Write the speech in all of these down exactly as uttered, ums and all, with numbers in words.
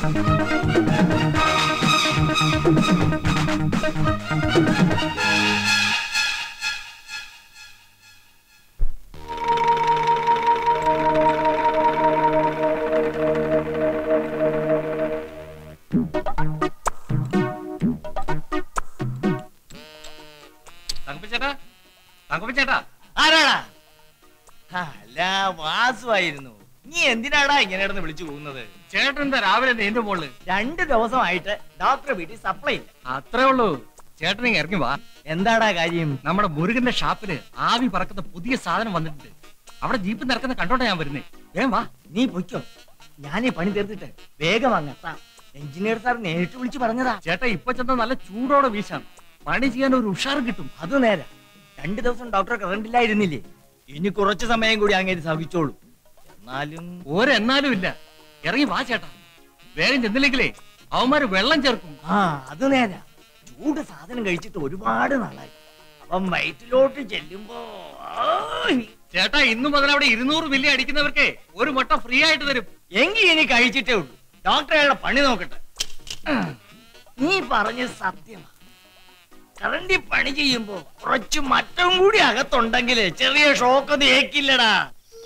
വാസുവായിരുന്നു. നീ എന്തിനാടാ ഇങ്ങനെ വിളിച്ചു പോകുന്നത്? ചേട്ടൻ എന്താ രാവിലെ നീണ്ടു പോള്? രണ്ട് ദിവസമായിട്ട് ഡോക്ടർ വീട്ടിൽ സപ്ലൈ ഇല്ല. അത്രേ ഉള്ളൂ. ചേട്ടൻ ഇറങ്ങി വാ. എന്താടാ കാര്യം? നമ്മുടെ മുരുകന്റെ ഷാപ്പില് ആവി പറക്കുന്ന പുതിയ സാധനം വന്നിട്ടുണ്ട്. അവിടെ ജീപ്പ് നിറക്കുന്ന കണ്ടോണ്ടാ ഞാൻ വരുന്നേ. വേഗം വാ. നീ പൊയ്ക്കോ, ഞാനീ പണി തീർത്തിട്ട് വേഗം അങ്ങെത്താം. എഞ്ചിനീയർ സാർ നേരിട്ട് വിളിച്ചു പറഞ്ഞതാ. ചേട്ടാ ഇപ്പൊ ചെന്ന നല്ല ചൂടോടെ വീശാണ്. പണി ചെയ്യാൻ ഒരു ഉഷാർ കിട്ടും. അത് നേരെ. രണ്ടു ദിവസം ഡോക്ടർ കറണ്ടില്ലായിരുന്നില്ലേ? ഇനി കുറച്ചു സമയം കൂടി അങ്ങനെ സഹിച്ചോളൂ. എന്നാലും ഒരെന്നാലും ഇല്ല. ഇറങ്ങി വാ ചേട്ടാ. വേഗം ചെന്നില്ലെങ്കിലേ അവന്മാര് വെള്ളം ചേർക്കും. ആ അത് നേരാ. ചൂട് സാധനം കഴിച്ചിട്ട് ഒരുപാട് നാളായി. അപ്പം വയറ്റിലോട്ട് ചെല്ലുമ്പോ ചേട്ടാ ഇന്നു മുതൽ അവിടെ ഇരുന്നൂറ് മില്ലി അടിക്കുന്നവർക്ക് ഒരു മുട്ട ഫ്രീ ആയിട്ട് തരും. എങ്കിൽ ഇനി കഴിച്ചിട്ടേ ഉള്ളൂ. ഡോക്ടറുടെ പണി നോക്കട്ടെ. നീ പറഞ്ഞ സത്യമാണ്. കറണ്ടി പണി ചെയ്യുമ്പോ കുറച്ചു മറ്റം കൂടി അകത്തുണ്ടെങ്കിൽ ചെറിയ ഷോക്ക് തേക്കില്ലടാ.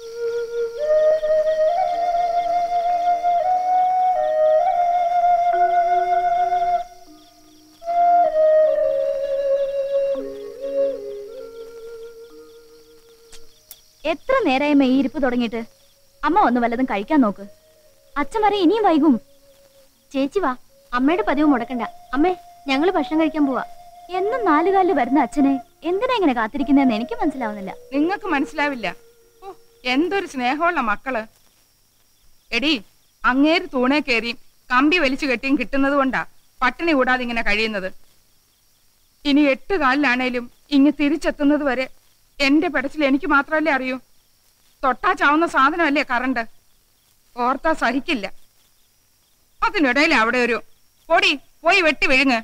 എത്ര നേരമായി മെയ്യിരിപ്പ് തുടങ്ങിയിട്ട്? അമ്മ ഒന്ന് വല്ലതും കഴിക്കാൻ നോക്ക്. അച്ഛൻ വരെ ഇനിയും വൈകും. ചേച്ചി വാ, അമ്മയുടെ പതിവ് മുടക്കണ്ട. അമ്മേ, ഞങ്ങള് ഭക്ഷണം കഴിക്കാൻ പോവാ. എന്നും നാലുകാലിൽ വരുന്ന അച്ഛനെ എന്തിനാ ഇങ്ങനെ കാത്തിരിക്കുന്നതെന്ന് എനിക്ക് മനസ്സിലാവുന്നില്ല. നിങ്ങൾക്ക് മനസ്സിലാവില്ല. എന്തൊരു സ്നേഹമുള്ള മക്കള്. എടി, അങ്ങേര് തൂണേ കയറിയും കമ്പി വലിച്ചു കെട്ടിയും കിട്ടുന്നത് കൊണ്ടാ പട്ടിണി കൂടാതെ ഇങ്ങനെ കഴിയുന്നത്. ഇനി എട്ട് കാലിലാണേലും ഇങ്ങ് തിരിച്ചെത്തുന്നത് വരെ എന്റെ പെടച്ചിൽ എനിക്ക് മാത്രമല്ലേ അറിയൂ. തൊട്ടാ ചാവുന്ന സാധനമല്ലേ കറണ്ട്. ഓർത്താ സഹിക്കില്ല. അതിനിടയിൽ അവിടെ ഒരു പൊടി പോയി വെട്ടി വിഴുങ്ങ്.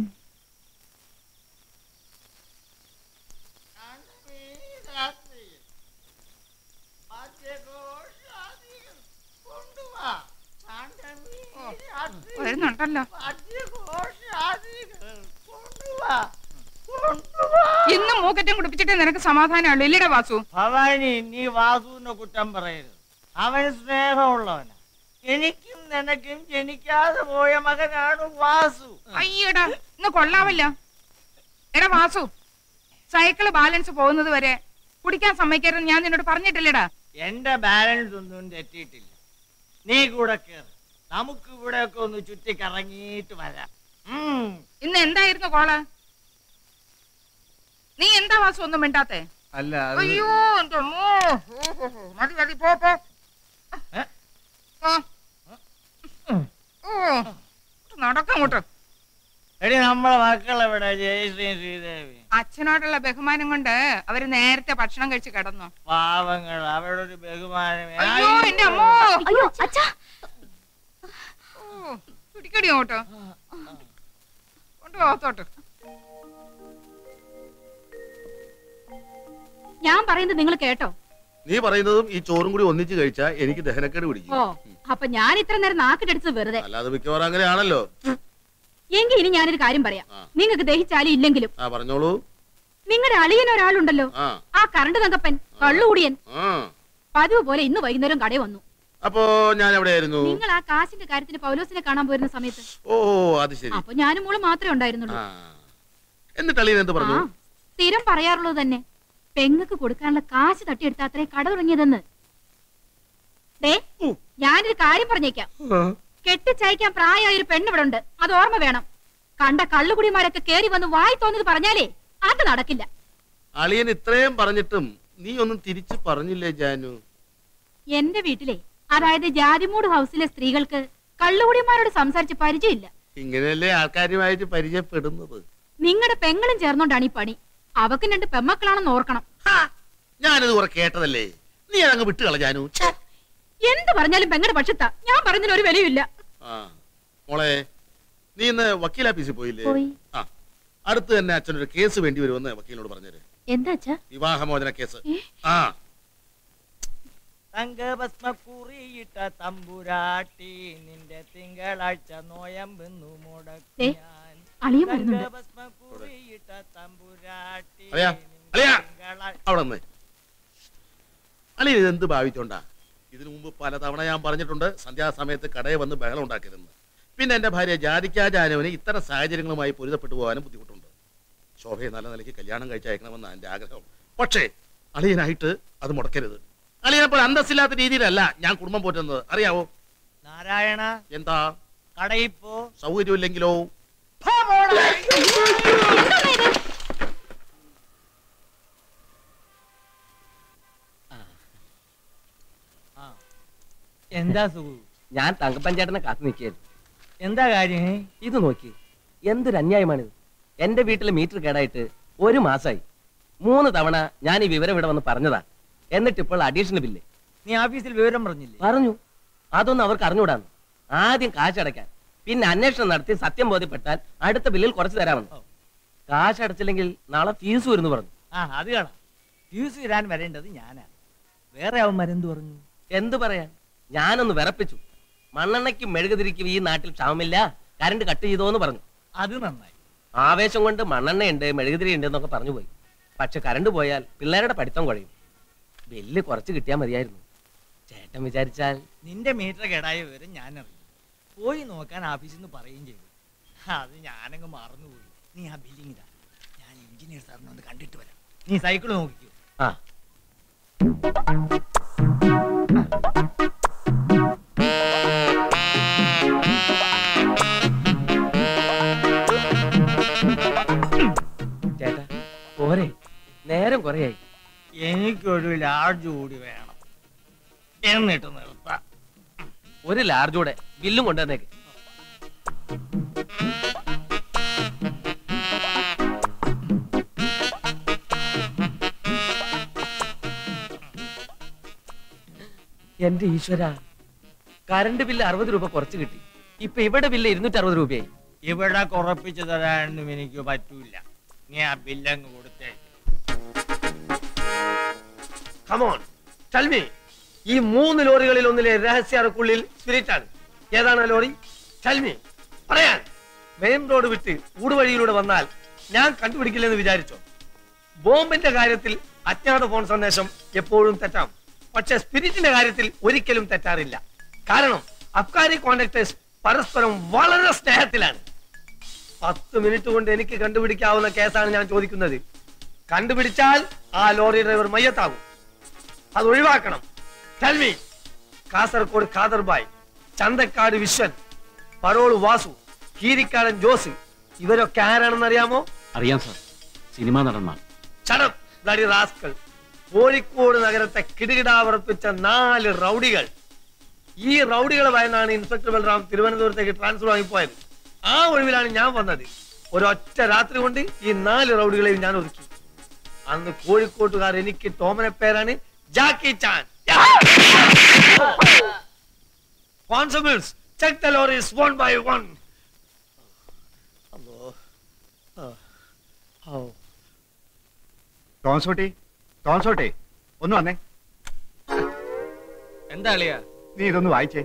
വരുന്നുണ്ടല്ലോ. ഇന്നും മൂക്കറ്റം കുടിപ്പിച്ചിട്ട് നിനക്ക് സമാധാനമുള്ളൂ ഇല്ലടാ വാസു? ഭവാനി, നീ വാസുവിനെ കുറ്റം പറയരുത്. അവൻ സ്നേഹമുള്ളവനാ. എനിക്കും നിനക്കും ജനിക്കാതെ പോയ മകനാണ് വാസു. അയ്യടാ, ഇന്ന് കൊള്ളാമല്ലോ. എടാ വാസു, സൈക്കിള് ബാലൻസ് പോകുന്നത് വരെ കുടിക്കാൻ സമ്മതിക്കരുത് ഞാൻ നിന്നോട് പറഞ്ഞിട്ടില്ലടാ. എന്റെ ബാലൻസ് ഒന്നും തെറ്റിയിട്ടില്ല. നീ കൂടെ കേറ്. നമുക്ക് ഇവിടെ ഒക്കെ ഒന്ന് ചുറ്റി കറങ്ങിയിട്ട് വരാം. ഇന്ന് എന്തായിരുന്നു കോള്? നീ എന്താ വാസു ഒന്നും മിണ്ടാത്തെ? അല്ല, അയ്യോ എന്റെ മതി മതി പോ പോ. നടക്കങ്ങോട്ട്. എടി, നമ്മളെ മക്കളെവിടെ? ജയശ്രീ ശ്രീദേവി. അച്ഛനോടുള്ള ബഹുമാനം കൊണ്ട് അവര് നേരത്തെ ഭക്ഷണം കഴിച്ച് കിടന്നു. പാവങ്ങൾ, അവരുടെ ഒരു ബഹുമാനം. അയ്യോ എന്റെ അമ്മോ. അയ്യോ അച്ഛാ, പിടിക്കടി അങ്ങോട്ട്. കൊണ്ടുപോകത്തോട്ട്. ഞാൻ പറയുന്നത് നിങ്ങൾ കേട്ടോ? നീ പറയുന്നതും ഈ ചോറും കൂടി ഒന്നിച്ച് കഴിച്ചാ എനിക്ക് ദഹനക്കേട് പിടിക്കും. ഓ, അപ്പൊ ഞാൻ ഇത്ര നേരം നാക്കിട്ടടിച്ചത് വെറുതെ. അല്ലാതെ മിക്കവാറും അങ്ങനെയാണല്ലോ. എങ്കിൽ ഇനി ഞാനൊരു കാര്യം പറയാം. നിങ്ങൾക്ക് ദഹിച്ചാലും ഇല്ലെങ്കിലും ആ പറഞ്ഞോളൂ. നിങ്ങളുടെ അളിയൻ ഒരാളുണ്ടല്ലോ, ആ കറണ്ട് തങ്കപ്പൻ, കള്ളുകൂടിയൻ. പതിവ് പോലെ ഇന്ന് വൈകുന്നേരം കടയിൽ വന്നു. അപ്പോ ഞാൻ എവിടെയായിരുന്നു? നിങ്ങൾ ആ കാശിന്റെ കാര്യത്തിന് പൗലോസിനെ കാണാൻ പോയിരുന്ന സമയത്ത്. ഓ അത് ശരി. അപ്പൊ ഞാനും മോള് മാത്രമേ ഉണ്ടായിരുന്നുള്ളൂ. എന്നിട്ട് അളിയൻ എന്ത് പറഞ്ഞു? സ്ഥിരം പറയാറുള്ളത് തന്നെ, പെങ്ങക്ക് കൊടുക്കാനുള്ള കാശ് തട്ടിയെടുത്ത അത്രേ കട തുടങ്ങിയതെന്ന്. ദേ, ഞാനൊരു കാര്യം പറഞ്ഞേക്കാം. കെട്ടിച്ചയക്കാൻ പ്രായമായ ഒരു പെണ്ണ് ഇവിടെ ഉണ്ട്, അത് ഓർമ്മ വേണം. കണ്ട കള്ളുകുടിമാരൊക്കെ കേറി വന്ന് വായി തോന്നിയത് പറഞ്ഞാലേ അത് നടക്കില്ല. അളിയൻ ഇത്രയും പറഞ്ഞിട്ടും നീ ഒന്നും തിരിച്ചു പറഞ്ഞില്ലേ ജാനു? എന്റെ വീട്ടിലെ, അതായത് ജാതിമൂട് ഹൗസിലെ സ്ത്രീകൾക്ക് കള്ളുകുടിമാരോട് സംസാരിച്ച് പരിചയമില്ല. ഇങ്ങനെയല്ലേ ആൾക്കാരുമായിട്ട് പരിചയപ്പെടുന്നത്? നിങ്ങളുടെ പെങ്ങളും ചേർന്നോണ്ടാണ് ഈ പണി. അവക്കും രണ്ട് പെമ്മക്കളാണെന്ന് ഓർക്കണം. ഞാനത് കുറെ കേട്ടതല്ലേ, നീ അങ്ങ് വിട്ടുകള ജാനു. എന്ത് പറഞ്ഞാലും പെങ്ങളുടെ പക്ഷത്താ. ഞാൻ പറഞ്ഞതിന് ഒരു വിലയില്ല. മോളെ, നീ ഇന്ന് വക്കീലാഫീസിൽ പോയില്ലേ? ആ, അടുത്ത് തന്നെ അച്ഛനൊരു കേസ് വേണ്ടി വരുമെന്ന് വക്കീലിനോട് പറഞ്ഞേര്. എന്താ അച്ഛാ? വിവാഹമോചന കേസ്. ആ, തങ്കഭസ്മക്കുറിയിട്ട തമ്പുരാട്ടി നിന്റെ തിങ്കളാഴ്ച നോയമ്പെന്നു ദേ, മുടക്കി ഞാൻ. അളിയൻ വരുന്നുണ്ട്. തങ്കഭസ്മക്കുറിയിട്ട തമ്പുരാട്ടി അളിയാ, നിന്റെ അളിയാ. തിങ്കളാഴ്ച. അവിടെ നിന്ന് അളിയ ഇതെന്ത് ഭാവിച്ചോണ്ടാ? ഇതിനു മുമ്പ് പലതവണ ഞാൻ പറഞ്ഞിട്ടുണ്ട് സന്ധ്യാസമയത്ത് കടയിൽ വന്ന് ബഹളം ഉണ്ടാക്കരുതെന്ന്. പിന്നെ എന്റെ ഭാര്യ ജാതിക്കാ ജാനുവിന് ഇത്തരം സാഹചര്യങ്ങളുമായി പൊരുത്തപ്പെട്ടു പോകാനും ബുദ്ധിമുട്ടുണ്ട്. ശോഭയെ നല്ല നിലയ്ക്ക് കല്യാണം കഴിച്ചയക്കണമെന്നാണ് എന്റെ ആഗ്രഹം. പക്ഷേ അളിയനായിട്ട് അത് മുടക്കരുത്. അളിയനെപ്പോൾ അന്തസ്സില്ലാത്ത രീതിയിലല്ല ഞാൻ കുടുംബം പോറ്റുന്നത്, അറിയാവോ? നാരായണ എന്താ കടയിൽ പോ. സൗകര്യമില്ലെങ്കിലോ? പോ മോളെ. ആ. എന്താ സുഖു? ഞാൻ തങ്കപ്പഞ്ചേട്ടനെ കാത്തു നിൽക്കുകയായിരുന്നു. എന്താ കാര്യം? ഇത് നോക്കി, എന്തൊരു അന്യായമാണിത്. എന്റെ വീട്ടിലെ മീറ്റർ കേടായിട്ട് ഒരു മാസമായി. മൂന്ന് തവണ ഞാൻ ഈ വിവരം ഇവിടെ വന്ന് പറഞ്ഞതാ. എന്നിട്ട് ഇപ്പോൾ അഡീഷണൽ ബില്ല് നീ ഓഫീസിൽ വിവരം പറഞ്ഞില്ലേ? പറഞ്ഞു. അതൊന്നും അവർക്ക് അറിഞ്ഞൂടാന്ന്. ആദ്യം കാശടയ്ക്കാൻ, പിന്നെ അന്വേഷണം നടത്തി സത്യം ബോധ്യപ്പെട്ടാൽ അടുത്ത ബില്ലിൽ കുറച്ച് തരാമെന്ന്. കാശ് അടച്ചില്ലെങ്കിൽ നാളെ ഫീസ് വരുന്നു പറഞ്ഞു. ആ അത് കാണാം. ഫ്യൂസ് ഇടാൻ വരേണ്ടത് ഞാനാ. വേറെ അവന്മാരെന്ത് പറഞ്ഞു? എന്തു പറയാൻ, ഞാനൊന്ന് വിറപ്പിച്ചു. മണ്ണെണ്ണയ്ക്കും മെഴുകുതിരിക്കും ഈ നാട്ടിൽ ക്ഷാമമില്ല, കരണ്ട് കട്ട് ചെയ്തോന്ന് പറഞ്ഞു. അത് നന്നായി. ആവേശം കൊണ്ട് മണ്ണെണ്ണയുണ്ട് മെഴുകുതിരി ഉണ്ട് എന്നൊക്കെ പറഞ്ഞു പോയി. പക്ഷെ കരണ്ട് പോയാൽ പിള്ളേരുടെ പഠിത്തം കുഴയും. ബില്ല് കുറച്ച് കിട്ടിയാൽ മതിയായിരുന്നു. ചേട്ടൻ വിചാരിച്ചാൽ. നിന്റെ മീറ്റർ കേടായ വിവരം ഞാൻ അറിഞ്ഞു. പോയി നോക്കാൻ ഓഫീസിൽ നിന്ന് പറയുകയും ചെയ്തു. അത് ഞാനങ്ങ് മറന്നുപോയി. നീ ആ ബില്ലിങ് ഇതാ, ഞാൻ എഞ്ചിനീയർ സാറിനെ ഒന്ന് കണ്ടിട്ട് വരാം. നീ സൈക്കിൾ നോക്കിക്കോ. ആ ചേട്ടാ പോരെ, നേരം കുറയായി. എനിക്കൊരു ലാർജ് കൂടി വേണം, എന്നിട്ട് നിർത്താം. ഒരു ലാർജൂടെ ബില്ലും കൊണ്ടുവന്നേക്ക്. എന്റെ ഈശ്വര, കറണ്ട് ബില്ല് അറുപത് രൂപ കുറച്ച് കിട്ടി. ഇപ്പൊ ഇവിടെ ബില്ല് ഇരുന്നൂറ്റി അറുപത് രൂപയായി. ഇവിടെ കുറപ്പിച്ചു തരാനൊന്നും എനിക്ക് പറ്റൂല. നീ ആ ബില്ലങ്ങ് കൊടുത്തേ. കമോൺ ടെൽ മീ, ഈ മൂന്ന് ലോറികളിൽ ഒന്നിലെ രഹസ്യാർക്കുള്ളിൽ സ്പിരിറ്റ് ആണ്. ഏതാണ് ലോറി? ടെൽ മീ, പറയാൻ. മെയിൻ റോഡ് വിട്ട് ഊടുവഴിയിലൂടെ വന്നാൽ ഞാൻ കണ്ടുപിടിക്കില്ലെന്ന് വിചാരിച്ചോ? ബോംബിന്റെ കാര്യത്തിൽ അജ്ഞാത ഫോൺ സന്ദേശം എപ്പോഴും തെറ്റാം, പക്ഷെ സ്പിരിറ്റിന്റെ കാര്യത്തിൽ ഒരിക്കലും തെറ്റാറില്ല. കാരണം അബ്കാരി കോൺട്രാക്ടേഴ്സ് പരസ്പരം വളരെ സ്നേഹത്തിലാണ്. പത്ത് മിനിറ്റ് കൊണ്ട് എനിക്ക് കണ്ടുപിടിക്കാവുന്ന കേസാണ് ഞാൻ ചോദിക്കുന്നത്. കണ്ടുപിടിച്ചാൽ ആ ലോറി ഡ്രൈവർ മയ്യത്താകും. അത് ഒഴിവാക്കണം. ടെൽ മീ, കാസർഗോഡ് ഖാദർബായ്, ചന്തക്കാട് വിശ്വൻ, പറോള് വാസു, കീരിക്കാടൻ ജോസ്, ഇവരൊക്കെ ആരാണെന്ന് അറിയാമോ? അറിയാം സാർ, സിനിമാ നടന്മാർ. ചടം ബ്ലഡി റാസ്കൾ. കോഴിക്കോട് നഗരത്തെ കിടുകിടാവർപ്പിച്ച നാല് റൗഡികൾ. ഈ റൗഡികളെ ഭയന്നാണ് ഇൻസ്പെക്ടർ ബൽറാം തിരുവനന്തപുരത്തേക്ക് ട്രാൻസ്ഫർ ആയിപ്പോയത്. ആ ഒഴിവിലാണ് ഞാൻ വന്നത്. ഒരൊറ്റ രാത്രി കൊണ്ട് ഈ നാല് റൗഡികളെയും ഞാൻ ഒതുക്കി. അന്ന് കോഴിക്കോട്ടുകാർ എനിക്ക് ടോമനെ പേരാണ് Jackie Chan. Constables, check the lorries one by one. ടോൺസോട്ടി, ടോൺസോട്ടി, ഒന്ന് വന്നേ. എന്താ അളിയാ? നീ ഇതൊന്ന് വായിച്ചേ.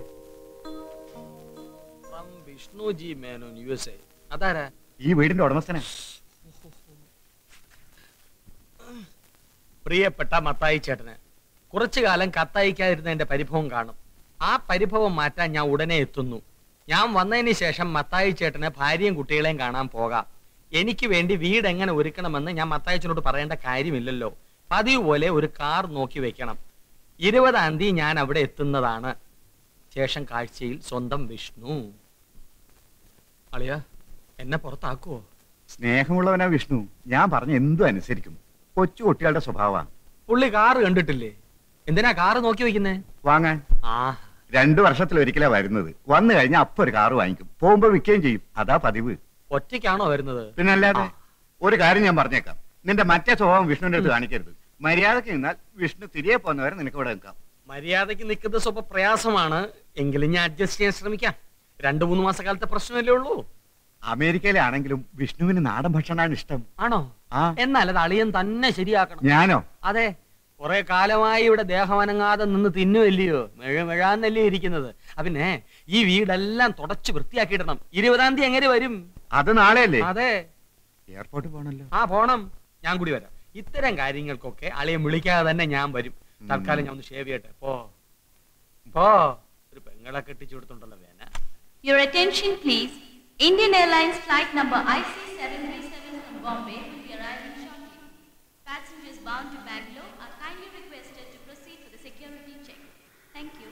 From Vishnuji Menon, U S A. അതാരാ? ഈ വീടിന്റെ ഉടമസ്ഥനെ. പ്രിയപ്പെട്ട മത്തായി ചേട്ടന്, കുറച്ചു കാലം കത്തയക്കാതിരുന്നതിന്റെ പരിഭവം കാണും. ആ പരിഭവം മാറ്റാൻ ഞാൻ ഉടനെ എത്തുന്നു. ഞാൻ വന്നതിന് ശേഷം മത്തായി ചേട്ടന് ഭാര്യയും കുട്ടികളെയും കാണാൻ പോകാം. എനിക്ക് വേണ്ടി വീട് എങ്ങനെ ഒരുക്കണമെന്ന് ഞാൻ മത്തായിച്ചനോട് പറയേണ്ട കാര്യമില്ലല്ലോ. പതിവ് പോലെ ഒരു കാർ നോക്കി വെക്കണം. ഇരുപതാം തീയതി ഞാൻ അവിടെ എത്തുന്നതാണ്. ശേഷം കാഴ്ചയിൽ സ്വന്തം വിഷ്ണു. അളിയ, എന്നെ പുറത്താക്കുവോ? സ്നേഹമുള്ളവനാ വിഷ്ണു. ഞാൻ പറഞ്ഞ എന്തും അനുസരിക്കും. കൊച്ചു കുട്ടികളുടെ സ്വഭാവമാണ്. പുള്ളി കാറ് കണ്ടിട്ടില്ലേ? എന്തിനാ കാറ് നോക്കി വെക്കുന്നേ? വാങ്ങാൻ. ആ, രണ്ടു വർഷത്തിൽ ഒരിക്കലാ വരുന്നത്. വന്നു കഴിഞ്ഞാൽ അപ്പൊ ഒരു കാറ് വാങ്ങിക്കും. പോകുമ്പോ വിൽക്കുകയും ചെയ്യും. അതാ പതിവ്. ഒറ്റയ്ക്കാണോ വരുന്നത്? പിന്നല്ലാതെ. ഒരു കാര്യം ഞാൻ പറഞ്ഞേക്കാം, നിന്റെ മറ്റേ സ്വഭാവം വിഷ്ണുവിന്റെ അടുത്ത് കാണിക്കരുത്. മര്യാദക്ക് നിന്നാൽ വിഷ്ണു തിരികെ പോകുന്നവരെ നിനക്ക് ഇവിടെ നിൽക്കാം. മര്യാദക്ക് നിൽക്കുന്ന സ്വപ്പ പ്രയാസമാണ്. എങ്കിലും ഞാൻ അഡ്ജസ്റ്റ് ചെയ്യാൻ ശ്രമിക്കാം. രണ്ടു മൂന്ന് മാസക്കാലത്തെ പ്രശ്നമല്ലേ ഉള്ളൂ. അമേരിക്കയിലാണെങ്കിലും വിഷ്ണുവിന് നാടൻ ഭക്ഷണമാണ് ഇഷ്ടം. ആണോ? ആ. എന്നാൽ അത് അളിയൻ തന്നെ ശരിയാക്കണം. ഞാനോ? അതെ, കുറെ കാലമായി ഇവിടെ ദേഹമനങ്ങാതെ നിന്ന് തിന്നുവല്ലയോ, മെഴ മെഴാന്നല്ലേ ഇരിക്കുന്നത്. പിന്നെ ഈ വീടെല്ലാം തുടച്ച് വൃത്തിയാക്കിയിടണം. ഇരുപതാം തീയതി എങ്ങനെ വരും? അത് നാളെയല്ലേ? അതെ, എയർപോർട്ടിൽ പോകണല്ലോ. ആ പോണം. ഞാൻ കൂടി വരാം. ഇത്തരം കാര്യങ്ങൾക്കൊക്കെ അളിയെ വിളിക്കാതെ തന്നെ ഞാൻ വരും. തൽക്കാലം ഞാൻ ഒന്ന് ഷേവ് ചെയ്യട്ടെ. പോ പോ. ഒരു പെങ്ങളെ കെട്ടിച്ചു കൊടുത്തുണ്ടല്ലോ വേന. Your attention please. Indian Airlines flight number I C seven three seven from Bombay will be arriving shortly. Passengers bound to Bangalore are kindly requested to proceed for the security check. Thank you.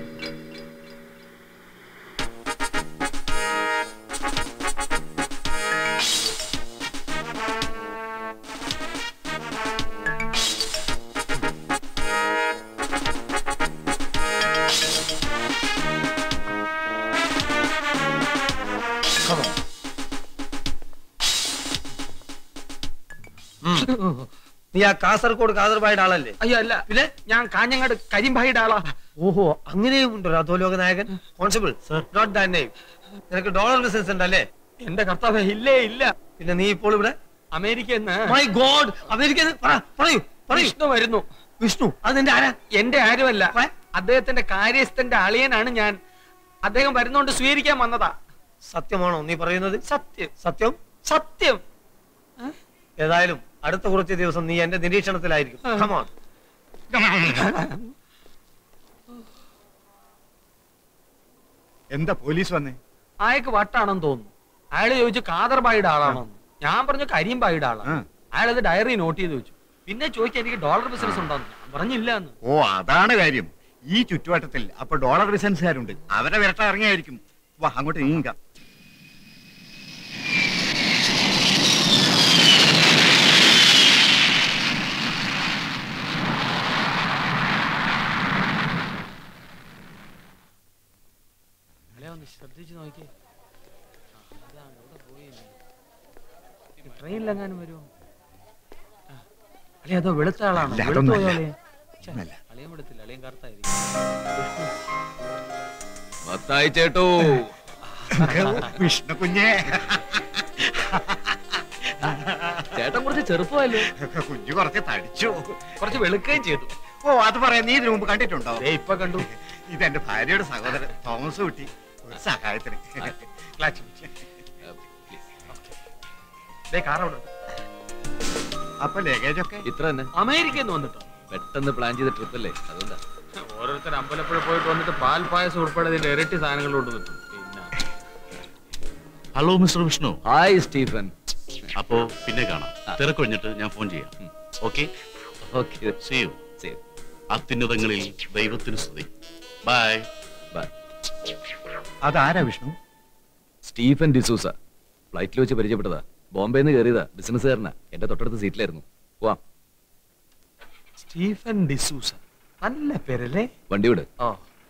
നീ ആ കാസർഗോഡ് കാസർബായുടെ ആളല്ലേ? അയ്യോ അല്ല, പിന്നെ ഞാൻ കാഞ്ഞങ്ങാട് കരിമ്പായിയുടെ ആളാ. ഓഹോ, അങ്ങനെയും ഉണ്ടോ അധോലോക നായകൻ? Constable note that name. നിനക്ക് ഡോളർ ബിസിനസ് ഉണ്ടല്ലേ? എന്റെ കർത്താവേ, ഇല്ലേ ഇല്ല. പിന്നെ നീ ഇപ്പോൾ ഇവിടെ? അമേരിക്കന്ന്. മൈ ഗോഡ്, അമേരിക്ക പറയൂ പറയൂ. വിഷ്ണു വരുന്നു. വിഷ്ണു? അത് നിന്റെ ആരാ? എന്റെ ആരുമല്ല, അദ്ദേഹത്തിന്റെ കാര്യസ്ഥന്റെ അളിയനാണ് ഞാൻ. അദ്ദേഹം വരുന്നോണ്ട് സ്വീകരിക്കാൻ വന്നതാ. സത്യമാണോ നീ പറയുന്നത്? സത്യം സത്യം സത്യം. ഏതായാലും അടുത്ത കുറച്ച് ദിവസം നീ എന്റെ നിരീക്ഷണത്തിലായിരിക്കും. Come on. എന്താ പോലീസ് വന്നേ? അയാൾക്ക് വട്ടാണെന്ന് തോന്നുന്നു. അയാള് ചോദിച്ചു കാദർബായിയുടെ ആളാണോ. ഞാൻ പറഞ്ഞു കരിമ്പായിയുടെ ആളാണ്. അയാളത് ഡയറി നോട്ട് ചെയ്ത് വെച്ചു. പിന്നെ ചോദിക്കാൻ എനിക്ക് ഡോളർ ബിസിനസ് ഉണ്ടോന്ന്. ഞാൻ പറഞ്ഞില്ല എന്ന്. ഓ, അതാണ് കാര്യം. ഈ ചുറ്റുവട്ടത്തിൽ അപ്പൊ ഡോളർ ബിസിനസ്സുകാരുണ്ട്. അവരെ വിരട്ടാൻ ഇറങ്ങിയായിരിക്കും. വാ, അങ്ങോട്ട് നീങ്ങാം. ശ്രദ്ധിച്ചു നോക്കിയേ. ട്രെയിനിലെങ്ങാനും വരുമോ? അല്ലെ അതോ വെളുത്ത ആളാണോ? അളിയും വെളുത്തില്ല, അളിയും കറുത്തായിരിക്കും. മത്തായി ചേട്ടോ. വിഷ്ണു കുഞ്ഞേ, ചേട്ടൻ കുറച്ച് ചെറുപ്പമല്ലോ. കുഞ്ഞു കുറച്ച് തടിച്ചു, കുറച്ച് വെളുക്കുകയും ചെയ്തു. ഓ, അത് പറയാം. നീ ഇതിനു മുമ്പ് കണ്ടിട്ടുണ്ടോ? ഇപ്പൊ കണ്ടു. ഇതെന്റെ ഭാര്യയുടെ സഹോദരൻ തോമസ് കുട്ടി. ഒരു സഹായത്തിന്. അപ്പൊ ലഗേജ് ഒക്കെ ഇത്ര തന്നെ. അമേരിക്കയിൽ നിന്ന് വന്നിട്ടോ? പെട്ടെന്ന് പ്ലാൻ ചെയ്ത ട്രിപ്പ് അല്ലേ, അതുകൊണ്ടാ. ഓരോരുത്തർ അമ്പലപ്പുഴ പോയിട്ട് വന്നിട്ട് പാൽ പായസം ഉൾപ്പെടെ ഇതിന്റെ ഇരട്ടി സാധനങ്ങൾ കൊണ്ടുവന്നിട്ടു. Hello mister Vishnu. Hi Stephen. അപ്പോ പിന്നെ കാണാം. തിരക്കൊഴിഞ്ഞിട്ട് ഞാൻ ഫോൺ ചെയ്യാം. Okay okay. See you. അത്യുന്നതങ്ങളിൽ ദൈവത്തിന് സ്തുതി. Bye bye. അതാരാ വിഷ്ണു? സ്റ്റീഫൻ ഡിസൂസ. ഫ്ലൈറ്റിൽ വെച്ച് പരിചയപ്പെട്ടതാ. ബോംബെന്ന് കയറിയതാ. ബിസിനസ്സുകാരനാ. എന്റെ തൊട്ടടുത്ത സീറ്റിലായിരുന്നു. പോവാം. സ്റ്റീഫൻ ഡിസൂസ, നല്ല പേരല്ലേ? വണ്ടി വിട്. ഓ,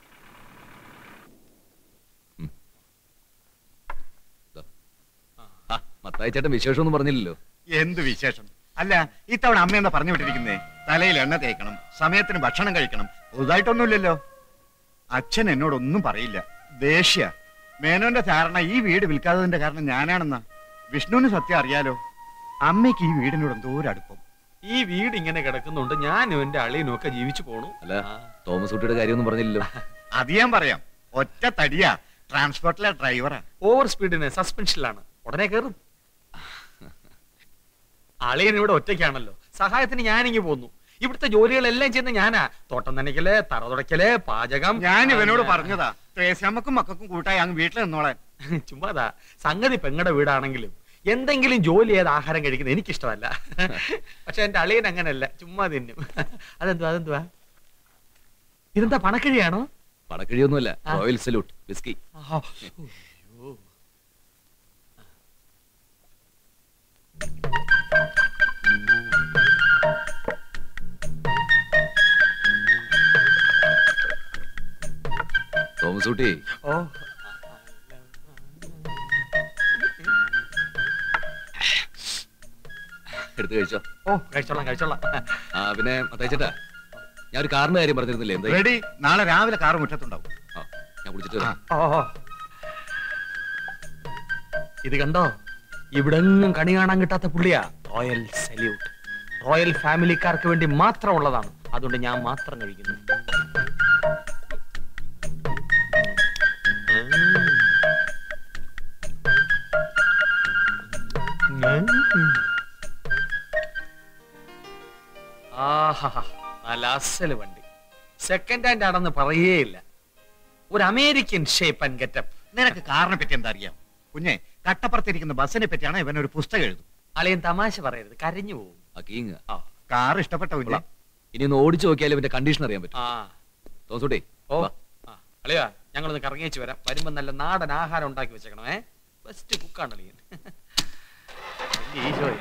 മത്തായി ചേട്ടൻ വിശേഷമൊന്നും പറഞ്ഞില്ലല്ലോ. എന്ത് വിശേഷം? അല്ല, ഇത്തവണ അമ്മ എന്താ പറഞ്ഞു വിട്ടിരിക്കുന്നേ? തലയിൽ എണ്ണ തേക്കണം, സമയത്തിന് ഭക്ഷണം കഴിക്കണം. പുതുതായിട്ടൊന്നുമില്ലല്ലോ. അച്ഛൻ എന്നോടൊന്നും പറയില്ല. ദേഷ്യ. മേനോന്റെ ധാരണ ഈ വീട് വിൽക്കാത്തതിന്റെ കാരണം ഞാനാണെന്നാ. വിഷ്ണുവിന് സത്യം അറിയാലോ. അമ്മയ്ക്ക് ഈ വീടിനോട് എന്തോ ഒരു അടുപ്പം. ഈ വീട് ഇങ്ങനെ കിടക്കുന്നുണ്ട് ഞാനും എന്റെ അളിയനും ഒക്കെ ജീവിച്ചു പോണു. അല്ല, തോമസ് കുട്ടിയുടെ കാര്യമൊന്നും പറഞ്ഞില്ലല്ലോ. അത് ഞാൻ പറയാം. ഒറ്റ തടിയാ. ട്രാൻസ്പോർട്ടിലെ ഡ്രൈവറാ. ഓവർ സ്പീഡിന് സസ്പെൻഷനിലാണ്. ഉടനെ കയറും. അളിയൻ ഇവിടെ ഒറ്റയ്ക്കാണല്ലോ. സഹായത്തിന് ഞാനിങ്ങി പോന്നു. ഇവിടുത്തെ ജോലികളെല്ലാം ചെയ്യുന്ന ഞാനാ. തോട്ടം നനയ്ക്കല്, തറ തുടയ്ക്കല്, പാചകം. ഞാൻ ഇവനോട് പറഞ്ഞതാ, ത്രേസ്യാമ്മക്കും മക്കൾക്കും കൂട്ടായി അങ്ങ് വീട്ടിൽ നിന്നോളാൻ. ചുമ്മാതാ. സംഗതി പെങ്ങടെ വീടാണെങ്കിലും എന്തെങ്കിലും ജോലി ചെയ്ത് ആഹാരം കഴിക്കുന്നത് എനിക്കിഷ്ടമല്ല. പക്ഷെ എന്റെ അളിയൻ അങ്ങനല്ല, ചുമ്മാ തിന്നും. അതെന്തുവാ അതെന്തുവാ ഇതെന്താ, പണക്കിഴിയാണോ? പണക്കിഴിയൊന്നുമല്ല, royal salute whisky. Thomas kutty. ഓ, എടുത്ത് കഴിച്ചോ. ഓ, കഴിച്ചോളാം കഴിച്ചോളാം. ആ, പിന്നെ മത്തായി ചേട്ടാ, ഞാൻ ഒരു കാറിന്റെ കാര്യം പറഞ്ഞിരുന്നില്ലേ? എന്താ? റെഡി. നാളെ രാവിലെ കാറ് മുറ്റത്തുണ്ടാവും. ആ, ഞാൻ കുടിച്ചിട്ട് വരാം. ഓ, ഇത് കണ്ടോ? ഇവിടെങ്ങും കണി കാണാൻ കിട്ടാത്ത പുള്ളിയാ. Royal salute. റോയൽ ഫാമിലിക്കാർക്ക് വേണ്ടി മാത്രം ഉള്ളതാണ്. അതുകൊണ്ട് ഞാൻ മാത്രം കഴിക്കുന്നു. ആഹാ, നല്ല അസല് വണ്ടി. സെക്കൻഡ് ഹാൻഡ് ആണെന്ന് പറയേയില്ല. ഒരു അമേരിക്കൻ ഷേപ്പ് ആൻഡ് ഗെറ്റപ്പ്. നിനക്ക് കാറിനെ പറ്റി എന്താ അറിയാം? കുഞ്ഞെ, കട്ടപ്പുറത്തിരിക്കുന്ന ബസ്സിനെ പറ്റിയാണ് ഇവൻ ഒരു പുസ്തകം എഴുതും. അളിയൻ തമാശ പറയരുത്, കരഞ്ഞു പോകും. ആ കാർ ഇഷ്ടപ്പെട്ട കുഞ്ഞെ? ഇനി ഒന്ന് ഓടിച്ചു നോക്കിയാലും ഇവന്റെ കണ്ടീഷൻ അറിയാൻ പറ്റും. ആ തോസൂട്ടി ഓ ആ അളിയാ, ഞങ്ങളൊന്ന് കറങ്ങിയേച്ച് വരാം. വരുമ്പോ നല്ല നാടൻ ആഹാരം ഉണ്ടാക്കി വെച്ചേക്കണം. ഏ ബെസ്റ്റ് കുക്കാണ് അളിയൻ. ഈശോയെ.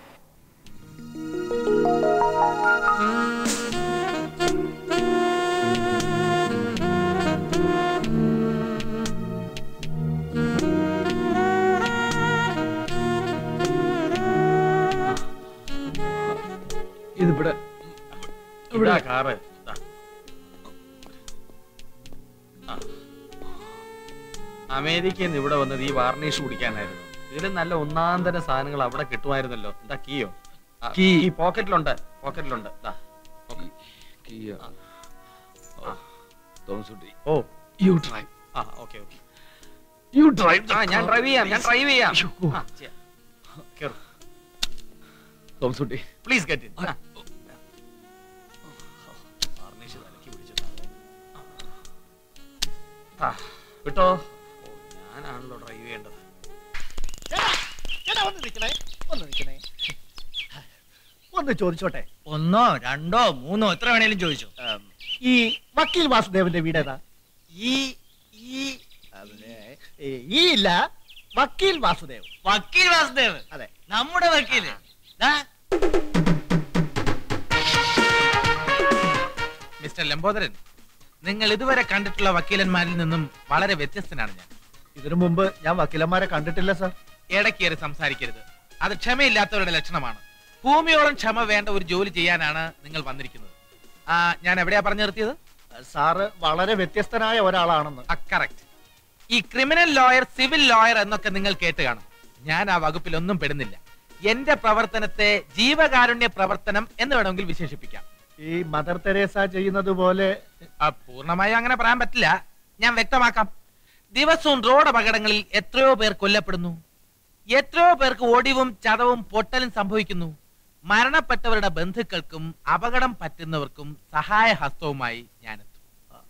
ഇതിവിടെ ഇവിടെ കാറ്. അമേരിക്കയിൽ നിന്ന് ഇവിടെ വന്നത് ഈ വാർണിഷ് കുടിക്കാനായിരുന്നു. ഇതിലും നല്ല ഒന്നാന്തര സാധനങ്ങൾ അവിടെ കിട്ടുമായിരുന്നല്ലോ. എന്താ കീയോ? കീ പോക്കറ്റിലുണ്ട്, പോക്കറ്റിലുണ്ട്. Oh you drive. ആ ഓക്കെ ഓക്കെ. You drive. ആ ഞാൻ ഡ്രൈവ് ചെയ്യാം, ഞാൻ ഡ്രൈവ് ചെയ്യാം. Thomasootty please get in. വിട്ടോ, ഞാനാണല്ലോ ഡ്രൈവ് ചെയ്യേണ്ടത്. ഒന്ന് ചോദിച്ചോട്ടെ, ഒന്നോ രണ്ടോ മൂന്നോ എത്ര വേണേലും ചോദിച്ചു. ഈ വക്കീൽ വാസുദേവന്റെ വീട് ഏതാ? ഈ ഈ ഈ ഇല്ല, വക്കീൽ വാസുദേവ്. വക്കീൽ വാസുദേവ്? അതെ, നമ്മുടെ വക്കീല്. ദാ. മിസ്റ്റർ ലംബോദരൻ, നിങ്ങൾ ഇതുവരെ കണ്ടിട്ടുള്ള വക്കീലന്മാരിൽ നിന്നും വളരെ വ്യത്യസ്തനാണ് ഞാൻ. ഇതിനു മുമ്പ് ഞാൻ വക്കീലന്മാരെ കണ്ടിട്ടില്ല സാർ. ഇടയ്ക്കേറി സംസാരിക്കരുത്, അത് ക്ഷമയില്ലാത്തവരുടെ ലക്ഷണമാണ്. ഭൂമിയോളം ക്ഷമ വേണ്ട ഒരു ജോലി ചെയ്യാനാണ് നിങ്ങൾ വന്നിരിക്കുന്നത്. ആ ഞാൻ എവിടെയാ പറഞ്ഞു നിർത്തിയത്? സാറ് വളരെ വ്യത്യസ്തനായ ഒരാളാണെന്ന്. കറക്റ്റ്. ഈ ക്രിമിനൽ ലോയർ, സിവിൽ ലോയർ എന്നൊക്കെ നിങ്ങൾ കേട്ട് കാണും. ഞാൻ ആ വകുപ്പിലൊന്നും പെടുന്നില്ല. എന്റെ പ്രവർത്തനത്തെ ജീവകാരുണ്യ പ്രവർത്തനം എന്ന് വേണമെങ്കിൽ വിശേഷിപ്പിക്കാം. ഈ മദർ തെരേസ ചെയ്യുന്നത് പോലെ പൂർണ്ണമായി അങ്ങനെ പറയാൻ പറ്റില്ല. ഞാൻ വ്യക്തമാക്കാം. ദിവസവും റോഡ് അപകടങ്ങളിൽ എത്രയോ പേർ കൊല്ലപ്പെടുന്നു, എത്രയോ പേർക്ക് ഒടിവും ചതവും പൊട്ടലും സംഭവിക്കുന്നു. മരണപ്പെട്ടവരുടെ ബന്ധുക്കൾക്കും അപകടം പറ്റുന്നവർക്കും സഹായ ഹസ്തവുമായി ഞാനെത്തും.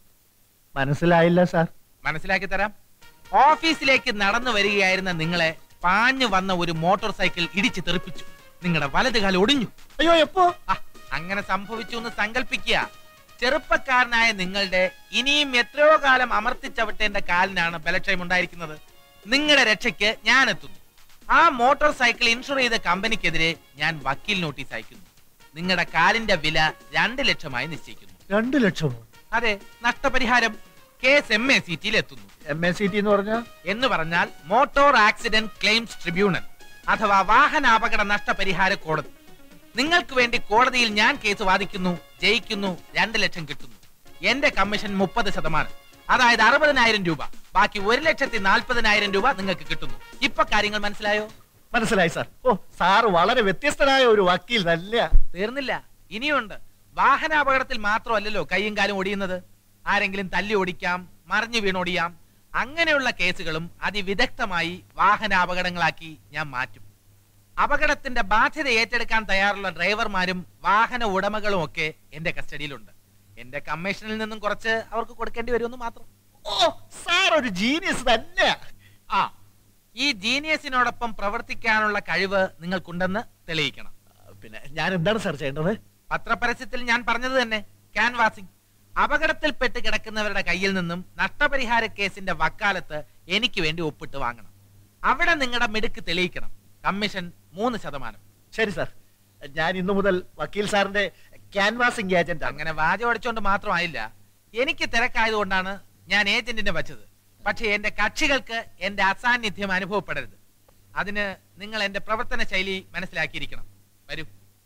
മനസ്സിലായില്ല സാർ. മനസ്സിലാക്കി തരാം. ഓഫീസിലേക്ക് നടന്നു വരികയായിരുന്ന നിങ്ങളെ പാഞ്ഞു വന്ന ഒരു മോട്ടോർ സൈക്കിൾ ഇടിച്ചു തെറിപ്പിച്ചു. നിങ്ങളുടെ വലത് കാലം ഒടിഞ്ഞു. അയ്യോ, എപ്പോ? അങ്ങനെ സംഭവിച്ചു എന്ന് സങ്കല്പിക്കുക. ചെറുപ്പക്കാരനായ നിങ്ങളുടെ ഇനിയും എത്രയോ കാലം അമർത്തിച്ചവിട്ടേണ്ട കാലിനാണ് ബലക്ഷയം ഉണ്ടായിരിക്കുന്നത്. നിങ്ങളുടെ രക്ഷയ്ക്ക് ഞാൻ എത്തുന്നു. ആ മോട്ടോർ സൈക്കിൾ ഇൻഷുർ ചെയ്ത കമ്പനിക്കെതിരെ ഞാൻ വക്കീൽ നോട്ടീസ് അയക്കുന്നു. നിങ്ങളുടെ കാലിന്റെ വില രണ്ട് ലക്ഷമായി നിശ്ചയിക്കുന്നു. രണ്ട് ലക്ഷമോ? അതെ, നഷ്ടപരിഹാരം. കേസ് എം എ സി ടിയിൽ എത്തുന്നു. എം എ സി ടി എന്ന് പറഞ്ഞാൽ എന്ന് പറഞ്ഞാൽ മോട്ടോർ ആക്സിഡന്റ് ക്ലെയിംസ് ട്രിബ്യൂണൽ അഥവാ വാഹനാപകട നഷ്ടപരിഹാര കോടതി. നിങ്ങൾക്ക് വേണ്ടി കോടതിയിൽ ഞാൻ കേസ് വാദിക്കുന്നു, ജയിക്കുന്നു, രണ്ട് ലക്ഷം കിട്ടുന്നു. എന്റെ കമ്മീഷൻ മുപ്പത് ശതമാനം, അതായത് അറുപതിനായിരം രൂപ. ബാക്കി ഒരു ലക്ഷത്തി നാൽപ്പതിനായിരം രൂപ നിങ്ങൾക്ക് കിട്ടുന്നു. ഇപ്പൊ കാര്യങ്ങൾ മനസ്സിലായോ? മനസ്സിലായി സാർ. ഓ, സാറ് വളരെ വ്യത്യസ്തനായ ഒരു വക്കീൽ തന്നെ. തീർന്നില്ല, ഇനിയുണ്ട്. വാഹനാപകടത്തിൽ മാത്രമല്ലല്ലോ കൈയും കാലും ഒടിയുന്നത്. ആരെങ്കിലും തല്ലി ഓടിക്കാം, മറിഞ്ഞു വീണോടിയാം. അങ്ങനെയുള്ള കേസുകളും അതിവിദഗ്ധമായി വാഹനാപകടങ്ങളാക്കി ഞാൻ മാറ്റും. അപകടത്തിന്റെ ബാധ്യത ഏറ്റെടുക്കാൻ തയ്യാറുള്ള ഡ്രൈവർമാരും വാഹന ഉടമകളും ഒക്കെ എന്റെ കസ്റ്റഡിയിലുണ്ട്. എന്റെ കമ്മീഷനിൽ നിന്നും കുറച്ച് അവർക്ക് കൊടുക്കേണ്ടി വരുമെന്ന് മാത്രം. ഓ, സാർ ഒരു ജീനിയസ് തന്നെ. ആ, ഈ ജീനിയസിനോടൊപ്പം പ്രവർത്തിക്കാനുള്ള കഴിവ് നിങ്ങൾക്കുണ്ടെന്ന് തെളിയിക്കണം. പിന്നെ ഞാൻ എന്താണ് സാർ ചെയ്യേണ്ടത്? പത്രപരസ്യത്തിൽ ഞാൻ പറഞ്ഞത് തന്നെ, ക്യാൻവാസിംഗ്. അപകടത്തിൽപ്പെട്ട് കിടക്കുന്നവരുടെ കയ്യിൽ നിന്നും നഷ്ടപരിഹാര കേസിന്റെ വക്കാലത്ത് എനിക്ക് വേണ്ടി ഒപ്പിട്ട് വാങ്ങണം. അവിടെ നിങ്ങളുടെ മിടുക്ക് തെളിയിക്കണം. കമ്മീഷൻ മൂന്ന് ശതമാനം. ശരി സാർ, ഞാൻ ഇന്നു മുതൽ വക്കീൽ സാറിന്റെ ക്യാൻവാസിംഗ് ഏജന്റ്. അങ്ങനെ വാചം അടിച്ചോണ്ട് മാത്രമായില്ല, എനിക്ക് തിരക്കായതുകൊണ്ടാണ് ഞാൻ ഏജന്റിനെ വച്ചത്. പക്ഷേ എന്റെ കക്ഷികൾക്ക് എന്റെ അസാന്നിധ്യം അനുഭവപ്പെടരുത്. അതിന് നിങ്ങൾ എന്റെ പ്രവർത്തന ശൈലി മനസ്സിലാക്കിയിരിക്കണം. വരൂ.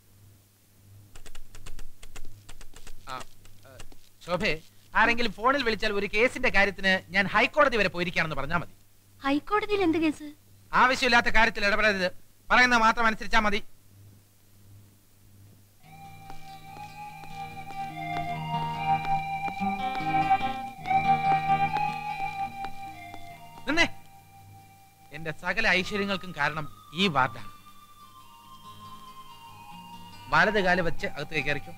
ആ ശോഭേ, ആരെങ്കിലും ഫോണിൽ വിളിച്ചാൽ ഒരു കേസിന്റെ കാര്യത്തിന് ഞാൻ ഹൈക്കോടതി വരെ പോയിരിക്കാണെന്ന് പറഞ്ഞാൽ മതി. ഹൈക്കോടതിയിൽ എന്ത് കേസ്? ആവശ്യമില്ലാത്ത കാര്യത്തിൽ ഇടപെടരുത്. പറയുന്നത് മാത്രം അനുസരിച്ചാൽ മതി. എന്റെ സകല ഐശ്വര്യങ്ങൾക്കും കാരണം ഈ വാർഡാണ്. വലത് കാല് വെച്ച് അകത്തേക്ക് കയറിക്കും.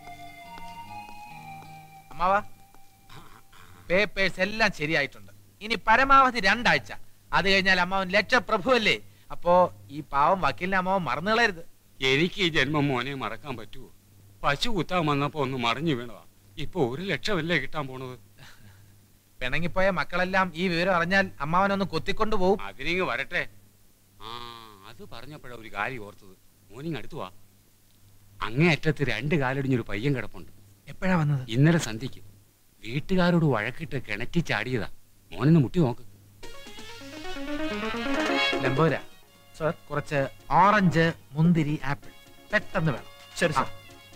അമ്മാവാ, പേപ്പേഴ്സ് എല്ലാം ശരിയായിട്ടുണ്ട്. ഇനി പരമാവധി രണ്ടാഴ്ച, അത് കഴിഞ്ഞാൽ അമ്മാവൻ ലക്ഷപ്രഭുവല്ലേ. അപ്പോ ഈ പാവം വക്കീലിനെ അമ്മാവൻ മറന്നു കളയരുത്. എനിക്ക് ഈ ജന്മം മോനെ മറക്കാൻ പറ്റുമോ? പശു കുത്താൻ വന്നപ്പോ ഒന്ന് മറിഞ്ഞു വീണതാ. ഇപ്പൊ ഒരു ലക്ഷമല്ലേ കിട്ടാൻ പോണത്. പിണങ്ങിപ്പോയ മക്കളെല്ലാം ഈ വിവരം അറിഞ്ഞാൽ അമ്മാവനൊന്ന് കൊത്തിക്കൊണ്ടു പോകും. അതിനിങ്ങ് വരട്ടെ. ആ അത് പറഞ്ഞപ്പോഴാ ഒരു കാര്യം ഓർത്തത്. മോനിങ് അടുത്തു വാ. അങ്ങേ അറ്റത്ത് രണ്ട് കാലടിഞ്ഞൊരു പയ്യൻ കിടപ്പുണ്ട്. എപ്പോഴാ വന്നത്? ഇന്നലെ സന്ധ്യക്ക്. വീട്ടുകാരോട് വഴക്കിട്ട് കിണറ്റി ചാടിയതാ. മോനൊന്ന് മുട്ടി നോക്ക്. ലംബോര സർ, കുറച്ച് ഓറഞ്ച്, മുന്തിരി, ആപ്പിൾ പെട്ടെന്ന് വേണം. ശരി സാർ.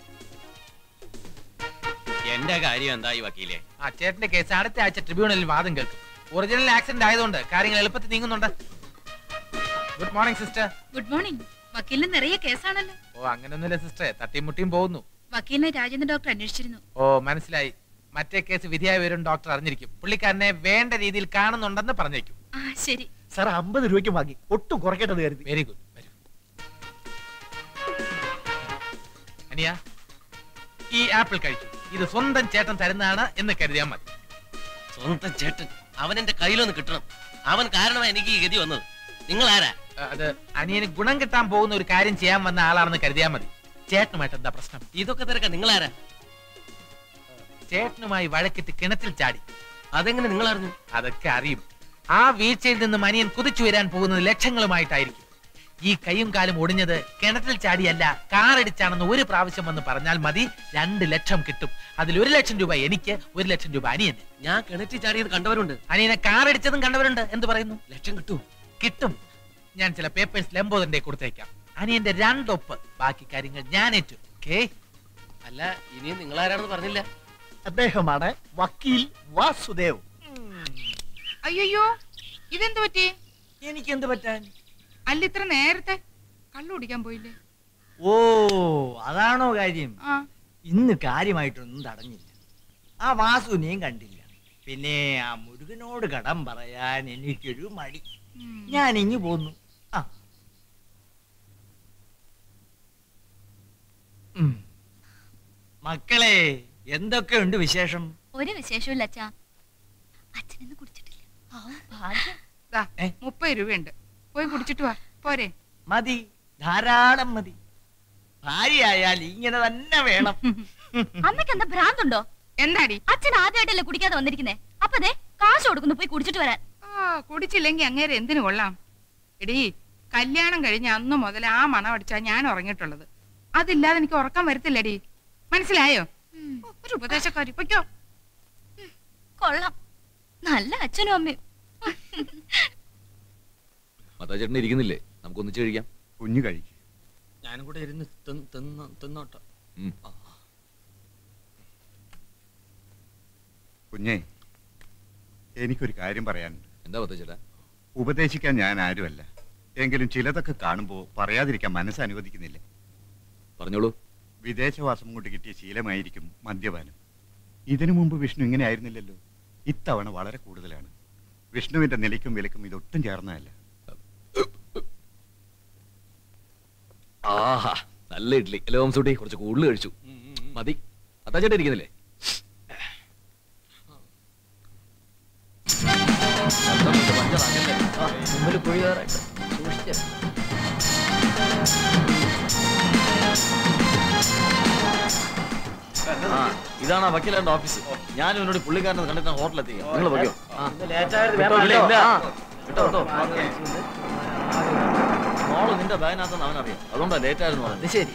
എന്റെ കാര്യം എന്തായി വക്കീലെ? ആ ചേട്ടന്റെ കേസ് അടുത്ത ആഴ്ച ട്രിബ്യൂണലിൽ വാദം കേൾക്കും. ഒറിജിനൽ ആക്സിഡന്റ് ആയതുകൊണ്ട് കാര്യങ്ങൾ എളുപ്പത്തിൽ നീങ്ങുന്നുണ്ട്. Good morning sister. Good morning. വക്കീലിന് നിറയെ കേസാണല്ലോ. ഓ അങ്ങനൊന്നുമില്ല സിസ്റ്ററെ, തട്ടിയും മുട്ടിയും പോകുന്നു. വക്കീലിനെ രാജേന്ദ്ര ഡോക്ടർ അന്വേഷിച്ചിരുന്നു. ഓ മനസ്സിലായി. മറ്റേ കേസ് വിധിയായ വരും ഡോക്ടർ അറിഞ്ഞിരിക്കും. പുള്ളിക്കാരനെ വേണ്ട രീതിയിൽ കാണുന്നുണ്ടെന്ന് പറഞ്ഞേക്കും. ആ ശരി സാർ. അമ്പത് രൂപയ്ക്ക് വാങ്ങി, ഒട്ടും കുറയ്ക്കേണ്ടത് കരുതി. Very good. അനിയ, ഈ ആപ്പിൾ കഴിച്ചു. ഇത് സ്വന്തം ചേട്ടൻ തരുന്നതാണ് എന്ന് കരുതിയാൽ മതി. സ്വന്തം ചേട്ടൻ? അവൻ എന്റെ കയ്യിലൊന്ന് കിട്ടണം. അവൻ കാരണമാണ് എനിക്ക് ഈ ഗതി വന്നത്. നിങ്ങൾ ആരാ? അത് അനിയന് ഗുണം കിട്ടാൻ പോകുന്ന ഒരു കാര്യം ചെയ്യാൻ വന്ന ആളാണെന്ന് കരുതിയാൽ മതി. ചേട്ടനുമായിട്ട് എന്താ പ്രശ്നം? ഇതൊക്കെ തിരക്കാം. നിങ്ങൾ ആരാ? ചേട്ടനുമായി വഴക്കിട്ട് കിണറ്റിൽ ചാടി. അതെങ്ങനെ നിങ്ങൾ അറിഞ്ഞു? അതൊക്കെ അറിയും. ആ വീഴ്ചയിൽ നിന്ന് അനിയൻ കുതിച്ചു വരാൻ പോകുന്നത് ലക്ഷങ്ങളുമായിട്ടായിരിക്കും. ഈ കൈയും കാലും ഒടിഞ്ഞത് കിണറ്റിൽ ചാടിയല്ല, കാറടിച്ചാണെന്ന് ഒരു പ്രാവശ്യം വന്ന് പറഞ്ഞാൽ മതി. രണ്ട് ലക്ഷം കിട്ടും. അതിൽ ഒരു ലക്ഷം രൂപ എനിക്ക്, ഒരു ലക്ഷം രൂപ അനിയന്. ഞാൻ കിണറ്റിൽ ചാടിയത് കണ്ടവരുണ്ട്. അനിയനെ കാറടിച്ചതും കണ്ടവരുണ്ട്. എന്ത് പറയുന്നു? ലക്ഷം കിട്ടും. കിട്ടും. ഞാൻ ചില പേപ്പേഴ്സ് ലംബോദന്റെ കൊടുത്തേക്കാം. അനിയന്റെ രണ്ടൊപ്പ്. ബാക്കി കാര്യങ്ങൾ ഞാൻ ഏറ്റു. ഓക്കേ? അല്ല, ഇനിയും നിങ്ങൾ ആരാണെന്ന് പറഞ്ഞില്ല. അദ്ദേഹമാണ് വക്കീൽ വാസുദേവ്. അയ്യോ, ഇതെന്ത് പറ്റി? എനിക്ക് എന്ത് പറ്റാൻ? അല്ല, ഇത്ര നേരത്തെ കള്ളു കുടിക്കാൻ പോയില്ലേ? ഓ അതാണോ കാര്യം? ആ ഇന്ന് കാര്യമായിട്ടൊന്നും തടഞ്ഞില്ല. ആ വാസുവിനെയും കണ്ടില്ല. പിന്നെ ആ മുരുകനോട് കടം പറയാൻ എനിക്കൊരു മടി. ഞാൻ ഇങ്ങു പോന്നു. ആ മക്കളെ, എന്തൊക്കെയുണ്ട് വിശേഷം? ഒരു വിശേഷമില്ല അച്ഛാ. അച്ഛനൊന്നും കുടിച്ചിട്ടില്ല. ദാ, മുപ്പത് രൂപയുണ്ട്. പോയി കുടിച്ചിട്ട് വാ. പോരെ? മതി, ധാരാളം മതി. ഭാര്യയായാൽ ഇങ്ങനെ തന്നെ വേണം. അമ്മയ്ക്ക് എന്താ ഭ്രാന്തുണ്ടോ? എന്താടി? അച്ഛൻ ആദ്യമായിട്ടല്ലേ കുടിക്കാതെ വന്നിരിക്കുന്നേ. അപ്പൊ ദേ കാശ് കൊടുക്കുന്നു പോയി കുടിച്ചിട്ട് വരാൻ. ആ കുടിച്ചില്ലെങ്കി അങ്ങേരെ എന്തിനു കൊള്ളാം? എടീ, കല്യാണം കഴിഞ്ഞ അന്ന് മുതൽ ആ മണം അടിച്ചാ ഞാൻ ഉറങ്ങിയിട്ടുള്ളത്. അതില്ലാതെ എനിക്ക് ഉറക്കം വരത്തില്ലടി. മനസ്സിലായോ? ഒരു ഉപദേശക്കാരി പൊയ്ക്കോ. കൊള്ളാം, നല്ല അച്ഛനും അമ്മയും. മത്താച്ചേട്ടൻ ഇരിക്കുന്നില്ലേ? നമുക്ക് ഒന്നിച്ച് കഴിക്കാം. കുഞ്ഞു കഴിക്കും. ഞാനും കൂടെ ഇരുന്ന് തിന്നോട്ടോ. കുഞ്ഞേ, എനിക്കൊരു കാര്യം പറയാനുണ്ട്. എന്താ മത്താച്ചേട്ടാ? ഉപദേശിക്കാൻ ഞാൻ ആരുമല്ല. എങ്കിലും ചിലതൊക്കെ കാണുമ്പോൾ പറയാതിരിക്കാൻ മനസ്സ് അനുവദിക്കുന്നില്ല. പറഞ്ഞോളൂ. വിദേശവാസം കൊണ്ട് കിട്ടിയ ശീലമായിരിക്കും മദ്യപാനം. ഇതിനു മുമ്പ് വിഷ്ണു ഇങ്ങനെ ആയിരുന്നില്ലല്ലോ. ഇത്തവണ വളരെ കൂടുതലാണ്. വിഷ്ണുവിന്റെ നിലയ്ക്കും വിലക്കും ഇതൊട്ടും ചേർന്നതല്ല. ആഹാ, നല്ല ഇഡ്ലി. അല്ലേ ഓംസൂട്ടി? കുറച്ച് കൂടുതൽ കഴിച്ചു. മതി. മത്താച്ചേട്ടൻ ഇരിക്കുന്നില്ലേ? മുമ്പിൽ കുഴി കയറായിട്ട് സൂക്ഷിച്ച. ആ ഇതാണ് വക്കീലാന്റെ ഓഫീസ്. ഞാൻ ഇവനോട് പുള്ളിക്കാരനെ കണ്ടിട്ട് ഹോട്ടലെത്തി. നിങ്ങൾ വയ്ക്കോ? മോള് നിന്റെ ബാഗിനകത്തെന്ന് അവനറിയാം. അതുകൊണ്ടാ ലേറ്റ് ആയിരുന്നു പറഞ്ഞത്. ശരി.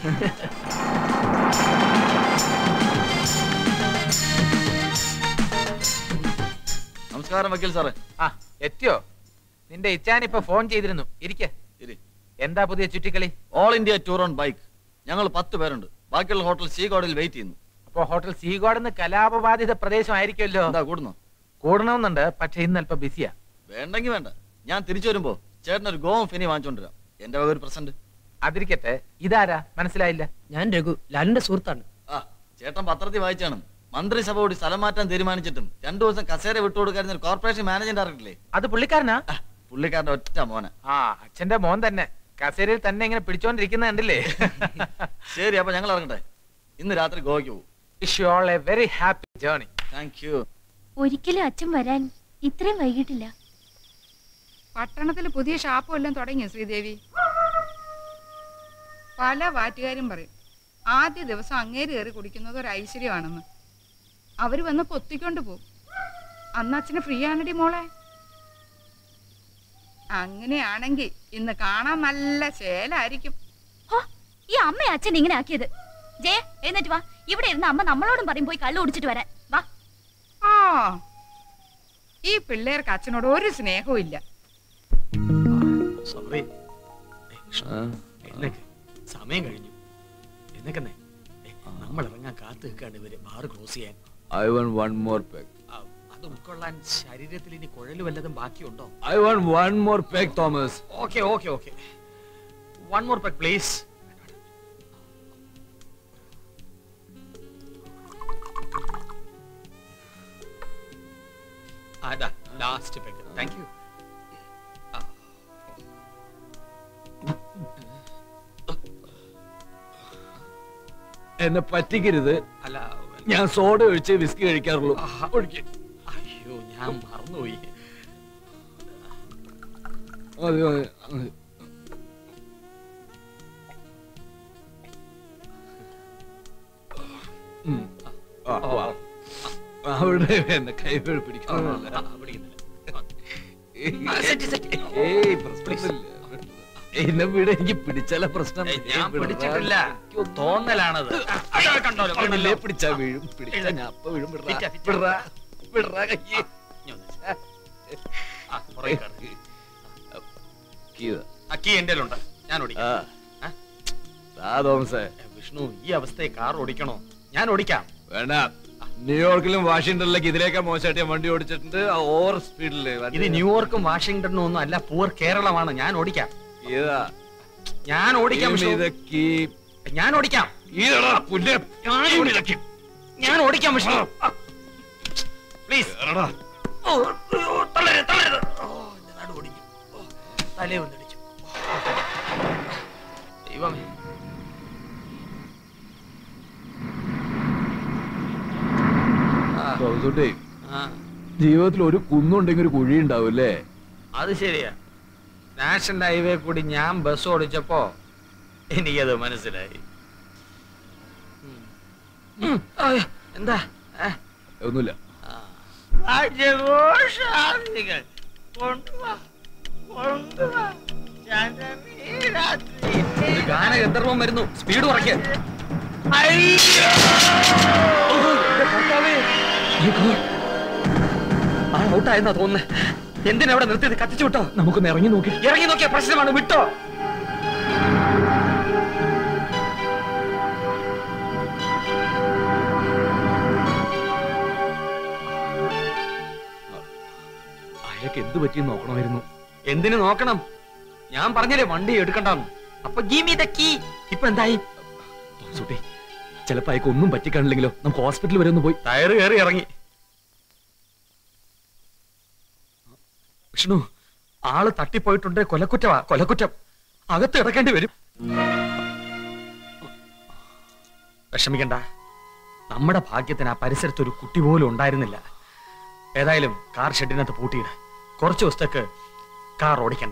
നമസ്കാരം വക്കീൽ സാറേ. ആ എത്തിയോ? നിന്റെ ഇച്ചാൻ ഇപ്പൊ ഫോൺ ചെയ്തിരുന്നു. ഇരിക്കെ. എന്താ പുതിയ ചുറ്റിക്കളി? All India tour on bike. ഞങ്ങൾ പത്ത് പേരുണ്ട്. ബാക്കിയുള്ള ഹോട്ടൽ സീഗോഡിൽ വെയിറ്റ് ചെയ്യുന്നു. അപ്പൊ ഹോട്ടൽ സീഗോഡെന്ന് കലാപബാധിത പ്രദേശമായിരിക്കുമല്ലോ. എന്താ കൂടുന്നു? കൂടണമെന്നുണ്ട്, പക്ഷെ ഇന്ന് അല്പം ബിസിയാ. വേണ്ടെങ്കിൽ വേണ്ട. ഞാൻ തിരിച്ചു വരുമ്പോ ചേട്ടൻ ഒരു ഗോവം ഫിനി വാങ്ങിച്ചോണ്ടിരാം. എന്റെ വക ഒരു പ്രസന്റ്. അതിരിക്കട്ടെ, ഇതാരാ? മനസ്സിലായില്ല. ഞാൻ രഘു, ലാലിന്റെ സുഹൃത്താണ്. ആ ചേട്ടൻ പത്രത്തിൽ വായിച്ചാണ് മന്ത്രിസഭ കൂടി സ്ഥലം മാറ്റാൻ തീരുമാനിച്ചിട്ടും രണ്ടു ദിവസം കസേര വിട്ടുകൊടുക്കാരുന്ന ഒരു കോർപ്പറേഷൻ മാനേജിംഗ് ഡയറക്ടറില്ലേ? അത് പുള്ളിക്കാരനാ? പുള്ളിക്കാരന്റെ ഒറ്റ മോനെ. ആ അച്ഛന്റെ മോൻ തന്നെ കസേരയിൽ തന്നെ ഇങ്ങനെ പിടിച്ചോണ്ടിരിക്കുന്ന കണ്ടില്ലേ? ശരി, അപ്പൊ ഞങ്ങൾ ഇറങ്ങട്ടെ. ഇന്ന് രാത്രി ഗോവയ്ക്ക് പോകും. Wish you all a very happy journey. Thank you. ഒരിക്കലും അച്ഛൻ വരാൻ ഇത്രയും വൈകിട്ടില്ല. പട്ടണത്തിൽ പുതിയ ഷാപ്പ് വല്ലതും തുടങ്ങിയോ ശ്രീദേവി? പല വാറ്റുകാരും പറയും ആദ്യ ദിവസം അങ്ങേര് കയറി കുടിക്കുന്നത് ഒരു ഐശ്വര്യമാണെന്ന്. അവര് വന്ന് പൊത്തിക്കൊണ്ട് പോകും. അന്ന് അച്ഛന് ഫ്രീ ആണടി മോളെ. അങ്ങനെയാണെങ്കിൽ ഇന്ന് കാണാൻ നല്ല ശേലായിരിക്കും. ഈ അമ്മ അച്ഛൻ ഇങ്ങനെ ആക്കിയത്. ജയ എന്നിട്ട് വാ, ഇവിടെ ഇരുന്ന് അമ്മ നമ്മളോടും പറയും പോയി കള്ളു കുടിച്ചിട്ട് വരാൻ. വാ. ആ ഈ പിള്ളേർക്ക് അച്ഛനോട് ഒരു സ്നേഹവും ഇല്ല. സോറി, സമയം കഴിഞ്ഞു. എന്നൊക്കെ നമ്മൾ ഇറങ്ങാൻ കാത്തു നിൽക്കാണ്ട് ഇവര് ബാറ് ക്ലോസ് ചെയ്യാൻ. I want one more peg. അത് ഉൾക്കൊള്ളാൻ ശരീരത്തിൽ ഇനി കുഴല് വല്ലതും ബാക്കിയുണ്ടോ? I want one more peg, Thomas. Okay okay okay one more peg please. അതാ ലാസ്റ്റ് പെഗ്. Thank you. എന്നെ പറ്റിക്കരുത്. അല്ല, ഞാൻ സോഡ ഒഴിച്ച് വിസ്കി കഴിക്കാറുള്ളൂ. അയ്യോ, ഞാൻ മറന്നുപോയി. അതെ അതെ. അവിടെ എന്നെ കൈകൾ പിടിക്കുന്നില്ല. എന്നെ വീട് എനിക്ക് പിടിച്ചാല പ്രശ്നം. ഞാൻ പിടിച്ചിട്ടില്ല, തോന്നലാണത്. കണ്ടോല്ലേ, പിടിച്ചാ വീഴും. പിടിച്ചാ ഞാൻ അപ്പ വീഴും. വിടറാ വിടറാ കയ്യേ. ഞാൻ ഓടിക്കാം. വിഷ്ണു, ഈ അവസ്ഥയെ കാർ ഓടിക്കണോ? ഞാൻ ഓടിക്കാം. വേണ്ട, ന്യൂയോർക്കിലും വാഷിംഗ്ടണിലേക്ക് ഇതിലേക്കാ മോശമായിട്ട് ഞാൻ വണ്ടി ഓടിച്ചിട്ടുണ്ട്. ഓവർ സ്പീഡില്. ഇത് ന്യൂയോർക്കും വാഷിംഗ്ടണും ഒന്നും അല്ല, പൂർ കേരളമാണ്. ഞാൻ ഓടിക്കാം. ഞാൻ ഓടിക്കാം. ഞാൻ ഓടിക്കാം. ഞാൻ ഓടിക്കാം വിഷ്ണു, പ്ലീസ്. തലേ വന്നിടിച്ചു. ദൈവമേ. ജീവിതത്തിൽ ഒരു കുന്നുണ്ടെങ്കിൽ ഒരു കുഴി ഉണ്ടാവും അല്ലേ? അത് ശരിയാ. നാഷണൽ ഹൈവേ കൂടി ഞാൻ ബസ് ഓടിച്ചപ്പോ എനിക്കത് മനസ്സിലായി. എന്താ? ഒന്നുമില്ല. ഗാനഗന്ധർവം വരുന്നു. സ്പീഡ് കുറയ്ക്ക. ആ ഔട്ടായെന്നാ തോന്നുന്നത്. എന്തിനാ അവിടെ നിർത്തിയത്? കത്തിച്ചു വിട്ടോ? നമുക്കൊന്ന് ഇറങ്ങി നോക്കി. ഇറങ്ങി നോക്കിയ പ്രശ്നമാണ്. വിട്ടോ. അയാൾക്ക് എന്ത് പറ്റിയെന്ന് നോക്കണമായിരുന്നു. എന്തിനു നോക്കണം? ഞാൻ പറഞ്ഞില്ലേ വണ്ടി എടുക്കണ്ടെന്ന്. അപ്പൊ ഇപ്പൊ എന്തായി? ചിലപ്പോ അയക്ക് ഒന്നും പറ്റിക്കാണില്ലെങ്കിലോ? നമുക്ക് ഹോസ്പിറ്റലിൽ വരെ ഒന്ന് പോയി. ടയറ് കയറി ഇറങ്ങി. വിഷ്ണു, ആള് തട്ടിപ്പോയിട്ടുണ്ട്. കൊലക്കുറ്റവാ, കൊലക്കുറ്റം. അകത്ത് കിടക്കേണ്ടി വരും. വിഷമിക്കണ്ട. നമ്മുടെ ഭാഗ്യത്തിന് ആ പരിസരത്ത് ഒരു കുട്ടി പോലും ഉണ്ടായിരുന്നില്ല. ഏതായാലും കാർ ഷെഡിനകത്ത് പൂട്ടിയിട. കുറച്ചു ദിവസത്തേക്ക് കാർ ഓടിക്കണ്ട.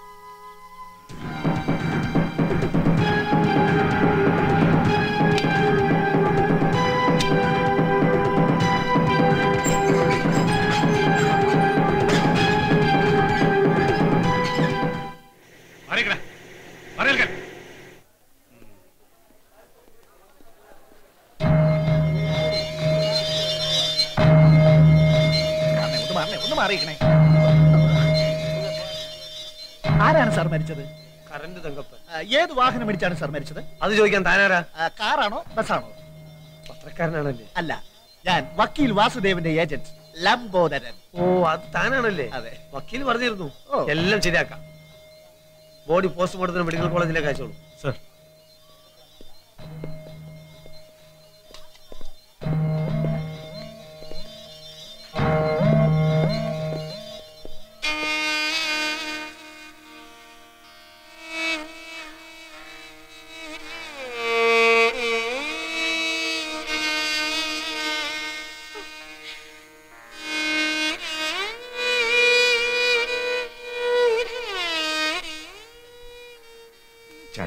ആരാണ് സാർ മരിച്ചത്? കറന്റ് തങ്കപ്പൻ. ഏത് വാഹനം ഇടിച്ചാണ് സാർ മരിച്ചത്? അത് ചോദിക്കാൻ താനാരാ? കാറാണോ ബസ്സാണോ? പത്രക്കാരനാണല്ലേ? അല്ല, ഞാൻ വക്കീൽ വാസുദേവന്റെ ഏജന്റ് ലംബോദരൻ. ഓ, അത് താനാണല്ലേ? അതെ. വക്കീൽ പറഞ്ഞിരുന്നു എല്ലാം ശരിയാക്കാം. ബോഡി പോസ്റ്റ്മോർട്ടത്തിന് മെഡിക്കൽ കോളേജിലേക്ക് അയച്ചോളൂ. സർ.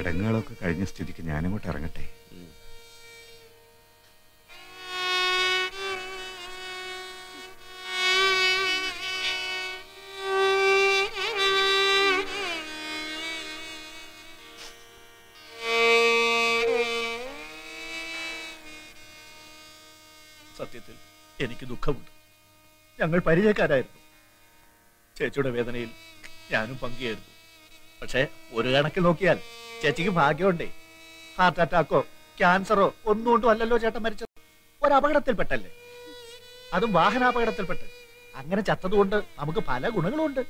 ചടങ്ങുകളൊക്കെ കഴിഞ്ഞ സ്ഥിതിക്ക് ഞാനിങ്ങോട്ട് ഇറങ്ങട്ടെ. സത്യത്തിൽ എനിക്ക് ദുഃഖമുണ്ട്. ഞങ്ങൾ പരിചയക്കാരായിരുന്നു. ചേച്ചിയുടെ വേദനയിൽ ഞാനും പങ്കുചേർന്നു. പക്ഷെ ഒരു കണക്കിൽ നോക്കിയാൽ ചേച്ചിക്ക് ഭാഗ്യമുണ്ടേ. ഹാർട്ട് അറ്റാക്കോ ക്യാൻസറോ ഒന്നും കൊണ്ടും അല്ലല്ലോ ചേട്ടൻ മരിച്ചത്. ഒരപകടത്തിൽപ്പെട്ടല്ലേ, അതും വാഹനാപകടത്തിൽപ്പെട്ട്. അങ്ങനെ ചത്തതുകൊണ്ട് നമുക്ക് പല ഗുണങ്ങളുമുണ്ട്.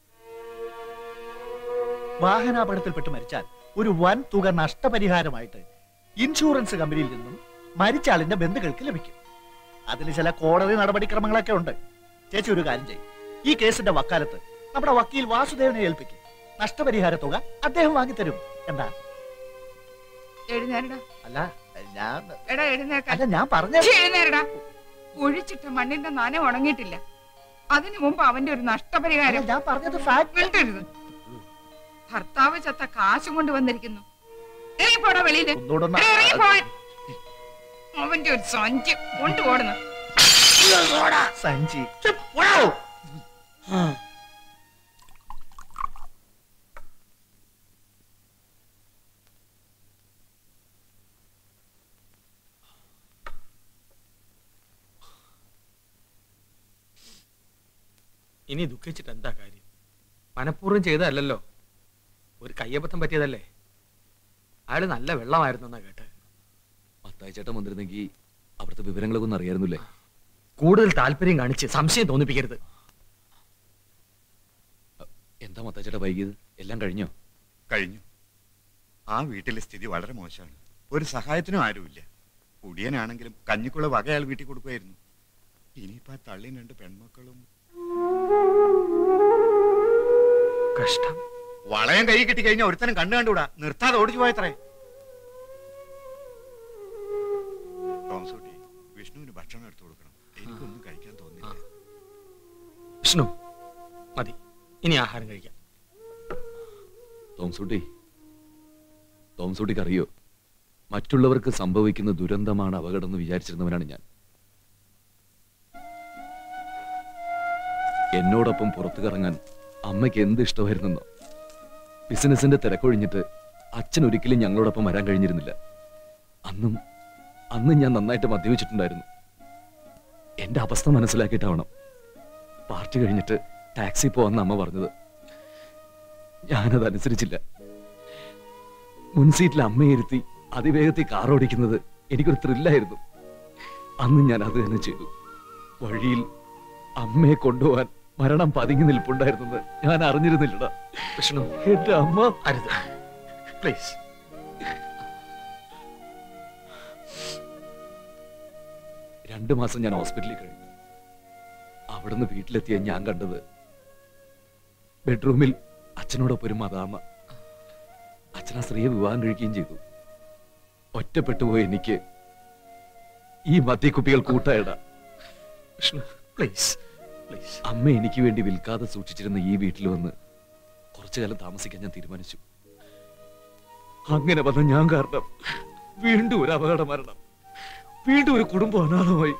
വാഹനാപകടത്തിൽപ്പെട്ട് മരിച്ചാൽ ഒരു വൻ തുക നഷ്ടപരിഹാരമായിട്ട് ഇൻഷുറൻസ് കമ്പനിയിൽ നിന്നും മരിച്ച ആളിന്റെ ബന്ധുക്കൾക്ക് ലഭിക്കും. അതിന് ചില കോടതി നടപടിക്രമങ്ങളൊക്കെ ഉണ്ട്. ചേച്ചി ഒരു കാര്യം ചെയ്യും, ഈ കേസിന്റെ വക്കാലത്ത് നമ്മുടെ വക്കീൽ വാസുദേവനെ ഏൽപ്പിക്കും. നഷ്ടപരിഹാര തുക അദ്ദേഹം വാങ്ങിത്തരും. എന്താ? എഴുന്നേരടാ. അല്ല ഞാൻ എടാ എഴുന്നേക്കാൻ. അല്ല ഞാൻ പറഞ്ഞ എഴുന്നേരടാ. ഒഴിച്ചിട്ട മണ്ണിന്റെ നന ഉണങ്ങിയിട്ടില്ല. അതിനു മുമ്പ് അവന്റെ ഒരു നഷ്ടപരിഹാരം. ഞാൻ പറഞ്ഞത് ഫാക്ട്. ഭർത്താവ് ചത്ത കാശും കൊണ്ട് വന്നിരിക്കുന്നു. ഇറങ്ങിപ്പോടാ വെളിയില്. ഒന്നുകൂടെ ഇറങ്ങിപ്പോവാൻ. അവന്റെ ഒരു സഞ്ചി കൊണ്ടുപോടുന്നു. സഞ്ചി ഇനി ദുഃഖിച്ചിട്ട് എന്താ കാര്യം? മനഃപൂർവ്വം ചെയ്തതല്ലോ, ഒരു കയ്യബദ്ധം പറ്റിയതല്ലേ. അയാള് നല്ല വെള്ളമായിരുന്നു എന്നാ കേട്ട്. മത്തായി ചേട്ടൻ വന്നിരുന്നെങ്കിൽ അവിടുത്തെ വിവരങ്ങളൊക്കെ ഒന്നും അറിയായിരുന്നില്ലേ. കൂടുതൽ താല്പര്യം കാണിച്ച് സംശയം തോന്നിപ്പിക്കരുത്. എന്താ മത്തായി ചേട്ടാ വൈകിയത്? എല്ലാം കഴിഞ്ഞോ? കഴിഞ്ഞു. ആ വീട്ടിലെ സ്ഥിതി വളരെ മോശമാണ്. ഒരു സഹായത്തിനും ആരുമില്ല. കുടിയനാണെങ്കിലും കഞ്ഞിക്കുള്ള വക അയാൾ വീട്ടിൽ കൊടുക്കുമായിരുന്നു. ഇനിയിപ്പോ ആ തള്ളിയും രണ്ട് പെൺമക്കളും. കഷ്ടം. വളയം കൈ കിട്ടി കഴിഞ്ഞാൽ ഒരുത്തനും കണ്ണു കണ്ടുകൂടാ. നിർത്താതെ ഓടിച്ചു പോയത്രേ. ടോംസൂട്ടി, വിഷ്ണുവിന് ഭക്ഷണം എടുത്തു കൊടുക്കണം. എനിക്കൊന്നും കഴിക്കാൻ തോന്നില്ല. വിഷ്ണു മതി, ഇനി ആഹാരം കഴിക്കാം. ടോംസൂട്ടി, ടോംസൂട്ടിക്ക് അറിയോ, മറ്റുള്ളവർക്ക് സംഭവിക്കുന്ന ദുരന്തമാണ് അപകടം എന്ന് വിചാരിച്ചിരുന്നവനാണ് ഞാൻ. എന്നോടൊപ്പം പുറത്തു കറങ്ങാൻ അമ്മയ്ക്ക് എന്ത് ഇഷ്ടമായിരുന്നെന്നോ. ബിസിനസിന്റെ തിരക്കൊഴിഞ്ഞിട്ട് അച്ഛൻ ഒരിക്കലും ഞങ്ങളോടൊപ്പം വരാൻ കഴിഞ്ഞിരുന്നില്ല. അന്നും അന്ന് ഞാൻ നന്നായിട്ട് മദ്യപിച്ചിട്ടുണ്ടായിരുന്നു. എന്റെ അവസ്ഥ മനസ്സിലാക്കിയിട്ടാവണം പാർട്ടി കഴിഞ്ഞിട്ട് ടാക്സി പോവാന്ന് അമ്മ പറഞ്ഞത്. ഞാനതനുസരിച്ചില്ല. മുൻസീറ്റിൽ അമ്മയിരുത്തി അതിവേഗത്തിൽ കാർ ഓടിക്കുന്നത് എനിക്കൊരു ത്രില്ലായിരുന്നു. അന്ന് ഞാൻ അത് തന്നെ ചെയ്തു. വഴിയിൽ അമ്മയെ കൊണ്ടുപോകാൻ മരണം പതുങ്ങി നിൽപ്പുണ്ടായിരുന്നെന്ന് ഞാൻ അറിഞ്ഞിരുന്നില്ലടാ. വിഷ്ണു, എന്റെ അമ്മ അരുത് പ്ലീസ്. രണ്ടു മാസം ഞാൻ ഹോസ്പിറ്റലിൽ കഴിഞ്ഞു. അവിടുന്ന് വീട്ടിലെത്തിയ ഞാൻ കണ്ടത് ബെഡ്റൂമിൽ അച്ഛനോടൊപ്പം ഒരു മദാമ്മ. അച്ഛൻ ആ സ്ത്രീയെ വിവാഹം കഴിക്കുകയും ചെയ്തു. ഒറ്റപ്പെട്ടു പോയി എനിക്ക് ഈ മദ്യക്കുപ്പികൾ കൂട്ടായിടാ. Vishnu please please. അമ്മ എനിക്ക് വേണ്ടി വിൽക്കാതെ സൂക്ഷിച്ചിരുന്ന ഈ വീട്ടിൽ വന്ന് കുറച്ചു കാലം താമസിക്കാൻ ഞാൻ തീരുമാനിച്ചു. അങ്ങനെ വന്ന ഞാൻ കാരണം വീണ്ടും ഒരു അപകട മരണം, വീണ്ടും ഒരു കുടുംബം അനാഥമായി.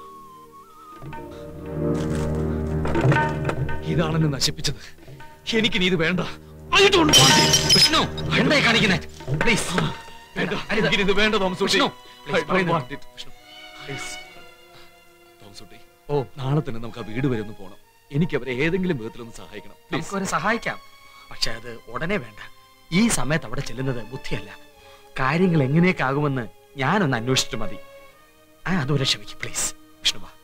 ഇതാണെന്നെ നശിപ്പിച്ചത്. എനിക്ക് നീ ഇത് വേണ്ട. വിഷ്ണു എന്തായി കാണിക്കുന്നേ? പ്ലീസ് വേണ്ട, ഇത് വേണ്ട തോമസൂട്ടി. തോമസൂട്ടി, ഓ നാളെ തന്നെ നമുക്ക് ആ വീട് വരെ ഒന്ന് പോകണം. എനിക്ക് അവരെ ഏതെങ്കിലും വിധത്തിലൊന്ന് സഹായിക്കണം. നമുക്കവരെ സഹായിക്കാം, പക്ഷെ അത് ഉടനെ വേണ്ട. ഈ സമയത്ത് അവിടെ ചെല്ലുന്നത് ബുദ്ധിയല്ല. കാര്യങ്ങൾ എങ്ങനെയൊക്കെ ആകുമെന്ന് ഞാനൊന്ന് അന്വേഷിച്ചിട്ട് മതി. ആ അതുവരെ ക്ഷമിക്കും പ്ലീസ്. വിഷ്ണു വാ.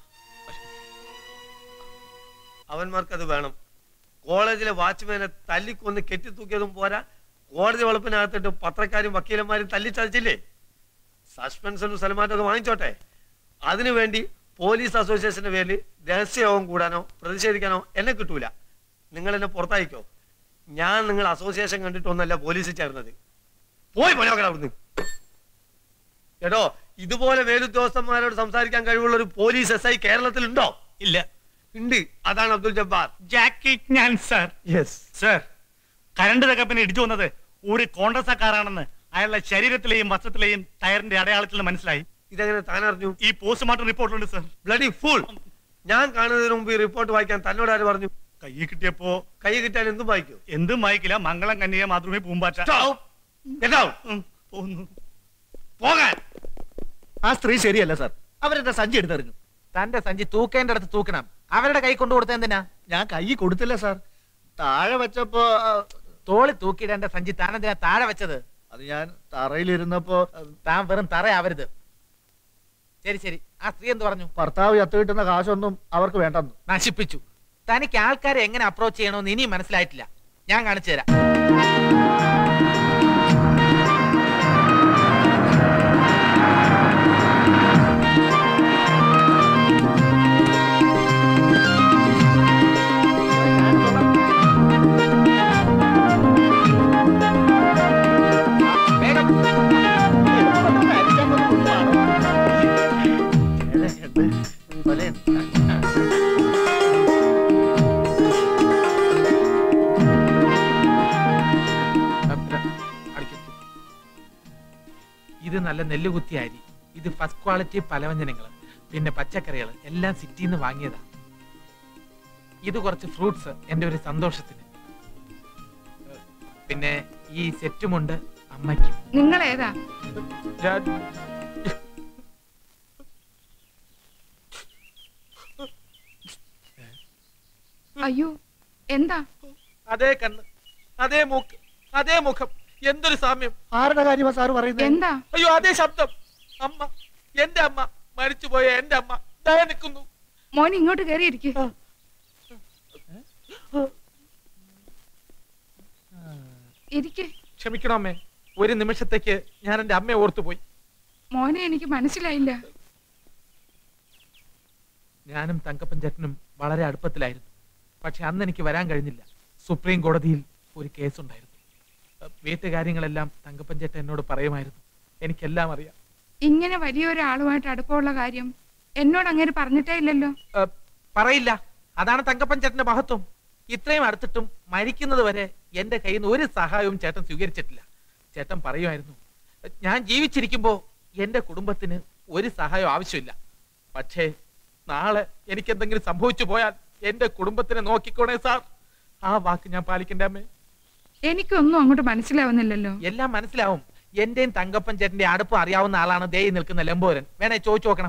അവന്മാർക്കത് വേണം. കോളേജിലെ വാച്ച്മാനെ തല്ലിക്കൊന്ന് കെട്ടിത്തൂക്കിയതും പോരാ, കോടതി വളപ്പിനകത്തിട്ട് പത്രക്കാരും വക്കീലന്മാരും തല്ലിച്ചതച്ചില്ലേ. സസ്പെൻഷനും സൽമാനൊക്കെ വാങ്ങിച്ചോട്ടെ. അതിനുവേണ്ടി പോലീസ് അസോസിയേഷന്റെ പേരിൽ രഹസ്യയോഗം കൂടാനോ പ്രതിഷേധിക്കാനോ എന്നെ കിട്ടൂല. നിങ്ങൾ എന്നെ പുറത്തായിക്കോ. ഞാൻ നിങ്ങൾ അസോസിയേഷൻ കണ്ടിട്ടൊന്നല്ല പോലീസിൽ ചേർന്നത്. പോയി പോയോക്കണം അവിടുന്ന്. എടോ, ഇതുപോലെ മേലുദ്യോഗസ്ഥന്മാരോട് സംസാരിക്കാൻ കഴിവുള്ള ഒരു പോലീസ് എസ് ഐ കേരളത്തിലുണ്ടോ? ഇല്ല. ഉണ്ട്. അതാണ് അബ്ദുൽ ജബ്ബാർ. ജാക്കി ഞാൻ സാർ. യെസ് സാർ, കരണ്ട് തകപ്പിന് ഇടിച്ചു വന്നത് ഒരു കോൺഗ്രസ്സാക്കാരാണെന്ന് അയാളുടെ ശരീരത്തിലെയും വസ്ത്രത്തിലെയും ടയറിന്റെ അടയാളത്തിൽ നിന്ന് മനസ്സിലായി. ഇതെങ്ങനെ താൻ അറിഞ്ഞു? ഈ പോസ്റ്റ്മോർട്ടം റിപ്പോർട്ടുണ്ട് സർ. Bloody full. ഞാൻ കാണുന്നതിന് മുമ്പ് ഈ റിപ്പോർട്ട് വായിക്കാൻ തന്നോട് ആര് പറഞ്ഞു? കൈ കിട്ടിയപ്പോ കൈ കിട്ടാൻ എന്തും വായിക്കോ? എന്തും വായിക്കില്ല. മംഗളം കന്യക മാത്രമേ പൂമ്പാറ്റ. പോകാൻ. ആ സ്ത്രീ ശരിയല്ല സർ. അവരെന്റെ സഞ്ചി എടുത്തെറിഞ്ഞു. തന്റെ സഞ്ചി തൂക്കേണ്ട അടുത്ത് തൂക്കണം. അവരുടെ കൈ കൊണ്ടു കൊടുത്ത എന്തിനാ? ഞാൻ കൈ കൊടുത്തില്ല സാർ. താഴെ വെച്ചപ്പോ തോളി തൂക്കിയിടേണ്ട സഞ്ചി താനെന്തിനാ താഴെ വെച്ചത്? അത് ഞാൻ തറയിലിരുന്നപ്പോ താൻ വെറും തറയാവരുത്. ശരി ശരി, ആ സ്ത്രീ എന്ത് പറഞ്ഞു? ഭർത്താവ് ചത്തു കിട്ടുന്ന കാശൊന്നും അവർക്ക് വേണ്ടെന്ന്. നശിപ്പിച്ചു. തനിക്ക് ആൾക്കാരെ എങ്ങനെ അപ്രോച്ച് ചെയ്യണമെന്ന് ഇനിയും മനസ്സിലായിട്ടില്ല. ഞാൻ കാണിച്ചു തരാം. ഇത് നല്ല നെല്ലുകുത്തി അരി, ഇത് ഫസ്റ്റ് ക്വാളിറ്റി പലവ്യഞ്ജനങ്ങൾ, പിന്നെ പച്ചക്കറികൾ എല്ലാം സിറ്റിയിൽ നിന്ന് വാങ്ങിയതാ. ഇത് കുറച്ച് ഫ്രൂട്ട്സ് എന്റെ ഒരു സന്തോഷത്തിന്. പിന്നെ ഈ സെറ്റുമുണ്ട് അമ്മയ്ക്ക്. നിങ്ങൾ ഏതാ? അയ്യോ എന്താ? അതേ കണ്ണ്, അതേ മൂക്ക്, അതേ മുഖം, എന്തൊരു സാമ്യം. ആരുടെ കാര്യമാ സാറ് പറയുന്നത്? എന്താ? അയ്യോ അതേ ശബ്ദം. അമ്മ, എന്റെ അമ്മ, മരിച്ചുപോയ എന്റെ അമ്മ ദാ നിൽക്കുന്നു. മോൻ ഇങ്ങോട്ട് കയറിയിരിക്കും. ഇരിക്കെ. ക്ഷമിക്കണം അമ്മേ, ഒരു നിമിഷത്തേക്ക് ഞാൻ എന്റെ അമ്മയെ ഓർത്തുപോയി. മോനെ എനിക്ക് മനസ്സിലായില്ല. ഞാനും തങ്കപ്പൻ ചേട്ടനും വളരെ അടുപ്പത്തിലായിരുന്നു. പക്ഷെ അന്ന് എനിക്ക് വരാൻ കഴിഞ്ഞില്ല. സുപ്രീം കോടതിയിൽ ഒരു കേസുണ്ടായിരുന്നു. വീട്ടുകാര്യങ്ങളെല്ലാം തങ്കപ്പൻ ചേട്ടൻ എന്നോട് പറയുമായിരുന്നു. എനിക്കെല്ലാം അറിയാം. ഇങ്ങനെ വലിയൊരാളുമായിട്ട് അടുപ്പമുള്ള കാര്യം എന്നോട് അങ്ങനെ പറഞ്ഞിട്ടേ ഇല്ലല്ലോ. പറയില്ല. അതാണ് തങ്കപ്പൻ ചേട്ടന്റെ മഹത്വം. ഇത്രയും അടുത്തിട്ടും മരിക്കുന്നത് വരെ എന്റെ കയ്യിൽ നിന്ന് ഒരു സഹായവും ചേട്ടൻ സ്വീകരിച്ചിട്ടില്ല. ചേട്ടൻ പറയുമായിരുന്നു, ഞാൻ ജീവിച്ചിരിക്കുമ്പോ എന്റെ കുടുംബത്തിന് ഒരു സഹായം ആവശ്യമില്ല. പക്ഷേ നാളെ എനിക്ക് എന്തെങ്കിലും സംഭവിച്ചു പോയാൽ എന്റെ കുടുംബത്തിനെ നോക്കിക്കോണേ സാർ. ആ വാക്ക് ഞാൻ പാലിക്കണ്ടേ അമ്മേ? എനിക്കൊന്നും അങ്ങോട്ട് മനസ്സിലാവുന്നില്ലല്ലോ. എല്ലാം മനസ്സിലാവും. എന്റെയും തങ്കപ്പൻ ചേട്ടന്റെ അടുപ്പം അറിയാവുന്ന ആളാണ് ദേ നിൽക്കുന്ന ലംബോരൻ. വേണേ ചോദിച്ചു നോക്കണം.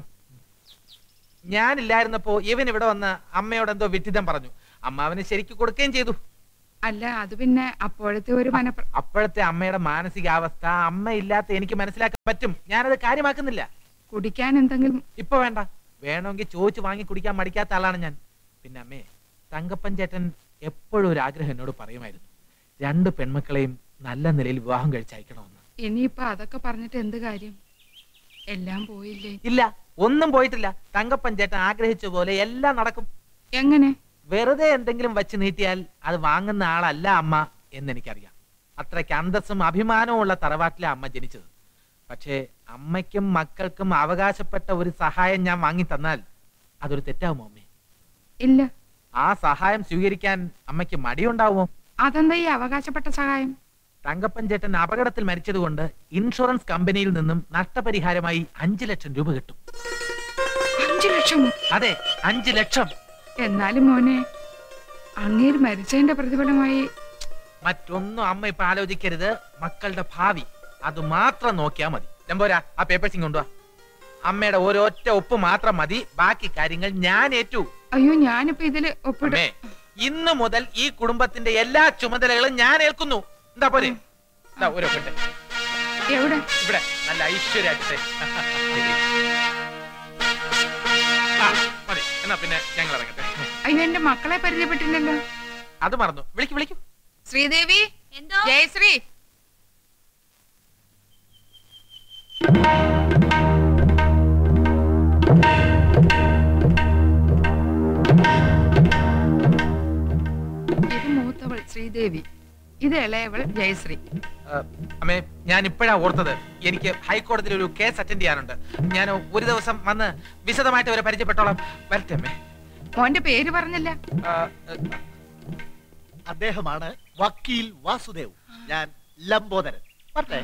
ഞാനില്ലായിരുന്നപ്പോ ഇവൻ ഇവിടെ വന്ന് അമ്മയോട് എന്തോ വിട്ടിതം പറഞ്ഞു. അമ്മ അവന് ശരിക്ക് കൊടുക്കുകയും ചെയ്തു. അല്ല, അത് പിന്നെ അപ്പോഴത്തെ ഒരു മന അപ്പോഴത്തെ അമ്മയുടെ മാനസികാവസ്ഥ അമ്മ ഇല്ലാത്ത എനിക്ക് മനസ്സിലാക്കാൻ പറ്റും. ഞാനത് കാര്യമാക്കുന്നില്ല. കുടിക്കാൻ എന്തെങ്കിലും ഇപ്പൊ വേണ്ട. വേണമെങ്കിൽ ചോദിച്ചു വാങ്ങി കുടിക്കാൻ മടിക്കാത്ത ആളാണ് ഞാൻ. പിന്നെ അമ്മേ, തങ്കപ്പൻ ചേട്ടൻ എപ്പോഴും ഒരു ആഗ്രഹം എന്നോട് പറയുമായിരുന്നു, രണ്ട് പെൺമക്കളെയും നല്ല നിലയിൽ വിവാഹം കഴിച്ചയക്കണമെന്ന്. ഇനിയിപ്പൊ അതൊക്കെ പറഞ്ഞിട്ട് എന്ത് കാര്യം? എല്ലാം പോയില്ലേ? ഇല്ല, ഒന്നും പോയിട്ടില്ല. തങ്കപ്പൻ ചേട്ടൻ ആഗ്രഹിച്ച പോലെ എല്ലാം നടക്കും. എങ്ങനെ? വെറുതെ എന്തെങ്കിലും വച്ച് നീട്ടിയാൽ അത് വാങ്ങുന്ന ആളല്ല അമ്മ എന്നെനിക്കറിയാം. അത്രയ്ക്ക് അന്തസ്സും അഭിമാനവും ഉള്ള തറവാട്ടിലെ അമ്മ ജനിച്ചത്. പക്ഷേ അമ്മയ്ക്കും മക്കൾക്കും അവകാശപ്പെട്ട ഒരു സഹായം ഞാൻ വാങ്ങി തന്നാൽ അതൊരു തെറ്റാവുമോ അമ്മേ? ഇല്ല. ആ സഹായം സ്വീകരിക്കാൻ അമ്മയ്ക്ക് മടിയുണ്ടാവുമോ? അതെന്താ ഈ അവകാശപ്പെട്ട സഹായം? തങ്കപ്പൻ ചേട്ടൻ അപകടത്തിൽ മരിച്ചതുകൊണ്ട് ഇൻഷുറൻസ് കമ്പനിയിൽ നിന്നും നഷ്ടപരിഹാരമായി അഞ്ചു ലക്ഷം രൂപ കിട്ടും. അഞ്ചു ലക്ഷമോ? അതെ, അഞ്ചു ലക്ഷം. എന്നാലും മോനെ, അങ്ങേര് മരിച്ചതിന്റെ പ്രതിഫലമായി മറ്റൊന്നും അമ്മ ഇപ്പൊ ആലോചിക്കരുത്. മക്കളുടെ ഭാവി അത് മാത്രം നോക്കിയാ മതി. ലംബോരാ, ആ പേപ്പേഴ്സിങ് കൊണ്ടുവാ. അമ്മയുടെ ഓരോറ്റ ഒപ്പ് മാത്രം മതി. ബാക്കി കാര്യങ്ങൾ ഞാൻ ഏറ്റു. അയ്യോ, ഞാനിപ്പോ ഇതില് ഒപ്പിടേ. ഇന്ന് മുതൽ ഈ കുടുംബത്തിന്റെ എല്ലാ ചുമതലകളും ഞാൻ ഏൽക്കുന്നു. എന്താ പോലെ ഒരു ഒപ്പിട്ടെ. എവിടെ? ഇവിടെ നല്ല ഐശ്വര്യാട്ടെ. മതി. എന്നാ പിന്നെ ഞങ്ങൾ ഇറങ്ങട്ടെ. അയ്യോ, എന്റെ മക്കളെ പരിചയപ്പെട്ടില്ലല്ലോ. അത് മറന്നു. വിളിക്കു വിളിക്കൂ. ശ്രീദേവി. എന്തോ? ജയശ്രീ. ഇത് മൂത്തവൾ ശ്രീദേവി, ഇത് ഇളയവൾ ജയശ്രീ. അമ്മേ, ഞാൻ ഇപ്പോഴാ ഓർത്തത്, എനിക്ക് ഹൈക്കോടതിയിൽ ഒരു കേസ് അറ്റൻഡ് ചെയ്യാനുണ്ട്. ഞാൻ ഒരു ദിവസം വന്ന് വിശദമായിട്ട് അവരെ പരിചയപ്പെട്ടോളാം. വരട്ടെ അമ്മേ. മോന്റെ പേര് പറഞ്ഞില്ല. അദ്ദേഹമാണ് വക്കീൽ വാസുദേവ്. ഞാൻ ലംബോദരൻ. പറ്റേ?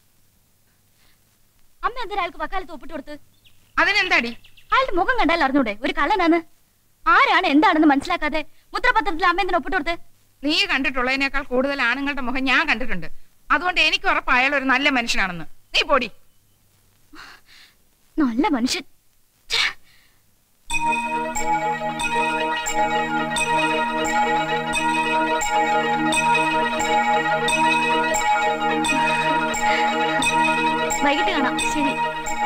അമ്മ എന്തിനാ അയാൾക്ക് വക്കാലത്ത് ഒപ്പിട്ട് കൊടുത്ത്? അതിനെന്താടി? അയാളുടെ മുഖം കണ്ടാൽ അറിഞ്ഞൂടെ ഒരു കള്ളനാണ്? ആരാണ് എന്താണെന്ന് മനസ്സിലാക്കാതെ മുദ്രപത്രത്തിൽ അമ്മ എന്തിനാ ഒപ്പിട്ട് കൊടുത്ത്? നീ കണ്ടിട്ടുള്ളതിനേക്കാൾ കൂടുതൽ ആണുങ്ങളുടെ മുഖം ഞാൻ കണ്ടിട്ടുണ്ട്. അതുകൊണ്ട് എനിക്ക് ഉറപ്പ് അയാൾ ഒരു നല്ല മനുഷ്യനാണെന്ന്. നീ പോടി. നല്ല മനുഷ്യൻ. വൈകിട്ട് കാണാം. ശരി.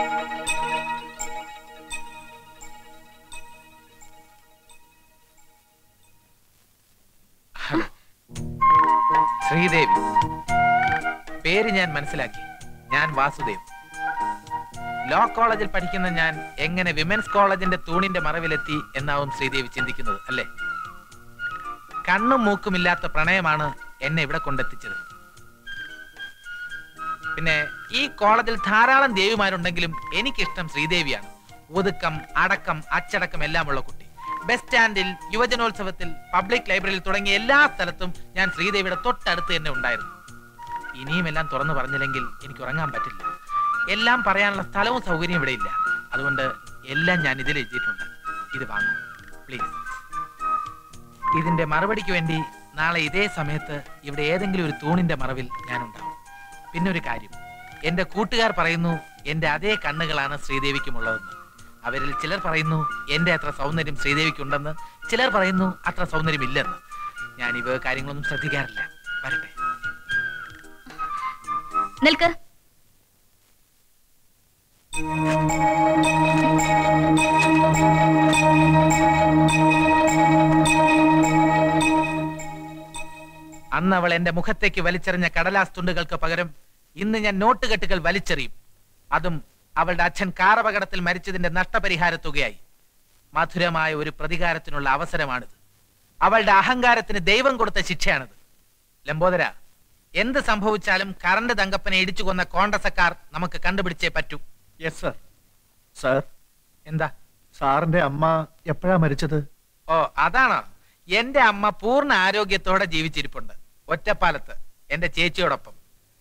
ശ്രീദേവി, പേര് ഞാൻ മനസ്സിലാക്കി. ഞാൻ വാസുദേവ്. ലോ കോളേജിൽ പഠിക്കുന്ന ഞാൻ എങ്ങനെ വിമൻസ് കോളേജിന്റെ തൂണിന്റെ മറവിലെത്തി എന്നാവും ശ്രീദേവി ചിന്തിക്കുന്നത് അല്ലേ? കണ്ണും മൂക്കുമില്ലാത്ത പ്രണയമാണ് എന്നെ ഇവിടെ കൊണ്ടെത്തിച്ചത്. പിന്നെ ഈ കോളേജിൽ ധാരാളം ദേവിമാരുണ്ടെങ്കിലും എനിക്കിഷ്ടം ശ്രീദേവിയാണ്. ഒതുക്കം, അടക്കം, അച്ചടക്കം എല്ലാമുള്ള കുട്ടി. ബസ് സ്റ്റാൻഡിൽ, യുവജനോത്സവത്തിൽ, പബ്ലിക് ലൈബ്രറിയിൽ തുടങ്ങിയ എല്ലാ സ്ഥലത്തും ഞാൻ ശ്രീദേവിയുടെ തൊട്ടടുത്ത് തന്നെ ഉണ്ടായിരുന്നു. ഇനിയും എല്ലാം തുറന്നു പറഞ്ഞില്ലെങ്കിൽ എനിക്ക് ഉറങ്ങാൻ പറ്റില്ല. എല്ലാം പറയാനുള്ള സ്ഥലവും സൗകര്യവും ഇവിടെ ഇല്ല. അതുകൊണ്ട് എല്ലാം ഞാൻ ഇതിൽ എഴുതിയിട്ടുണ്ട്. ഇത് വാങ്ങും പ്ലീസ്. ഇതിന്റെ മറുപടിക്ക് വേണ്ടി നാളെ ഇതേ സമയത്ത് ഇവിടെ ഏതെങ്കിലും ഒരു തൂണിന്റെ മറവിൽ ഞാൻ ഉണ്ടാവും. പിന്നെ ഒരു കാര്യം, എന്റെ കൂട്ടുകാർ പറയുന്നു എന്റെ അതേ കണ്ണുകളാണ് ശ്രീദേവിക്കുമുള്ളതെന്ന്. അവരിൽ ചിലർ പറയുന്നു എന്റെ അത്ര സൗന്ദര്യം ശ്രീദേവിക്കുണ്ടെന്ന്, ചിലർ പറയുന്നു അത്ര സൗന്ദര്യം ഇല്ലെന്ന്. ഞാൻ ഇവ കാര്യങ്ങളൊന്നും ശ്രദ്ധിക്കാറില്ല. വരട്ടെ. നിൽക്ക്. അന്ന് അവൾ എന്റെ മുഖത്തേക്ക് വലിച്ചെറിഞ്ഞ കടലാസ് തുണ്ടുകൾക്ക് പകരം ഇന്ന് ഞാൻ നോട്ടുകെട്ടുകൾ വലിച്ചെറിയും. അതും അവളുടെ അച്ഛൻ കാറപകടത്തിൽ മരിച്ചതിന്റെ നഷ്ടപരിഹാര തുകയായി. മധുരമായ ഒരു പ്രതികാരത്തിനുള്ള അവസരമാണിത്. അവളുടെ അഹങ്കാരത്തിന് ദൈവം കൊടുത്ത ശിക്ഷയാണിത്. ലംബോദര, എന്ത് സംഭവിച്ചാലും കറണ്ട് തങ്കപ്പനെ ഇടിച്ചു കൊന്ന കോൺഗ്രസക്കാർ നമുക്ക് കണ്ടുപിടിച്ചേ പറ്റൂ. Yes sir. സർ, എന്താ? സാറിന്റെ അമ്മ എപ്പോഴാ മരിച്ചത്? ഓ, അതാണോ? എന്റെ അമ്മ പൂർണ്ണ ആരോഗ്യത്തോടെ ജീവിച്ചിരിപ്പുണ്ട്, ഒറ്റപ്പാലത്ത് എന്റെ ചേച്ചിയോടൊപ്പം.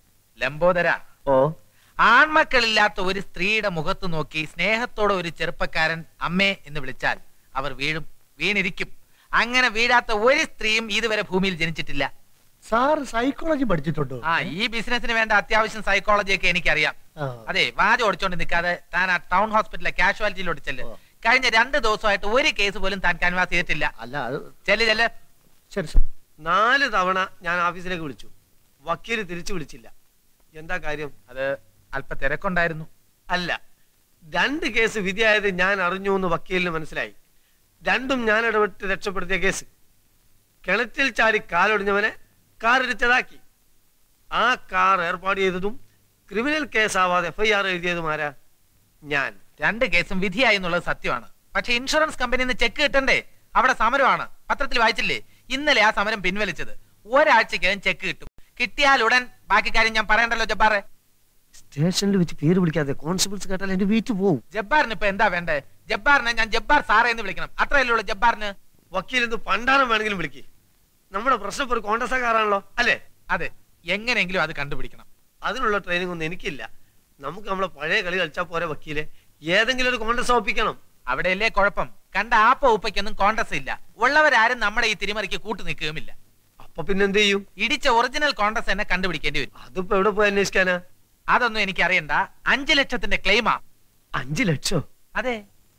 ലംബോദര, ഓ, ആൺമക്കളില്ലാത്ത ഒരു സ്ത്രീയുടെ മുഖത്ത് നോക്കി സ്നേഹത്തോടെ ഒരു ചെറുപ്പക്കാരൻ അമ്മേ എന്ന് വിളിച്ചാൽ അവർ വീഴും, വീണിരിക്കും. അങ്ങനെ വീഴാത്ത ഒരു സ്ത്രീയും ഇതുവരെ ഭൂമിയിൽ ജനിച്ചിട്ടില്ല. സാർ സൈക്കോളജി പഠിച്ചിട്ടുണ്ടോ? ആ, ഈ ബിസിനസിന് വേണ്ട അത്യാവശ്യം സൈക്കോളജി ഒക്കെ എനിക്കറിയാം. അതെ, വാചം ഓടിച്ചോണ്ട് നിൽക്കാതെ താൻ ആ ടൗൺ ഹോസ്പിറ്റലിലെ കാഷ്വാലിറ്റിയിലോട്ട് ചെല്ല്. കഴിഞ്ഞ രണ്ട് ദിവസമായിട്ട് ഒരു കേസ് പോലും താൻ കൻവാസ് ചെയ്തിട്ടില്ല. അല്ല, ചെല്ല് ചെല്ല്. ശരി സർ. നാല് തവണ ഞാൻ ഓഫീസിലേക്ക് വിളിച്ചു, വക്കീല് തിരിച്ചു വിളിച്ചില്ല. എന്താ കാര്യം? അത് അല്പ തിരക്കുണ്ടായിരുന്നു. അല്ല, രണ്ട് കേസ് വിധിയായത് ഞാൻ അറിഞ്ഞു എന്ന് വക്കീലിന് മനസ്സിലായി. രണ്ടും ഞാൻ ഇടപെട്ട് രക്ഷപ്പെടുത്തിയ കേസ്. കിണറ്റിൽ ചാടി കാലൊടിഞ്ഞവനെ കാറിടിച്ചതാക്കി. ആ കാർ ഏർപ്പാട് ചെയ്തതും ക്രിമിനൽ കേസാവാതെ എഫ് ഐ ആർ എഴുതിയതും ആരാ? ഞാൻ. രണ്ട് കേസും വിധിയായി എന്നുള്ളത് സത്യമാണ്. പക്ഷെ ഇൻഷുറൻസ് കമ്പനിന്ന് ചെക്ക് കിട്ടണ്ടേ? അവിടെ സമരമാണ്. പത്രത്തിൽ വായിച്ചില്ലേ? ഇന്നലെ ആ സമരം പിൻവലിച്ചത്. ഒരാഴ്ചക്കകം ചെക്ക് കിട്ടും. കിട്ടിയാൽ ഉടൻ ബാക്കി കാര്യം ഞാൻ പറയണ്ടല്ലോ ജബ്ബാറെ. സ്റ്റേഷനിൽ വെച്ച് പേര് വിളിക്കാതെ കോൺസ്റ്റബിൾസ് കേട്ടാൽ എന്റെ വീട്ടിൽ പോവും. ജബ്ബാറിന് ഇപ്പൊ എന്താ വേണ്ടേ? ജബ്ബാറിനെ ഞാൻ ജബ്ബാർ സാറേ എന്ന് വിളിക്കണം, അത്രയല്ലേ ഉള്ളൂ ജബ്ബാറിന്. വക്കീൽ എന്ത് പണ്ടാരം വേണമെങ്കിലും വിളിക്ക്. നമ്മുടെ പ്രശ്നം ഒരു കോൺഗ്രസ്സുകാരാണല്ലോ, അല്ലേ? അതെ, എങ്ങനെയെങ്കിലും അത് കണ്ടുപിടിക്കണം. അതിനുള്ള ട്രെയിനിങ് ഒന്നും എനിക്കില്ല. നമുക്ക് നമ്മളെ പഴയ കളി കളിച്ചാൽ പോരെ വക്കീലെ. ഏതെങ്കിലും ഒരു കോൺഗ്രസ് ഒപ്പിക്കണം. അവിടെയല്ലേ കുഴപ്പം. കണ്ട ആപ്പ ഉപ്പയ്ക്കൊന്നും കോൺഗ്രസ് ഇല്ല. ഉള്ളവരാരും നമ്മുടെ ഈ തിരിമറിക്ക് കൂട്ടു നിൽക്കുകയുമില്ല. അപ്പൊ പിന്നെന്ത് ചെയ്യും? ഇടിച്ച ഒറിജിനൽ കോൺഗ്രസ് തന്നെ കണ്ടുപിടിക്കേണ്ടി വരും. അതിപ്പോ എവിടെ പോയി അന്വേഷിക്കാനാ? അതൊന്നും എനിക്ക് അറിയണ്ട. അഞ്ചു ലക്ഷത്തിന്റെ ക്ലെയിമാ. അഞ്ചു ലക്ഷം? അതെ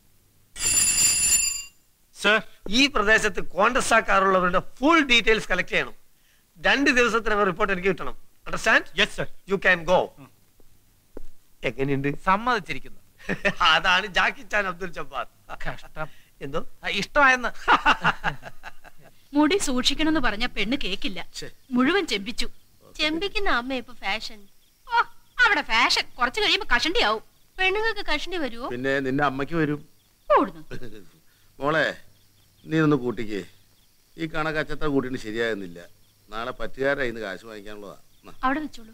സർ. ഈ പ്രദേശത്ത് കോൺഗ്രസ് ആക്കാറുള്ളവരുടെ ഫുൾ ഡീറ്റെയിൽസ് കളക്ട് ചെയ്യണം. രണ്ട് ദിവസത്തിനകം റിപ്പോർട്ട് എനിക്ക് കിട്ടണം. Understand? Yes sir. You can go. എങ്ങനെയുണ്ട്? സമ്മതിച്ചിരിക്കുന്നു. അതാണ് ജാക്കി ചാൻ അബ്ദുൽ ജബ്ബാർ. കഷ്ടം. എന്തോ ഇഷ്ടമായെന്ന്. മുടി സൂക്ഷിക്കണമെന്ന് പറഞ്ഞ പെണ്ണ് കേക്കില്ല, മുഴുവൻ ചെമ്പിച്ചു. ചെമ്പിക്കുന്ന അമ്മ ഇപ്പൊ ഫാഷൻ. ഓ, അവിടെ ഫാഷൻ കുറച്ചു കഴിയുമ്പോ കഷണ്ടിയാവും. പെണ്ണുങ്ങൾക്ക് കഷണ്ടി വരുമോ? പിന്നെ നിന്റെ അമ്മയ്ക്ക് വരും. ഓടുന്നു. മോളെ, നീ ഒന്ന് കൂട്ടിക്കേ. ഈ കണക്കച്ചത്ര കൂട്ടിട്ട് ശരിയാകുന്നില്ല. നാളെ പറ്റുകാരായി ഇന്ന് കാശ് വാങ്ങിക്കാനുള്ളതാ. അവിടെ വെച്ചോളൂ.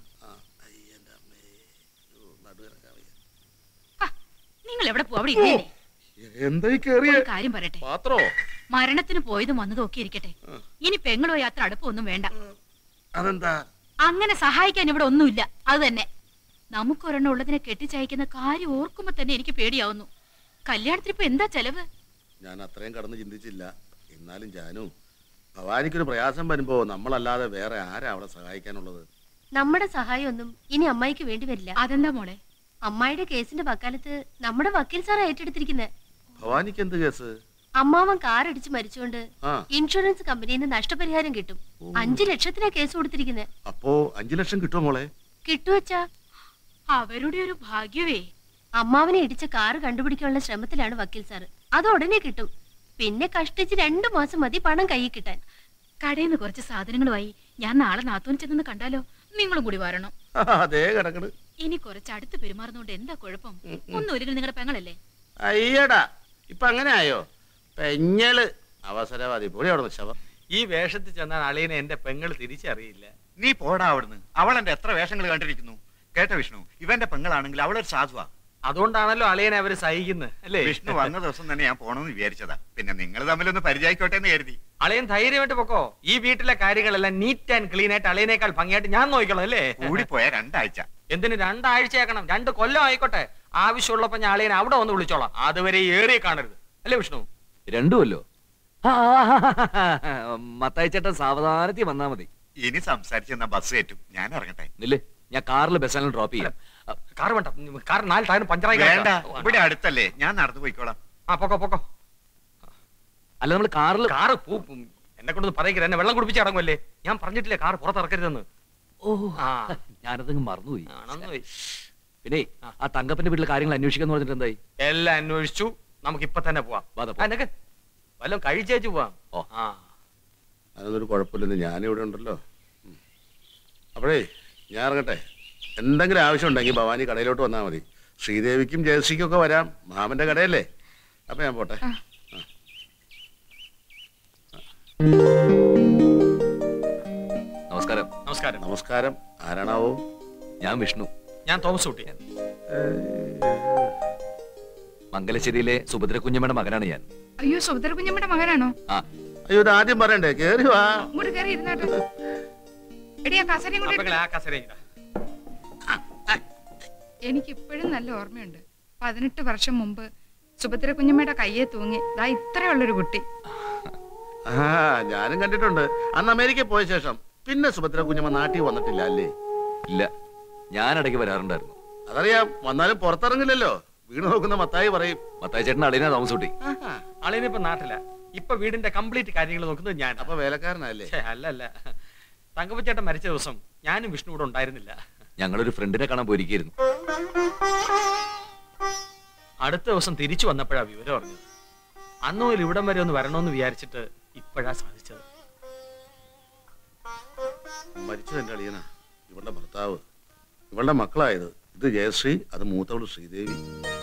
നിങ്ങൾ എവിടെ പോ? അവിടെ ഇല്ലേ? എന്തായി കേറിയ കാര്യം പറയട്ടെ. പാത്രോ? മരണത്തിന് പോയതും വന്നതും ഒക്കെ ഇരിക്കട്ടെ. ഇനി പെങ്ങളോ യാത്ര അടുപ്പൊന്നും വേണ്ട. അതെന്താ? അങ്ങനെ സഹായിക്കാൻ ഇവിടെ ഒന്നുമില്ല. അത് തന്നെ നമുക്കൊരെണ്ണം ഉള്ളതിനെ കെട്ടിച്ചയക്കുന്ന കാര്യം ഓർക്കുമ്പോ തന്നെ എനിക്ക് പേടിയാവുന്നു. കല്യാണത്തിന് ഇപ്പൊ എന്താ ചെലവ്? ഞാൻ അത്രയും കടന്ന് ചിന്തിച്ചില്ല. എന്നാലും ജാനു, ഭവാനിക്കൊരു പ്രയാസം വരുമ്പോ നമ്മളല്ലാതെ വേറെ ആരാ അവളെ സഹായിക്കാനുള്ളത്? നമ്മുടെ സഹായം ഒന്നും ഇനി അമ്മായിക്ക് വേണ്ടി വരില്ല. അതെന്താ മോളെ? അമ്മായിയുടെ കേസിന്റെ വക്കാലത്ത് നമ്മുടെ വക്കീൽ സാർ ഏറ്റെടുത്തിരിക്കുന്നത്. ഭവാനിക്ക് എന്ത് കേസ്? അമ്മാവൻ കാറടിച്ച് മരിച്ചുകൊണ്ട് ആ. ഇൻഷുറൻസ് കമ്പനിയിൽ നിന്ന് നഷ്ടപരിഹാരം കിട്ടും. അഞ്ചു ലക്ഷത്തിനാ കേസ് കൊടുത്തിരിക്കുന്നത്. അപ്പോ അഞ്ചു ലക്ഷം കിട്ടുമോ മോളെ? കിട്ടുവച്ചാ അവരുടെ ഒരു ഭാഗ്യവേ. അമ്മാവനെ ഇടിച്ച കാറ് കണ്ടുപിടിക്കാനുള്ള ശ്രമത്തിലാണ് വക്കീൽ സാറ്. അത് ഉടനെ കിട്ടും. പിന്നെ കഷ്ടിച്ച് രണ്ടു മാസം മതി പണം കയ്യിൽ കിട്ടാൻ. കടയിൽ നിന്ന് കുറച്ച് സാധനങ്ങളുമായി ഞാൻ നാളെ നാത്തൂൻ ചെന്ന് കണ്ടാലോ? നിങ്ങളും കൂടി വരണം. അതേ കിടക്കണ്. ഇനി കുറച്ച് അടുത്ത് പെരുമാറുന്നോണ്ട് എന്താ കുഴപ്പം? ഒന്നും ഒരിക്കലും നിങ്ങളുടെ പെങ്ങളല്ലേ? അയ്യടാ, ഇപ്പൊ അങ്ങനെ ആയോ? പെഞ്ഞള് അവസരവാദി. പൊടി അവിടെ ശവം. ഈ വേഷത്തിൽ ചെന്നാൽ അളിയനെ എന്റെ പെങ്ങൾ തിരിച്ചറിയില്ല. നീ പോടാ അവിടുന്ന്. അവൾ എന്റെ എത്ര വേഷങ്ങൾ കണ്ടിരിക്കുന്നു. കേട്ട വിഷ്ണു, ഇവന്റെ പെങ്ങളാണെങ്കിൽ അവളൊരു സാധുവാ. അതുകൊണ്ടാണല്ലോ അളിയനെ അവര് സഹിക്കുന്നത് അല്ലേ? വിഷ്ണു വന്ന ദിവസം തന്നെ ഞാൻ പോണെന്ന് വിചാരിച്ചതാ. പിന്നെ നിങ്ങൾ തമ്മിലൊന്ന് പരിചയിക്കോട്ടെ എന്ന് കരുതി. അളിയൻ ധൈര്യമായിട്ട് പൊക്കോ. ഈ വീട്ടിലെ കാര്യങ്ങളെല്ലാം നീറ്റ് ആൻഡ് ക്ലീൻ ആയിട്ട് അളിയനേക്കാൾ ഭംഗിയായിട്ട് ഞാൻ നോക്കിക്കോളാം അല്ലേ? കൂടിപ്പോയ രണ്ടാഴ്ച. എന്തിന് രണ്ടാഴ്ചയാക്കണം? രണ്ട് കൊല്ലം ആയിക്കോട്ടെ. ആവശ്യമുള്ളപ്പോ ഞാൻ അളിയനെ അവിടെ വന്ന് വിളിച്ചോളാം. അതുവരെ ഏറിയ കാണരുത് അല്ലേ വിഷ്ണു? രണ്ടുമല്ലോ. മത്തായി ചേട്ടൻ സാവധാനത്തിൽ വന്നാ മതി. ഇനി സംസാരിച്ചെന്നാ ബസ് കയറ്റും. ഞാൻ ഇറങ്ങട്ടെ. ഇല്ലേ, ഞാൻ കാറിൽ ബസ്സിലും ഡ്രോപ്പ് ചെയ്യാം. കാർ വേണ്ട, കാർ നാല് ടയറും പഞ്ചറായി. വേണ്ട, ഇവിടെ അടുത്തല്ലേ, ഞാൻ നടന്നു പോയിക്കോളാം. ആ പൊക്കോ പൊക്കോ. അല്ല നമ്മൾ കാറിൽ കാറ് എന്നെ കൊണ്ടൊന്ന് പറയിക്കരുത്. എന്നെ വെള്ളം കുടിപ്പിച്ച് ഇറങ്ങുമല്ലേ? ഞാൻ പറഞ്ഞിട്ടില്ലേ കാർ പുറത്തിറക്കരുതെന്ന്. ഓ ഞാനതങ്ങ് മറന്നുപോയി. ആണെന്ന്. പിന്നെ ആ തങ്കപ്പന്റെ വീട്ടിലെ കാര്യങ്ങൾ അന്വേഷിക്കാന്ന് പറഞ്ഞിട്ട് എന്തായി? എല്ലാം അന്വേഷിച്ചു. നമുക്ക് ഇപ്പൊ തന്നെ പോവാം. വല്ലതും കഴിച്ചേച്ചു പോവാം. ഓ ആ അതൊന്നൊരു കുഴപ്പമില്ലെന്ന് ഞാനിവിടെ ഉണ്ടല്ലോ. അപ്പോഴേ ഞാൻ ഇറങ്ങട്ടെ. എന്തെങ്കിലും ആവശ്യം ഉണ്ടെങ്കിൽ ഭവാനി കടയിലോട്ട് വന്നാൽ മതി. ശ്രീദേവിക്കും ജയശ്രീക്കും ഒക്കെ വരാം. മാമന്റെ കടയല്ലേ. അപ്പൊ ഞാൻ പോട്ടെ. നമസ്കാരം. നമസ്കാരം. നമസ്കാരം. ആരാണാവോ? ഞാൻ വിഷ്ണു. ഞാൻ തോമസ് കുട്ടി. മംഗലശ്ശേരിയിലെ സുഭദ്ര കുഞ്ഞമ്മയുടെ മകനാണ് ഞാൻ. അയ്യോ, സുഭദ്ര കുഞ്ഞമ്മയുടെ മകനാണോ? ആ അയ്യോ, ഇത് ആദ്യം പറയണ്ടേ? കേറി വാ. ഇങ്ങോട്ട് കയറി ഇരുന്നാട്ടെ. എടി ആ കസേരയും കൂടെ എടുക്ക്. എനിക്ക് ഇപ്പോഴും നല്ല ഓർമ്മയുണ്ട്. പതിനെട്ട് വർഷം മുമ്പ് സുഭദ്ര കുഞ്ഞമ്മയുടെ കയ്യെ തൂങ്ങി ദാ ഇത്രയുള്ളൊരു കുട്ടി. ആ ഞാനും കണ്ടിട്ടുണ്ട്. അന്ന് അമേരിക്കയിൽ പോയ ശേഷം പിന്നെ സുഭദ്ര കുഞ്ഞമ്മ നാട്ടിൽ വന്നിട്ടില്ല അല്ലേ? ഇല്ല, ഞാൻ ഇടയ്ക്ക് വരാറുണ്ടായിരുന്നു. അതറിയാം. വന്നാലും പുറത്തിറങ്ങില്ലല്ലോ. വീട് നോക്കുന്ന മത്തായി പറയും. മത്തായി ചേട്ടൻ അളിയനാ താമസൂട്ടി. അളിയന് ഇപ്പൊ നാട്ടില. ഇപ്പൊ വീടിന്റെ കംപ്ലീറ്റ് കാര്യങ്ങൾ നോക്കുന്നത് ഞാൻ. അപ്പൊ വേലക്കാരനല്ലേ? അല്ല അല്ല, തങ്കപ്പച്ചേട്ടൻ മരിച്ച ദിവസം ഞാനും വിഷ്ണു ഇവിടെ ഉണ്ടായിരുന്നില്ല. ഞങ്ങളൊരു ഫ്രണ്ടിനെ കാണാൻ പോയിരിക്കുന്നു. അടുത്ത ദിവസം തിരിച്ചു വന്നപ്പോഴാ വിവരം അറിഞ്ഞത്. അന്ന് മുതൽ ഇവിടം വരെ ഒന്ന് വരണമെന്ന് വിചാരിച്ചിട്ട് ഇപ്പോഴാ സാധിച്ചത്. മരിച്ചത് എന്റെ അളിയനാ. ഇവളുടെ ഭർത്താവ്, ഇവളുടെ മക്കളായത്. ഇത് ജയശ്രീ, അത് മൂത്തവള് ശ്രീദേവി.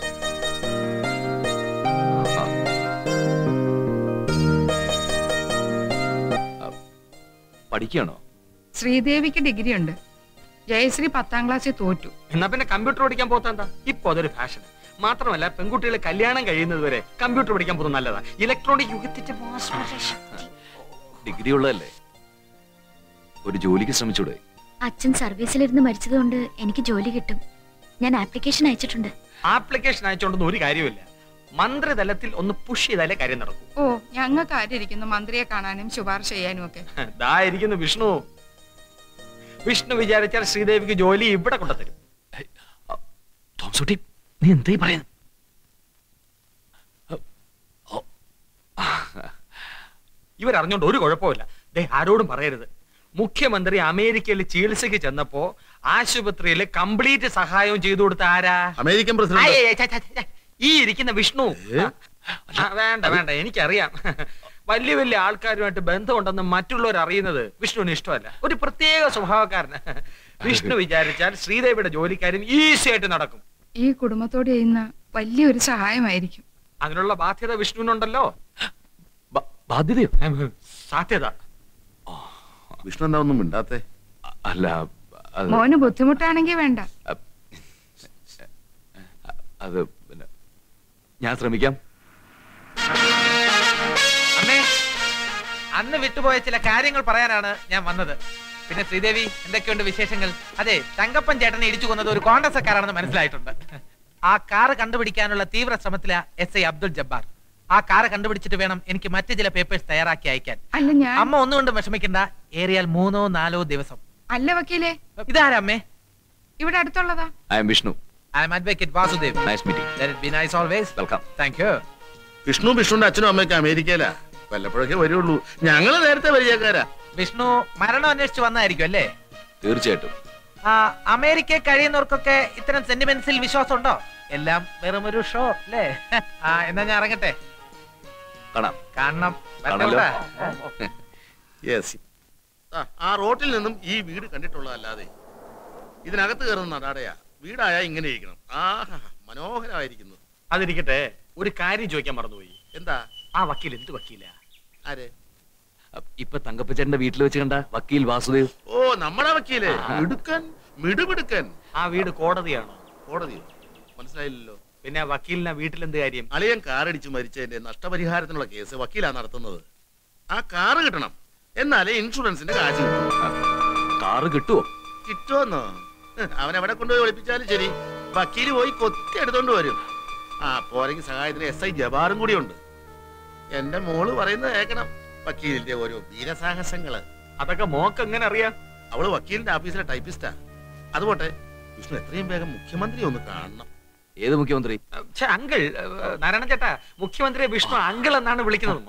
പഠിക്കണോ? ശ്രീദേവിക്ക് ഡിഗ്രി ഉണ്ട്. ജയശ്രീ പത്താം ക്ലാസ്സിൽ തോറ്റു. എന്നാ പിന്നെ കമ്പ്യൂട്ടർ പഠിക്കാൻ പോത്താ? ഇപ്പൊ അതൊരു ഫാഷൻ. മാത്രമല്ല പെൺകുട്ടികളെ കല്യാണം കഴിയുന്നത് വരെ കമ്പ്യൂട്ടർ പഠിക്കാൻ പോകുന്നത് നല്ലതാ. ഇലക്ട്രോണിക് യുഗത്തിന്റെ ഡിഗ്രി ഉള്ളതല്ലേ, ഒരു ജോലിക്ക് ശ്രമിച്ചൂടെ? അച്ഛൻ സർവീസിലിരുന്ന് മരിച്ചതുകൊണ്ട് എനിക്ക് ജോലി കിട്ടും. ഞാൻ ആപ്ലിക്കേഷൻ അയച്ചിട്ടുണ്ട്. ആപ്ലിക്കേഷൻ അയച്ചോണ്ടൊന്നും ഒരു കാര്യമില്ല. മന്ത്രിതലത്തിൽ ഒന്ന് പുഷ് ചെയ്താലേ കാര്യം നടക്കും. ഓ, ഞങ്ങൾക്ക് ആരിയിരിക്കുന്നു മന്ത്രിയെ കാണാനും ശുപാർശ ചെയ്യാനും ഒക്കെ. ദാ ഇരിക്കുന്നു വിഷ്ണു. വിഷ്ണു വിചാരിച്ചാൽ ശ്രീദേവിക്ക് ജോലി ഇവിടെ കൊണ്ടുതരും. തോംസുട്ടി, നീ എന്തായി പറയുന്നു? ഇവരറിഞ്ഞോണ്ട് ഒരു കുഴപ്പമില്ല. ദേ ആരോടും പറയരുത്. മുഖ്യമന്ത്രി അമേരിക്കയിൽ ചികിത്സയ്ക്ക് ചെന്നപ്പോ ആശുപത്രിയിൽ കംപ്ലീറ്റ് സഹായവും ചെയ്തു കൊടുത്ത ആരാ? American president. ഈ ഇരിക്കുന്ന വിഷ്ണു. വേണ്ട വേണ്ട, എനിക്കറിയാം. വലിയ വലിയ ആൾക്കാരുമായിട്ട് ബന്ധമുണ്ടെന്ന് മറ്റുള്ളവർ അറിയുന്നത് വിഷ്ണുവിന് ഇഷ്ടമല്ല. ഒരു പ്രത്യേക സ്വഭാവക്കാരന്. വിഷ്ണു വിചാരിച്ചാൽ ശ്രീദേവിയുടെ ജോലിക്കാരും ഈസി ആയിട്ട് നടക്കും. ഈ കുടുംബത്തോട് ചെയ്യുന്ന വലിയൊരു സഹായമായിരിക്കും. അതിനുള്ള ബാധ്യത വിഷ്ണുവിനുണ്ടല്ലോ. ബാധ്യതയോ? സാധ്യത. വിഷ്ണു എന്താ ഒന്നും മിണ്ടാത്തെ? അല്ല, മോന് ബുദ്ധിമുട്ടാണെങ്കിൽ വേണ്ട. അത് പിന്നെ ഞാൻ ശ്രമിക്കാം. അമ്മേ, അന്ന് വിട്ടുപോയ ചില കാര്യങ്ങൾ പറയാനാണ് ഞാൻ വന്നത്. പിന്നെ ശ്രീദേവി, എന്തൊക്കെയുണ്ട് വിശേഷങ്ങൾ? അതെ, തങ്കപ്പൻ ചേട്ടനെ ഇടിച്ചു കൊന്നത് ഒരു കോൺഗ്രസ്സുകാരാണെന്ന് മനസ്സിലായിട്ടുണ്ട്. ആ കാറ് കണ്ടുപിടിക്കാനുള്ള തീവ്ര ശ്രമത്തില എസ് ഐ അബ്ദുൾ ജബ്ബാർ. ആ കാറ് കണ്ടുപിടിച്ചിട്ട് വേണം എനിക്ക് മറ്റു ചില പേപ്പേഴ്സ് തയ്യാറാക്കി അയക്കാൻ. അല്ല ഞാൻ അമ്മ ഒന്നുകൊണ്ടും വിഷമിക്കണ്ട, ഏറിയാൽ മൂന്നോ നാലോ ദിവസം. അല്ല വക്കീലേ, ഇതാരാ അമ്മേ? ഇവിടെ അടുത്തുള്ളതാ. I'm Vishnu. I'm advocate Vasudev. Nice meeting. Let it be nice always. Welcome. Thank you. Vishnu വിഷ്ണുവിന്റെ അച്ഛനും അമ്മയൊക്കെ അമേരിക്കയിലാ. വല്ലപ്പോഴൊക്കെ വരുള്ളൂ. ഞങ്ങള് നേരത്തെ പരിചയക്കാരാ. വിഷ്ണു മരണം അന്വേഷിച്ച് വന്നായിരിക്കും അല്ലേ? തീർച്ചയായിട്ടും. ആ, അമേരിക്കയിൽ കഴിയുന്നവർക്കൊക്കെ ഇത്തരം സെന്റിമെന്റ്സിൽ വിശ്വാസം ഉണ്ടോ? എല്ലാം വെറും ഒരു ഷോ അല്ലേ? ആ, എന്നാ ഞാൻ ഇറങ്ങട്ടെ. കാണാം. കാണണം. കാണാലോ. യെസ്. ആ റോട്ടിൽ നിന്നും ഈ വീട് കണ്ടിട്ടുള്ളതല്ലാതെ ഇതിനകത്ത് കയറുന്ന നടാടയാ. വീടായ ഇങ്ങനെ ഇരിക്കണം. ആഹാ, മനോഹരമായിരിക്കുന്നു. അതിരിക്കട്ടെ, ഒരു കാര്യം ചോദിക്കാൻ മറന്നുപോയി. എന്താ? ആ വക്കീൽ എന്ത് വക്കീല? ആര്? ഇപ്പൊ തങ്കപ്പച്ചേട്ടന്റെ വീട്ടിൽ വെച്ച് കണ്ട വക്കീൽ വാസുദേവ്. ഓ, നമ്മുടെ വക്കീല്. മിടുക്കൻ, മിടുമിടുക്കൻ. ആ വീട് കോടതിയാണോ? കോടതിയോ? മനസ്സിലായില്ലല്ലോ. പിന്നെ വക്കീലിനെ വീട്ടിലെന്ത് കാര്യം? അളിയൻ കാറടിച്ച് മരിച്ചതിന്റെ നഷ്ടപരിഹാരത്തിനുള്ള കേസ് വക്കീലാ നടത്തുന്നത്. ആ കാറ് കിട്ടണം, എന്നാലേ ഇൻഷുറൻസിന്റെ കാശ് കിട്ടും. കാറ് കിട്ടുവോ? കിട്ടുമെന്നോ? അവൻ എവിടെ കൊണ്ടുപോയി ഒളിപ്പിച്ചാലും ശരി, വക്കീല് പോയി കൊത്തി എടുത്തോണ്ട് വരും. ആ പോരെങ്കിൽ സഹായത്തിന് എസ് ഐ ജബാറും കൂടി ഉണ്ട്. എന്റെ മോള് പറയുന്നത് കേൾക്കണം, വക്കീലിന്റെ ഓരോ വീരസാഹസങ്ങള്. അതൊക്കെ മോക്ക് എങ്ങനെ അറിയാം? അവള് വക്കീലിന്റെ ഓഫീസിലെ ടൈപ്പിസ്റ്റാ. അതുപോട്ടെ, വിഷ്ണു എത്രയും വേഗം മുഖ്യമന്ത്രി ഒന്ന് കാണണം. ഏത് മുഖ്യമന്ത്രി? അങ്കിൾ നാരായണ ചേട്ടാ, മുഖ്യമന്ത്രിയെ വിഷ്ണു അങ്കിൾ എന്നാണ് വിളിക്കുന്നത്.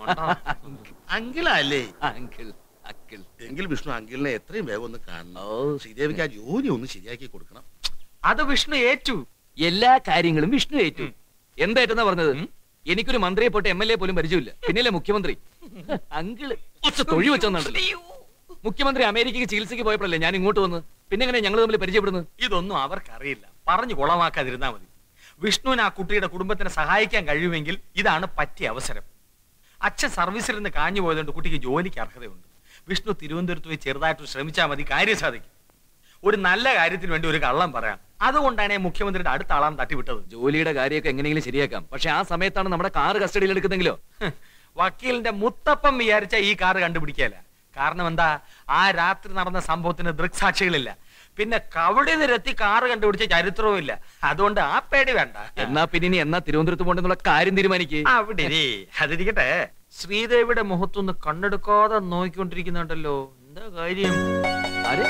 അങ്കിളാ അല്ലേ? Uncle uncle. എങ്കിൽ വിഷ്ണു അങ്കിളിനെ എത്രയും വേഗം ഒന്ന് കാണണം. ശ്രീദേവിക്ക് ആ ജോലി ഒന്ന് ശരിയാക്കി കൊടുക്കണം. അത് വിഷ്ണു ഏറ്റു. എല്ലാ കാര്യങ്ങളും വിഷ്ണു ഏറ്റു. എന്തായിട്ടെന്നാ പറഞ്ഞത്? എനിക്കൊരു മന്ത്രിയെ പോട്ടെ എം എൽ എ പോലും പരിചയമില്ല, പിന്നല്ലേ മുഖ്യമന്ത്രി. അങ്കിള് തൊഴി വെച്ചോന്നുണ്ടല്ലോ. മുഖ്യമന്ത്രി അമേരിക്കക്ക് ചികിത്സയ്ക്ക് പോയപ്പോഴല്ലേ ഞാൻ ഇങ്ങോട്ട് വന്ന്. പിന്നെ എങ്ങനെ ഞങ്ങൾ തമ്മിൽ പരിചയപ്പെടുന്നത്? ഇതൊന്നും അവർക്കറിയില്ല. പറഞ്ഞു കുളമാക്കാതിരുന്നാ മതി. വിഷ്ണുവിന് ആ കുട്ടിയുടെ കുടുംബത്തിനെ സഹായിക്കാൻ കഴിയുമെങ്കിൽ ഇതാണ് പറ്റിയ അവസരം. അച്ഛൻ സർവീസിൽ നിന്ന് കാഞ്ഞു പോയതുകൊണ്ട് കുട്ടിക്ക് ജോലിക്ക് അർഹതയുണ്ട്. വിഷ്ണു തിരുവനന്തപുരത്ത് പോയി ചെറുതായിട്ട് ശ്രമിച്ചാൽ മതി, കാര്യം സാധിക്കും. ഒരു നല്ല കാര്യത്തിന് വേണ്ടി ഒരു കള്ളം പറയാം. അതുകൊണ്ടാണ് മുഖ്യമന്ത്രിയുടെ അടുത്ത ആളാൻ തട്ടിവിട്ടത്. ജോലിയുടെ കാര്യമൊക്കെ എങ്ങനെയെങ്കിലും ശരിയാക്കാം, പക്ഷെ ആ സമയത്താണ് നമ്മുടെ കാറ് കസ്റ്റഡിയിൽ എടുക്കുന്നെങ്കിലോ? വക്കീലിന്റെ മുത്തപ്പം വിചാരിച്ച ഈ കാറ് കണ്ടുപിടിക്കല. കാരണം എന്താ? ആ രാത്രി നടന്ന സംഭവത്തിന് ദൃക്സാക്ഷികളില്ല. പിന്നെ കവടി നിരത്തി കാറ് കണ്ടുപിടിച്ച ചരിത്രവും ഇല്ല. അതുകൊണ്ട് ആ പേടി വേണ്ട. എന്നാ പിന്നെ എന്നാ തിരുവനന്തപുരത്ത് പോകണ്ടെന്നുള്ള കാര്യം തീരുമാനിക്കേ. അവിടെ അതിരിക്കട്ടെ, ശ്രീദേവിയുടെ മുഖത്തൊന്ന് കണ്ണെടുക്കാതെ നോക്കിക്കൊണ്ടിരിക്കുന്നുണ്ടല്ലോ. എന്താ കാര്യം? ആര്?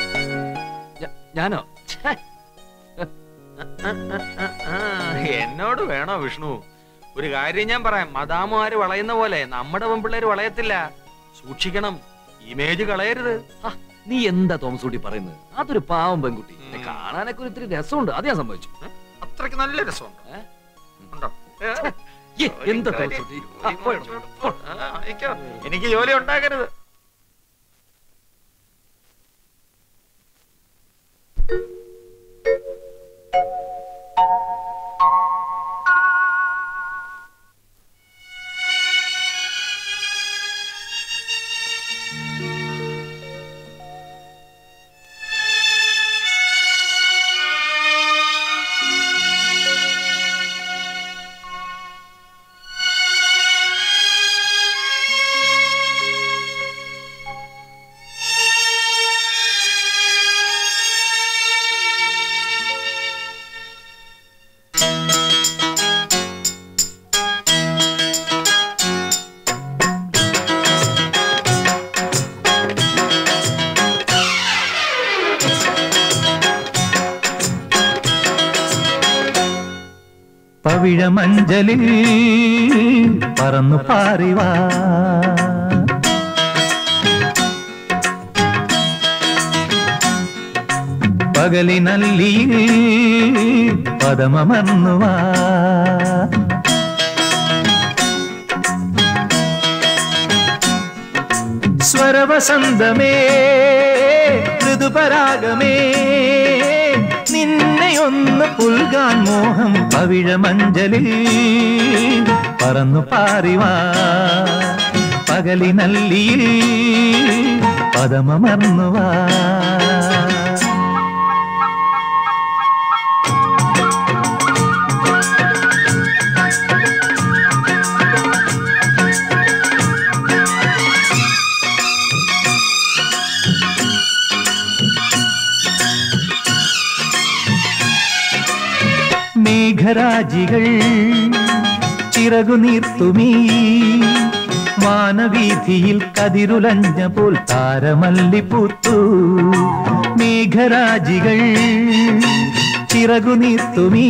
ഞാനോ? എന്നോട് വേണോ വിഷ്ണു? ഒരു കാര്യം ഞാൻ പറയാം. മദാമുമാര് വളയുന്ന പോലെ നമ്മുടെ പെൺപിള്ളേര് വളയത്തില്ല. സൂക്ഷിക്കണം, ഇമേജ് കളയരുത്. നീ എന്താ തോമസ് കുട്ടി പറയുന്നത്? അതൊരു പാവം പെൺകുട്ടി, കാണാനൊക്കെ ഒരു ഇത്തിരി രസമുണ്ട്. അത് ഞാൻ സംഭവിച്ചു. അത്രയ്ക്ക് നല്ല രസമുണ്ട്. എന്താ എനിക്ക് ജോലി ഉണ്ടാക്കരുത്. പവിഴമഞ്ചലിൽ പറന്നു പാറിവാ, പകലിനല്ലിയിൽ പദമമർന്നുവാ, സ്വരവസന്തമേ ഋതുപരാഗമേ, നിന്നെയൊന്ന് പുൽകാൻ മോഹം. പവിഴമഞ്ചലിൽ പറന്നു പാറിവാ, പകലിനല്ലിയിൽ പദമമർന്നുവാ. മേഘരാജികൾ ചിറകു നീർത്തുമീ വാനവീഥിയിൽ കതിരുലഞ്ഞ പോൽ താരമല്ലിപ്പൂത്തു. മേഘരാജികൾ ചിറകു നീർത്തുമീ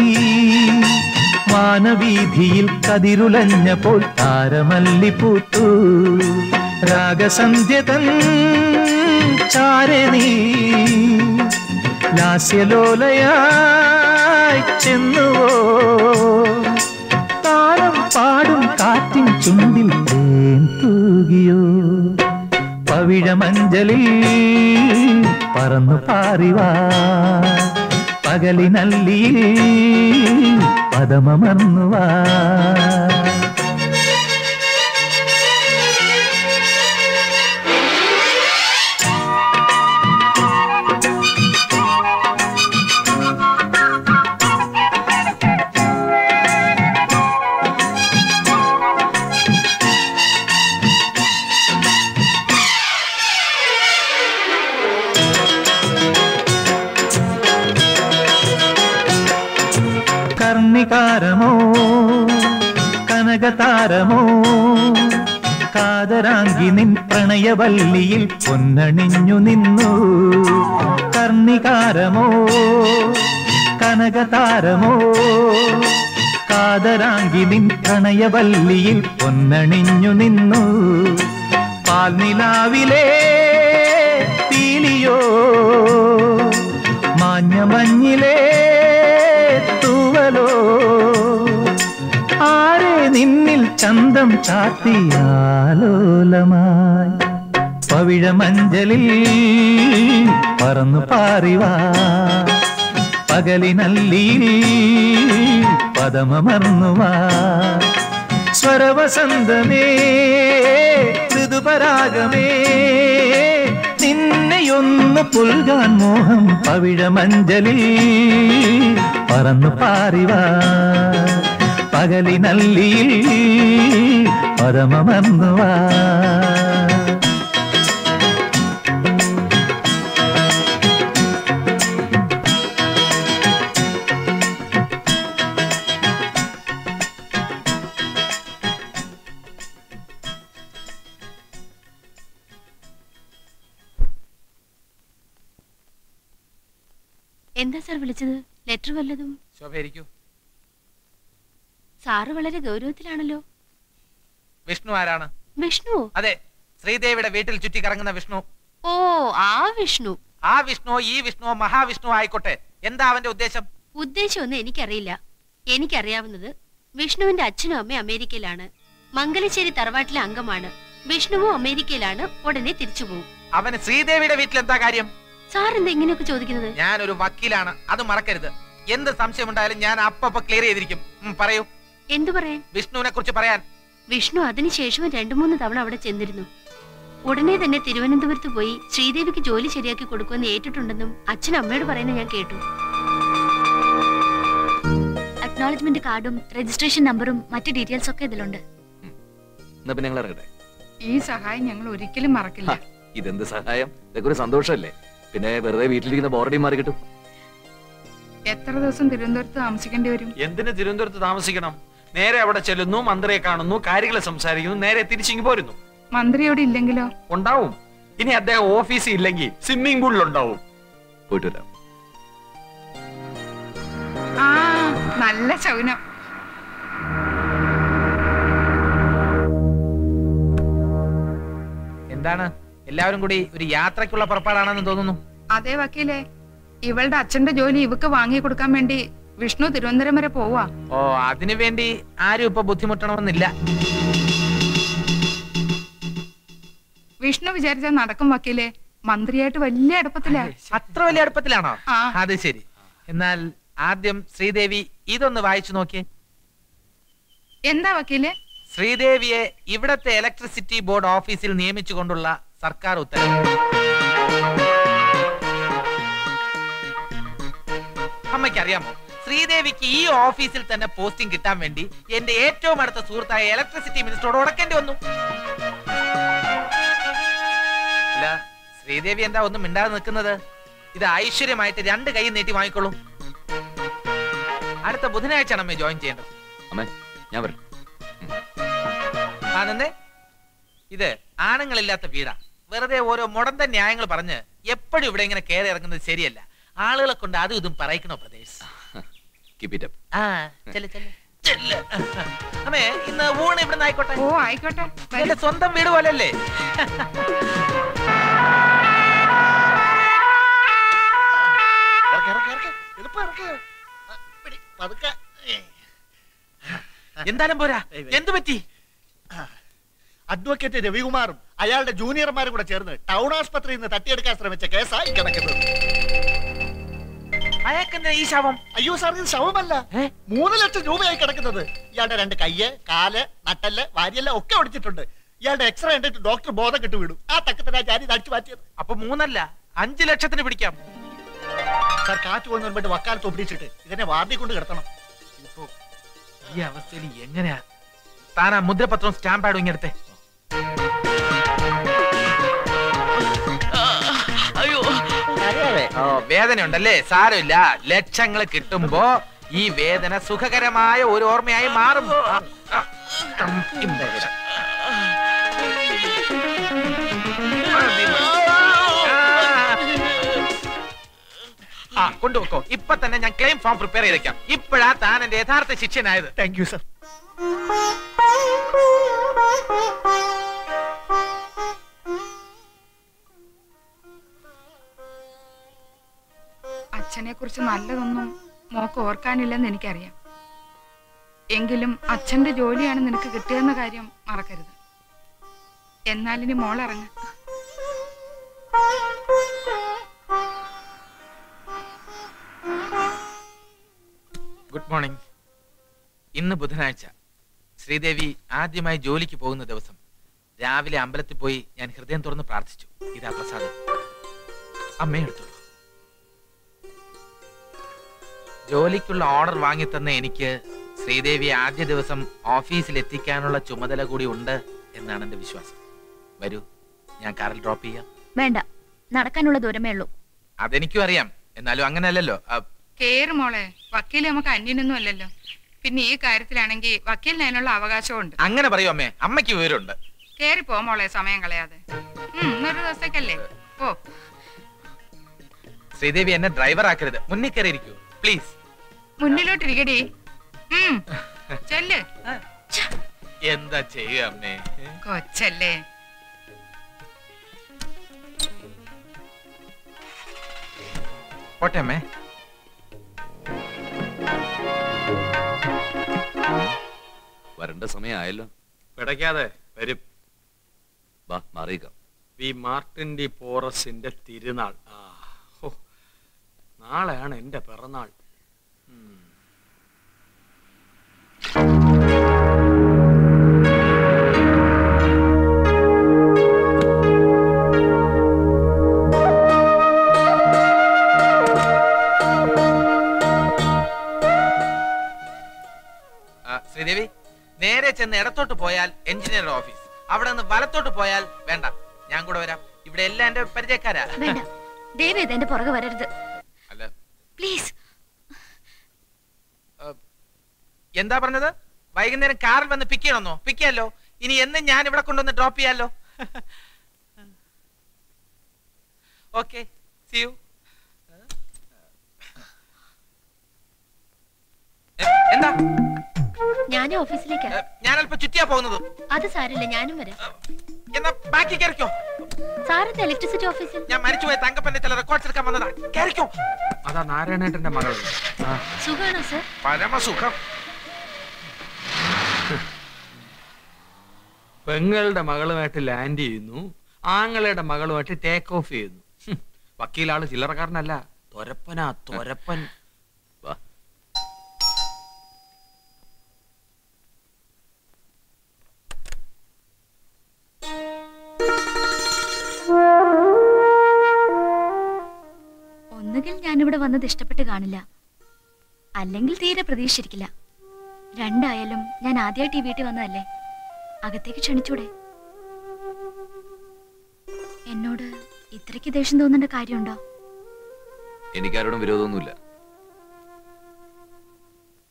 വാനവീഥിയിൽ കതിരുലഞ്ഞ പോൽ താരമല്ലിപ്പൂത്തു. രാഗസന്ധ്യതൻ ചാരെ നീ ലാസ്യലോലയായി ചെന്നുവോ. താളം പാടും കാറ്റിൻ ചുണ്ടിൽ തേൻ തൂകിയോ. പവിഴമഞ്ചലിൽ പറന്നു പാറിവാ പകലിനല്ലിയിൽ പദമമർന്നുവാ. കർണികാരമോ കനകതാരമോ കാതരാങ്കി നിൻ പ്രണയവല്ലിയിൽ പൊന്നണിഞ്ഞു നിന്നു. കർണികാരമോ കനകതാരമോ കാതരാങ്കി നിൻ പ്രണയവല്ലിയിൽ പൊന്നണിഞ്ഞു നിന്നു. പാൽനിലാവിലെ പീലിയോ മാഞ്ഞമഞ്ഞിലേ തൂവലോ. ആരെ നിന്നിൽ ചന്തം ചാത്തിയാലോലമായി പവിഴമഞ്ചലിൽ പറന്നു പാറിവാ പകലിനല്ലിയിൽ പദമമർന്നുവാ. സ്വരവസന്തമേ ഋതുപരാഗമേ നിന്നെയൊന്ന് പുൽകാൻ മോഹം പവിഴമഞ്ചലിൽ പറന്നു പാറിവാ പകലിനല്ലിയിൽ പദമമർന്നുവാ. എന്താ സാർ വിളിച്ചത്? ലെറ്റർ വല്ലതും? ശോഭയിരിക്കൂ. സാറ് വളരെ ഗൗരവത്തിലാണല്ലോ. വിഷ്ണു ആരാണ്? വിഷ്ണു? അതെ, ശ്രീദേവിയുടെ വീട്ടിൽ ചുറ്റി കറങ്ങുന്ന വിഷ്ണു. ഓ, ആ വിഷ്ണു. ആ വിഷ്ണുവോ ഈ വിഷ്ണുവോ മഹാവിഷ്ണു ആയിക്കോട്ടെ, എന്താ അവന്റെ ഉദ്ദേശം? ഉദ്ദേശമൊന്നും എനിക്കറിയില്ല. എനിക്കറിയാവുന്നത് വിഷ്ണുവിന്റെ അച്ഛനും അമ്മയും അമേരിക്കയിലാണ്. മംഗലശ്ശേരി തറവാട്ടിലെ അംഗമാണ്. വിഷ്ണുവും അമേരിക്കയിലാണ്. ഉടനെ തിരിച്ചു പോകും. അവന് ശ്രീദേവിയുടെ വീട്ടിൽ എന്താ കാര്യം? സാർ എന്താ ഇങ്ങനെയൊക്കെ ചോദിക്കുന്നത്? ഞാൻ ഒരു വക്കീലാണ്, അത് മറക്കരുത്. എന്ത് സംശയം ഉണ്ടായാലും ഞാൻ അപ്പപ്പോ ക്ലിയർ ചെയ്തിരിക്കും. പറയൂ. എന്തു പറയാൻ? വിഷ്ണുവിനെ കുറിച്ച് പറയാൻ. വിഷ്ണു അതിനുശേഷവും രണ്ടു മൂന്ന് തവണ അവിടെ ചെന്നിരുന്നു. ഉടനെ തന്നെ തിരുവനന്തപുരത്ത് പോയി ശ്രീദേവിക്ക് ജോലി ശരിയാക്കി കൊടുക്കുമെന്ന് ഏറ്റിട്ടുണ്ടെന്നും അച്ഛൻ അമ്മയോട് പറയുന്നത് ഞാൻ കേട്ടു. അക്നോളജ്മെന്റ് കാർഡും രജിസ്ട്രേഷൻ നമ്പറും മറ്റു ഡീറ്റെയിൽസ് ഒക്കെ ഇതിലുണ്ട്. ഈ സഹായം ഞങ്ങൾ ഒരിക്കലും മറക്കില്ല. ഇതെന്ത് സഹായം? ഇതൊക്കെ ഒരു സന്തോഷമല്ലേ? പിന്നെ വെറുതെ വീട്ടിലിരിക്കുന്ന ബോറടി മാറി കിട്ടും. എത്ര ദിവസം തിരുവനന്തപുരത്ത് താമസിക്കേണ്ടി വരും? എന്തിന് തിരുവനന്തപുരത്ത് താമസിക്കണം? നേരെ അവിടെ ചെല്ലുന്നു, മന്ത്രിയെ കാണുന്നു, കാര്യങ്ങളെ സംസാരിക്കുന്നു, നേരെ തിരിച്ചിങ്ങി പോരുന്നു. മന്ത്രി അവിടെ ഇല്ലെങ്കിലോ? ഉണ്ടാവും. ഇനി അദ്ദേഹം ഓഫീസിൽ ഇല്ലെങ്കിൽ സ്വിമ്മിംഗ് പൂളിൽ ഉണ്ടാവും. പോയിട്ട് വരാം. ആ, നല്ല ശൗനം. എന്താണ് എല്ലാവരും കൂടി ഒരു യാത്രക്കുള്ള പുറപ്പാടാണെന്ന് തോന്നുന്നു. അതെ വക്കീലെ, ഇവളുടെ അച്ഛന്റെ ജോലി ഇവക്ക് വാങ്ങി കൊടുക്കാൻ വേണ്ടി വിഷ്ണു തിരുവനന്തപുരം വരെ പോവാ. ഓ, അതിനു വേണ്ടി ആരും ഇപ്പൊ ബുദ്ധിമുട്ടണമെന്നില്ല. വിഷ്ണു വിചാരിച്ചാൽ നടക്കും വക്കീലെ. മന്ത്രിയായിട്ട് വലിയ അടുപ്പത്തിലാ. അത്ര വലിയ അടുപ്പത്തിലാണോ? അത് ശരി. എന്നാൽ ആദ്യം ശ്രീദേവി ഇതൊന്ന് വായിച്ചു നോക്കിയേ. എന്താ വക്കീലെ? ശ്രീദേവിയെ ഇവിടത്തെ ഇലക്ട്രിസിറ്റി ബോർഡ് ഓഫീസിൽ നിയമിച്ചുകൊണ്ടുള്ള സർക്കാർ ഉത്തരവ്. അമ്മയ്ക്കറിയാമോ, ശ്രീദേവിക്ക് ഈ ഓഫീസിൽ തന്നെ പോസ്റ്റിംഗ് കിട്ടാൻ വേണ്ടി എന്റെ ഏറ്റവും അടുത്ത സുഹൃത്തായ ഇലക്ട്രിസിറ്റി മിനിസ്റ്ററോട് ഉടക്കേണ്ടി വന്നു. അല്ല, ശ്രീദേവി എന്താ ഒന്നും മിണ്ടാതെ നിൽക്കുന്നത്? ഇത് ഐശ്വര്യമായിട്ട് രണ്ട് കൈ നീട്ടി വാങ്ങിക്കോളൂ. അടുത്ത ബുധനാഴ്ചയാണ് അമ്മ ജോയിൻ ചെയ്യേണ്ടത്. അമ്മേ ഞാൻ വരാം. ആ നിന്നെ ഇത് ആണുങ്ങളില്ലാത്ത വീടാ. വെറുതെ ഓരോ മുടന്ത ന്യായങ്ങൾ പറഞ്ഞ് എപ്പോഴും ഇവിടെ ഇങ്ങനെ കയറി ഇറങ്ങുന്നത് ശരിയല്ല. ആളുകളെ കൊണ്ട് അതും ഇതും പറയിക്കണോ പ്രദേശ്. Keep it up. ആ ചെല്ല് ചെല്ല് ചെല്ല്. അമ്മേ ഇന്ന് ഊണ് ഇവിടെ നിന്ന് ആയിക്കോട്ടെ. ഓ ആയിക്കോട്ടെ. എന്റെ സ്വന്തം വീട് പോലല്ലേ. എന്തായാലും പോരാ. എന്തു പറ്റി? അഡ്വക്കേറ്റ് രവികുമാറും അയാളുടെ ജൂനിയർമാരും കൂടെ ചേർന്ന് ടൗൺ ആസ്പത്രിയിൽ നിന്ന് തട്ടിയെടുക്കാൻ ശ്രമിച്ച കേസായി കിടക്കുന്നത്. അയാൾക്കെന്താ ഈ ശവം? അയ്യോ സാർ, ഇത് ശവമല്ല, മൂന്ന് ലക്ഷം രൂപയായി കിടക്കുന്നത്. ഇയാളുടെ രണ്ട് കയ്യ്, കാല്, നട്ടല്, വാരിയല്ല ഒക്കെ ഒടിച്ചിട്ടുണ്ട്. ഇയാളുടെ എക്സ്റേ കണ്ടിട്ട് ഡോക്ടർ ബോധം കിട്ടു വിടും. ആ തക്കത്തിനാ ജാതി തടിച്ചു മാറ്റിയത്. അപ്പൊ മൂന്നല്ല അഞ്ചു ലക്ഷത്തിന് പിടിക്കാം സാർ. കാറ്റ് പോകുന്ന മുൻപ് വക്കാലത്ത് ഒപ്പിടിച്ചിട്ട് ഇതിനെ വാർഡി കൊണ്ട് കിടത്തണം. ഇപ്പൊ ഈ അവസ്ഥയിൽ എങ്ങനെയാ താൻ ആ മുദ്രപത്രവും സ്റ്റാമ്പ് പാഡും ഇങ്ങടുത്തെ? അയ്യോ വേദന ഉണ്ടല്ലേ? സാരമില്ല, ലക്ഷങ്ങൾ കിട്ടുമ്പോ ഈ വേദന സുഖകരമായ ഒരു ഓർമ്മയായി മാറും. ആ കൊണ്ടുവെക്കോ. ഇപ്പൊ തന്നെ ഞാൻ ക്ലെയിം ഫോം പ്രിപ്പയർ ചെയ്തേക്കാം. ഇപ്പോഴാ താൻ എന്റെ യഥാർത്ഥ ശിക്ഷനായത്. Thank you sir. അച്ഛനെ കുറിച്ച് നല്ലതൊന്നും മോക്ക് ഓർക്കാനില്ലെന്ന് എനിക്കറിയാം. എങ്കിലും അച്ഛന്റെ ജോലിയാണ് നിനക്ക് കിട്ടിയെന്ന കാര്യം മറക്കരുത്. എന്നാലിനി മോളിറങ്ങ. Good morning. ഇന്ന് ബുധനാഴ്ച. ശ്രീദേവി ആദ്യമായി ജോലിക്ക് പോകുന്ന ദിവസം. രാവിലെ അമ്പലത്തിൽ പോയി ഞാൻ ഹൃദയം തുറന്ന് പ്രാർത്ഥിച്ചു. ഇതാ പ്രസാദം, അമ്മയെടുത്തോളൂ. ജോലിക്കുള്ള ഓർഡർ വാങ്ങിത്തന്ന എനിക്ക് ശ്രീദേവി ആദ്യ ദിവസം ഓഫീസിൽ എത്തിക്കാനുള്ള ചുമതല കൂടി ഉണ്ട് എന്നാണ് എന്റെ വിശ്വാസം. വരൂ, ഞാൻ കാറിൽ ഡ്രോപ്പ് ചെയ്യാം. വേണ്ട, നടക്കാനുള്ള ദൂരമേ ഉള്ളൂ. അതെനിക്കും അറിയാം, എന്നാലും അങ്ങനെയല്ലല്ലോ. കേറ് മോളെ, വക്കീൽ നമുക്ക് അന്യനൊന്നും അല്ലല്ലോ. പിന്നെ ഈ കാര്യത്തിലാണെങ്കിൽ വക്കീലിന് അതിനുള്ള അവകാശമുണ്ട്. അങ്ങനെ പറയൂ അമ്മേ, അമ്മയ്ക്ക് വിവരമുണ്ട്. കേറി പോ മോളെ, സമയം കളയാതെ. ഇന്നൊരു ദിവസത്തേക്കല്ലേ. ഓ ശ്രീദേവി എന്നെ ഡ്രൈവർ ആക്കരുത്. മുന്നിൽ കയറിയിരിക്കൂ പ്ലീസ്. മുന്നിലോട്ടിരിക്കടി. ചെല്ല്. എന്താ ചെയ്യുക അമ്മേ? കൊച്ചല്ലേ. പോട്ടെ അമ്മേ. വരണ്ട സമയമായല്ലോ. പിടയ്ക്കാതെ വരും. വാ മാറിയേക്കാം. വി മാർട്ടിൻ ഡി പോറസിന്റെ തിരുനാൾ. ആ ഹോ, നാളെയാണ് എന്റെ പിറന്നാൾ. ശ്രീദേവി, നേരെ ചെന്ന് ഇടത്തോട്ട് പോയാൽ എഞ്ചിനീയർ ഓഫീസ്. അവിടെ നിന്ന് വലത്തോട്ട് പോയാൽ വേണ്ട, ഞാൻ കൂടെ വരാം. ഇവിടെ എല്ലാം എന്റെ പരിചയക്കാരാ. ദേവേത് എന്റെ പുറകെ വരരുത് അല്ല പ്ലീസ്. എന്താ പറഞ്ഞത്? വൈകുന്നേരം കാറിൽ വന്ന് പിക്ക് ചെയ്യണമെന്നോ? പിക്ക് ചെയ്യാലോ. ഇനി എന്നും ഞാൻ ഇവിടെ കൊണ്ടുവന്ന് ഡ്രോപ്പ് ചെയ്യാലോ. Okay, see you. എന്താ? ഞാനും ഓഫീസിലേക്കാ. ഞാൻ അല്പം ചുറ്റിയാ പോകുന്നത്. അത് സാരില്ല, ഞാനും വരാം. എന്നാ ബാക്കി കയറിക്കോ. സാറിന്റെ ഇലക്ട്രിസിറ്റി ഓഫീസിൽ ഞാൻ മരിച്ചുപോയ തങ്കപ്പന്റെ ചില റെക്കോർഡ്സ് എടുക്കാൻ വന്നതാ. കയറിക്കോ. അതാ നാരായണേട്ടന്റെ മകൾ. സുഖാണോ സർ? പരമസുഖം. പെങ്ങളുടെ മകളുമായിട്ട് ലാൻഡ് ചെയ്യുന്നു, ആങ്ങളുടെ മകളുമായിട്ട് ടേക്ക് ഓഫ് ചെയ്യുന്നു. വക്കീലാള് ചില്ലറക്കാരനല്ല, തൊരപ്പനാ തൊരപ്പൻ. ഒന്നുകിൽ ഞാനിവിടെ വന്നത് ഇഷ്ടപ്പെട്ട് കാണില്ല, അല്ലെങ്കിൽ തീരെ പ്രതീക്ഷിച്ചിരിക്കില്ല. രണ്ടായാലും ഞാൻ ആദ്യമായിട്ട് ഈ വീട്ടിൽ വന്നതല്ലേ, അകത്തേക്ക് ക്ഷണിച്ചൂടെ? എന്നോട് ഇത്രയ്ക്ക് ദേഷ്യം തോന്നേണ്ട കാര്യമുണ്ടോ? എനിക്കാരോടും വിരോധമൊന്നുമില്ല.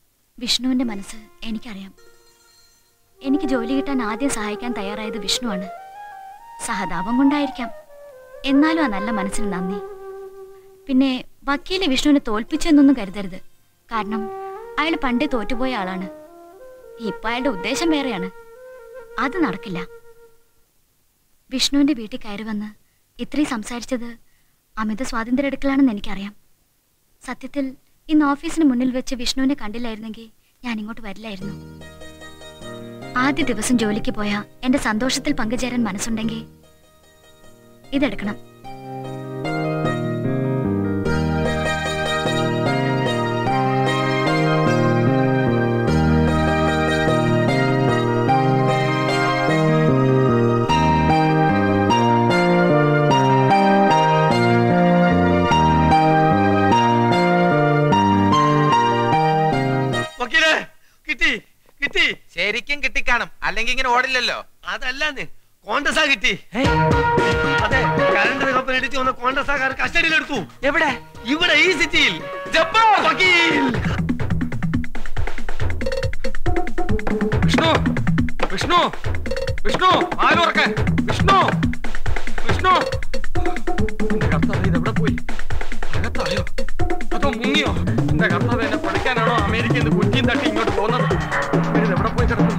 വിഷ്ണുവിന്റെ മനസ്സ് എനിക്കറിയാം. എനിക്ക് ജോലി കിട്ടാൻ ആദ്യം സഹായിക്കാൻ തയ്യാറായത് വിഷ്ണുവാണ്. സഹതാപം കൊണ്ടായിരിക്കാം, എന്നാലും ആ നല്ല മനസ്സിന് നന്ദി. പിന്നെ വക്കീലെ വിഷ്ണുവിനെ തോൽപ്പിച്ചു എന്നൊന്നും കരുതരുത്. കാരണം അയാൾ പണ്ടേ തോറ്റുപോയ ആളാണ്. ഇപ്പൊ അയാളുടെ ഉദ്ദേശം വേറെയാണ്. അത് നടക്കില്ല. വിഷ്ണുവിന്റെ വീട്ടിൽ കയറി വന്ന് ഇത്രയും സംസാരിച്ചത് അമിത സ്വാതന്ത്ര്യം എടുക്കലാണെന്ന് എനിക്കറിയാം. സത്യത്തിൽ ഇന്ന് ഓഫീസിന് മുന്നിൽ വെച്ച് വിഷ്ണുവിനെ കണ്ടില്ലായിരുന്നെങ്കിൽ ഞാൻ ഇങ്ങോട്ട് വരില്ലായിരുന്നു. ആദ്യ ദിവസം ജോലിക്ക് പോയാ എന്റെ സന്തോഷത്തിൽ പങ്കുചേരാൻ മനസ്സുണ്ടെങ്കിൽ ഇതെടുക്കണം. ശരിക്കും കിട്ടിക്കാണും, അല്ലെങ്കിൽ ഇങ്ങനെ ഓടില്ലല്ലോ. അതല്ലാന്ന് കോൺഗ്രസാ കിട്ടി. അതെ, കറണ്ട് കമ്പനി ഇടിച്ചു വന്ന കോൺഗ്രസാക്കാർ കസ്റ്റഡിയിലെടുത്തു. എവിടെ? ഇവിടെ ഈ സിറ്റിയിൽ. വിഷ്ണു വിഷ്ണു വിഷ്ണു ആലോർക്കെ വിഷ്ണു വിഷ്ണു എന്റെ കർത്താവ് ഇതെവിടെ പോയി? അകത്തായോ അതോ മുങ്ങിയോ? എന്റെ കർത്താവ് എന്നെ പഠിക്കാനാണോ അമേരിക്കയിൽ നിന്ന് കുറ്റിയും തട്ടി ഇങ്ങോട്ട് പോകുന്നത്? ഇതെവിടെ പോയി കിടക്കും?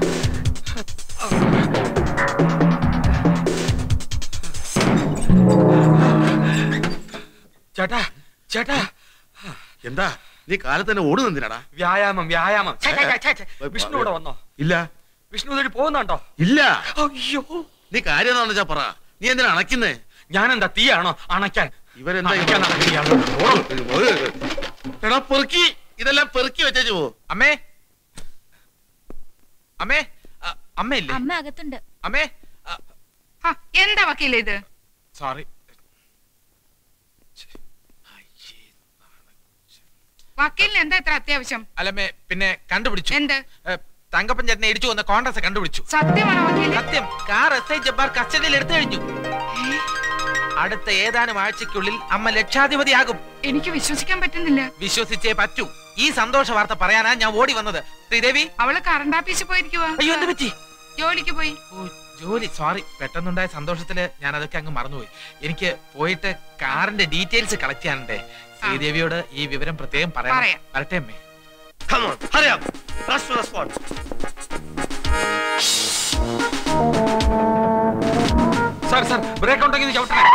ചേട്ടാ ചേട്ടാ എന്താ നീ കാലത്ത് തന്നെ ഓടുന്നു എന്തിനാടാ? വ്യായാമം വ്യായാമം. വിഷ്ണു ഇവിടെ വന്നോ? ഇല്ല. വിഷ്ണു ഇതൊരു പോകുന്നുണ്ടോ? ഇല്ല. അയ്യോ, നീ കാര്യം എന്താണെന്ന് വെച്ചാ പറ. നീ എന്തിനാ അണക്കുന്നേ? ഞാൻ എന്താ തീയാണോ അണയ്ക്കാൻ? ഇവരെന്താ പെറുക്കി ഇതെല്ലാം പെറുക്കി വെച്ചു പോ. അമ്മേ അമ്മേ അമ്മയില്ലേ? അമ്മ അകത്തുണ്ട്. അമ്മേ എന്താ വക്കീല ഇത്? സോറി. വക്കീലിന് എന്താ ഇത്ര അത്യാവശ്യം? അല്ലമ്മേ, പിന്നെ കണ്ടുപിടിച്ചു. എന്ത്? തങ്കപ്പൻ ചേട്ടനെ ഇടിച്ചു വന്ന കോൺഗ്രസ് കണ്ടുപിടിച്ചു. സത്യമാണോ വക്കീല്? സത്യം. കാർ എസ് ഐ ജബ്ബാർ കസ്റ്റഡിയിൽ എടുത്തു കഴിഞ്ഞു. അടുത്ത ഏതാനും ആഴ്ചക്കുള്ളിൽ അമ്മ ലക്ഷാധിപതിയാകും. എനിക്ക് വിശ്വസിക്കാൻ പറ്റുന്നില്ല. വിശ്വസിച്ചേ പറ്റൂ. ഈ സന്തോഷ വാർത്ത പറയാനാ ഞാൻ ഓടി വന്നത്. ശ്രീദേവി അവള് കറണ്ട് ഓഫീസിൽ പോയിരിക്കുവാ. അയ്യോ, എന്ത് പറ്റി? ജോലിക്ക് പോയി. ജോലി? സോറി, പെട്ടെന്നുണ്ടായ സന്തോഷത്തില് ഞാൻ അതൊക്കെ അങ്ങ് മറന്നുപോയി. എനിക്ക് പോയിട്ട് കാറിന്റെ ഡീറ്റെയിൽസ് കളക്ട് ചെയ്യാനുണ്ടേ. ശ്രീദേവിയോട് ഈ വിവരം പ്രത്യേകം പറയാം. വരട്ടെ അമ്മേ. Come on, hurry up. Rush to the spot. Sir sir brake ഉണ്ടെങ്കിൽ ചവിട്ടണേ.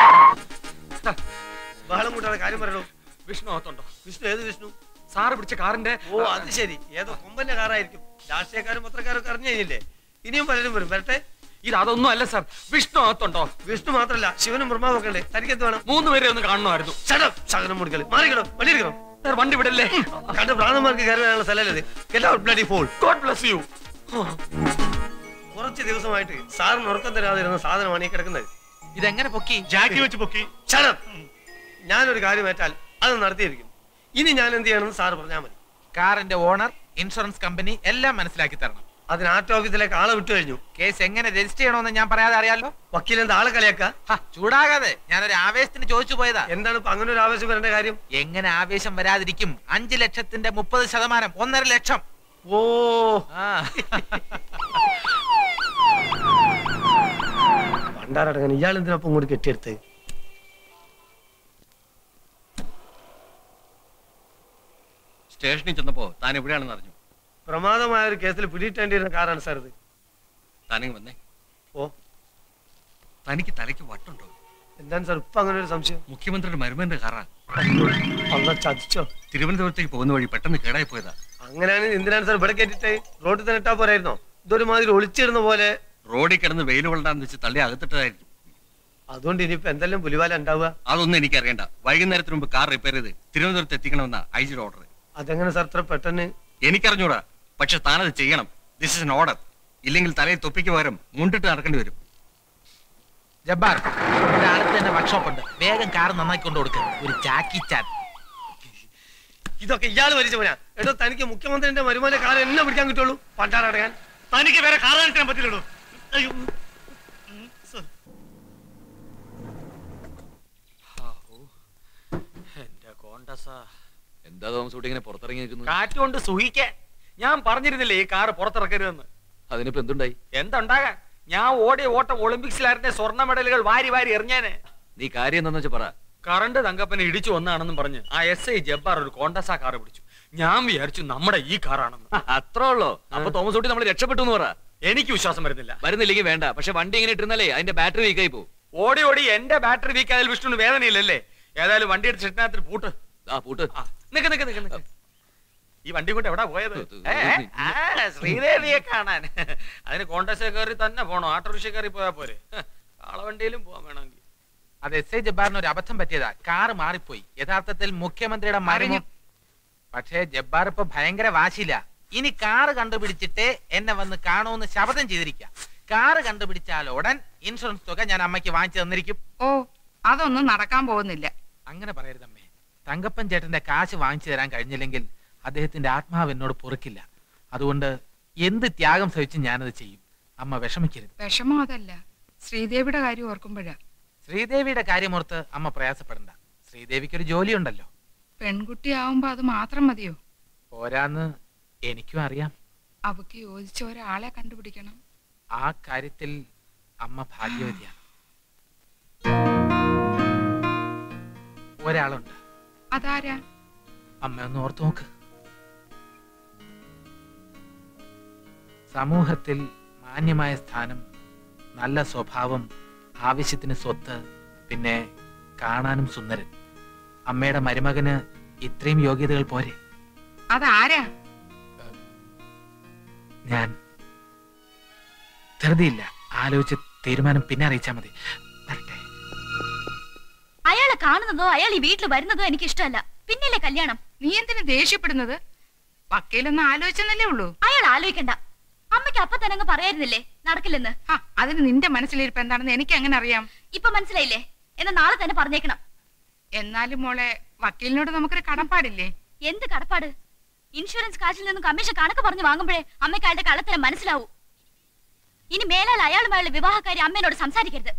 ബഹളം കൂട്ടാതെ കാര്യം പറയണോ? വിഷ്ണു അകത്തുണ്ടോ? വിഷ്ണു? ഏത് വിഷ്ണു? സാറ് പിടിച്ച കാറിന്റെ. ഓ, അത് ശരി. ഏതോ കൊമ്പന്റെ കാറായിരിക്കും. രാഷ്ട്രീയക്കാരും പത്രക്കാരും ഒക്കെ അറിഞ്ഞു കഴിഞ്ഞില്ലേ? ഇനിയും പലരും വരും. വരട്ടെ. ഇത് അതൊന്നും അല്ല സാർ. വിഷ്ണു അകത്തുണ്ടോ? വിഷ്ണു മാത്രല്ല, ശിവനും ബ്രഹ്മാവും ഒക്കെ ഉണ്ട്. തനിക്ക് എന്ത് വേണം? മൂന്ന് പേരെ ഒന്ന് കാണണമായിരുന്നു. ശകനം മുടിക്കല് മാറിക്കണോ? വണ്ടി എടുക്കണോ? സാർ വണ്ടി വിടല്ലേ? കണ്ട് പ്രാണന്മാർക്ക് കയറി വരാനുള്ള സ്ഥലമല്ലേ? God bless you. കുറച്ച് ദിവസമായിട്ട് സാറിന് ഉറക്കം തരാതെ ഇരുന്ന സാധനമാണ് ഈ കിടക്കുന്നത്. ഇതെങ്ങനെ പൊക്കി? ജാക്കി വെച്ച് പൊക്കി. ഞാനൊരു കാര്യം ഏറ്റാൽ അത് നടത്തിയിരിക്കും. ഇനി ഞാൻ എന്ത് ചെയ്യണമെന്ന് സാറ് പറഞ്ഞാൽ മതി. കാറിന്റെ ഓണർ, ഇൻഷുറൻസ് കമ്പനി എല്ലാം മനസ്സിലാക്കി തരണം. അതിന് ആർട്ട് ഓഫീസിലേക്ക് ആളെ വിട്ടു കഴിഞ്ഞു. കേസ് എങ്ങനെ രജിസ്റ്റർ ചെയ്യണമെന്ന് ഞാൻ പറയാതെ അറിയാലോ. വക്കീൽ എന്താ ആളെ കളിയാക്ക? ചൂടാകാതെ, ഞാനൊരു ആവേശത്തിന് ചോദിച്ചു പോയതാ. എന്താണ് ഇപ്പൊ അങ്ങനെ ഒരു ആവേശം വരേണ്ട കാര്യം? എങ്ങനെ ആവേശം വരാതിരിക്കും? അഞ്ചു ലക്ഷത്തിന്റെ മുപ്പത് ശതമാനം ഒന്നര ലക്ഷം. ഓ, പണ്ടാരടങ്ങാൻ ഇയാൾ എന്തിനൊപ്പം കൂടി കെട്ടിയെടുത്ത്? സ്റ്റേഷനിൽ ചെന്നപ്പോ താൻ എവിടെയാണെന്ന് അറിഞ്ഞു. പ്രമാദമായ ഒരു കേസിൽ പിടിയിട്ടേണ്ടിയിരുന്ന കാറാണ് സാർ ഇത്. താനിങ് വന്നേ. ഓ, തനിക്ക് തലയ്ക്ക് വട്ടുണ്ടോ? എന്താണ് സാർ ഇപ്പൊ അങ്ങനെ ഒരു സംശയം? മുഖ്യമന്ത്രിയുടെ മരുമന്റെ കാറാ. ചതിച്ചോ? തിരുവനന്തപുരത്തേക്ക് പോകുന്ന വഴി പെട്ടെന്ന് കേടായി പോയതാ. അങ്ങനെയാണെങ്കിൽ എന്തിനാണ് സാർ ഇവിടെ കേട്ടിട്ട് റോഡിൽ തന്നെ ഇട്ടാ പോരായിരുന്നോ? ഇതൊരു മാതിരി ഒളിച്ചിരുന്ന പോലെ. റോഡിൽ കിടന്ന് വെയിൽ കൊള്ളാന്ന് വെച്ച് തള്ളി അകത്തിട്ടതായിരിക്കും. അതുകൊണ്ട് ഇനിയിപ്പോ എന്തെല്ലാം പുലിവാല ഉണ്ടാവുക? അതൊന്നും എനിക്കറിയണ്ട. വൈകുന്നേരത്തിന് മുമ്പ് കാർ റിപ്പയർ ചെയ്ത് തിരുവനന്തപുരത്ത് എത്തിക്കണമെന്ന ഐ ജിയുടെ ഓർഡർ. അതെങ്ങനെ സാർ ഇത്ര പെട്ടെന്ന്? എനിക്കറിഞ്ഞൂടാ, പക്ഷെ താനത് ചെയ്യണം. This is an order. ഇല്ലെങ്കിൽ തലയിൽ തൊപ്പിക്ക് പകരം മുണ്ടിട്ട് നടക്കേണ്ടി വരും. ജബ്ബാർ, ഇവിടെ അടുത്ത് തന്നെ വർക്ക്ഷോപ്പ് ഉണ്ട്. വേഗം കാർ നന്നാക്കി കൊണ്ട് കൊടുക്കുക. ഒരു ചാക്കി ചാൻ. ഇതൊക്കെ ഇയാൾ വലിച്ച പോരാ. എടോ, തനിക്ക് മുഖ്യമന്ത്രിന്റെ മരുമോന്റെ കാർ എന്നെ പിടിക്കാൻ കിട്ടുള്ളൂ. പണ്ടാറടങ്ങാൻ തനിക്ക് വേറെ കാർ കാണിക്കാൻ പറ്റില്ലല്ലോ. എന്താ തോമസ് കുട്ടി ഇങ്ങനെ പുറത്തിറങ്ങി നിൽക്കുന്നു? കാറ്റുകൊണ്ട് സുഖിക്കാൻ. ഞാൻ പറഞ്ഞിരുന്നില്ലേ ഈ കാറ് പുറത്തിറക്കരുതെന്ന്. അതിനിപ്പോ എന്തുണ്ടായി? എന്തുണ്ടാകാൻ? ഞാൻ ഓടിയ ഓട്ടം ഒളിമ്പിക്സിലായിരുന്നെ സ്വർണ്ണ മെഡലുകൾ വാരി വാരി എറിഞ്ഞേനെ. നീ കാര്യം എന്താന്ന് വെച്ചാ പറ. കറണ്ട് തങ്കപ്പനെ ഇടിച്ചു വന്നാണെന്നും പറഞ്ഞ് ആ എസ് ഐ ജബ്ബാർ ഒരു കോണ്ടസ കാറ് പിടിച്ചു. ഞാൻ വിചാരിച്ചു നമ്മുടെ ഈ കാറാണെന്ന്. അത്രേ ഉള്ളോ? അപ്പൊ തോമസ് കുട്ടി നമ്മൾ രക്ഷപ്പെട്ടു എന്ന് പറ. എനിക്ക് വിശ്വാസം വരുന്നില്ല. വരുന്നില്ലെങ്കിൽ വേണ്ട. പക്ഷെ വണ്ടി ഇങ്ങനെ ഇട്ടിരുന്നാലേ അതിന്റെ ബാറ്ററി വീക്കായി പോകും. ഓടി ഓടി എന്റെ ബാറ്ററി വീക്ക് ആയാലും വിഷ്ണുവിന് വേദനയില്ലല്ലേ? ഏതായാലും വണ്ടി എടുത്ത് ഷെട്ടിനകത്ത് പൂട്ട്. ആ പൂട്ട്. നിക്ക് നിക്ക് നിക്ക് നിക്ക്. ഈ വണ്ടി കൊണ്ട് എവിടാ പോയത്? ശ്രീദേവിയെ കാണാൻ. അതിന് കോണ്ടസ കയറി തന്നെ പോണോ? ഓട്ടോറിക്ഷ കയറി പോയാ പോരെ? കാളവണ്ടിയിലും പോവാൻ വേണമെങ്കിൽ. അത് എസ് ഐ ജബ്ബാറിന് ഒരു അബദ്ധം പറ്റിയതാ. കാറ് മാറിപ്പോയി. യഥാർത്ഥത്തിൽ മുഖ്യമന്ത്രിയുടെ മറിഞ്ഞു. പക്ഷേ ജബ്ബാർ ഇപ്പൊ ഭയങ്കര വാശിയില്ല. ഇനി കാറ് കണ്ടുപിടിച്ചിട്ട് എന്നെ വന്ന് കാണുമെന്ന് ശപഥം ചെയ്തിരിക്കുക. കാറ് കണ്ടുപിടിച്ചാൽ ഉടൻ ഇൻഷുറൻസ് തുക ഞാൻ അമ്മയ്ക്ക് വാങ്ങിച്ചു തന്നിരിക്കും. ഓ, അതൊന്നും നടക്കാൻ പോകുന്നില്ല. അങ്ങനെ പറയരുതമ്മേ. തങ്കപ്പൻ ചേട്ടന്റെ കാശ് വാങ്ങിച്ചു തരാൻ കഴിഞ്ഞില്ലെങ്കിൽ അദ്ദേഹത്തിന്റെ ആത്മാവ് എന്നോട് പൊറുക്കില്ല. അതുകൊണ്ട് എന്ത് ത്യാഗം സഹിച്ച് ഞാനത് ചെയ്യും. അമ്മ വിഷമിക്കരുത്. വിഷമം അതല്ല, ശ്രീദേവിയുടെ കാര്യം ഓർക്കുമ്പോഴാ. ശ്രീദേവിയുടെ കാര്യമോർത്ത് അമ്മ പ്രയാസപ്പെടണ്ട. ശ്രീദേവിക്കൊരു ജോലിയുണ്ടല്ലോ. പെൺകുട്ടിയാവുമ്പോ അത് മാത്രം മതിയോ? പോരാന്ന് എനിക്കും അറിയാം. അവക്ക് യോജിച്ച ഒരാളെ കണ്ടുപിടിക്കണം. ആ കാര്യത്തിൽ അമ്മ ഭാഗ്യവതിയാണ്. ഒരാളുണ്ട്. അതാരാ? അമ്മ ഒന്ന് ഓർത്തു നോക്ക്. സമൂഹത്തിൽ മാന്യമായ സ്ഥാനം, നല്ല സ്വഭാവം, ആവശ്യത്തിന് സ്വത്ത്, പിന്നെ കാണാനും സുന്ദരൻ. അമ്മയുടെ മരുമകന് ഇത്രയും യോഗ്യതകൾ പോരെ? അതാരാ? ഞാൻ ധൃതിയില്ല. ആലോചിച്ച് തീരുമാനം പിന്നെ അറിയിച്ചാ മതി. അയാളെ കാണുന്നതോ അയാൾ ഈ വീട്ടിൽ വരുന്നതോ എനിക്ക് ഇഷ്ടമല്ല. പിന്നല്ലേ കല്യാണം? നീ എന്തിനു ദേഷ്യപ്പെടുന്നത്? വക്കീലൊന്നും ആലോചിച്ചെന്നല്ലേ ഉള്ളൂ. അയാൾ ആലോചിക്കണ്ട. അമ്മയ്ക്ക് അപ്പൊ തന്നെ അങ്ങ് പറയായിരുന്നില്ലേ നടക്കില്ലെന്ന്? അതിന് നിന്റെ മനസ്സിലിരിപ്പ് എന്താണെന്ന് എനിക്ക് അങ്ങനെ അറിയാം. ഇപ്പൊ മനസ്സിലായില്ലേ? എന്നാ നാളെ തന്നെ പറഞ്ഞേക്കണം. എന്നാലും മോളെ, വക്കീലിനോട് നമുക്കൊരു കടപ്പാടില്ലേ? എന്ത് കടപ്പാട്? ഇൻഷുറൻസ് കാശിൽ നിന്നും കമ്മീഷൻ കണക്ക് പറഞ്ഞു വാങ്ങുമ്പോഴേ അമ്മയ്ക്ക് അയാളുടെ കള്ളത്തരം മനസ്സിലാവൂ. ഇനി മേലാൽ അയാളുമായുള്ള വിവാഹക്കാരി അമ്മേനോട് സംസാരിക്കരുത്.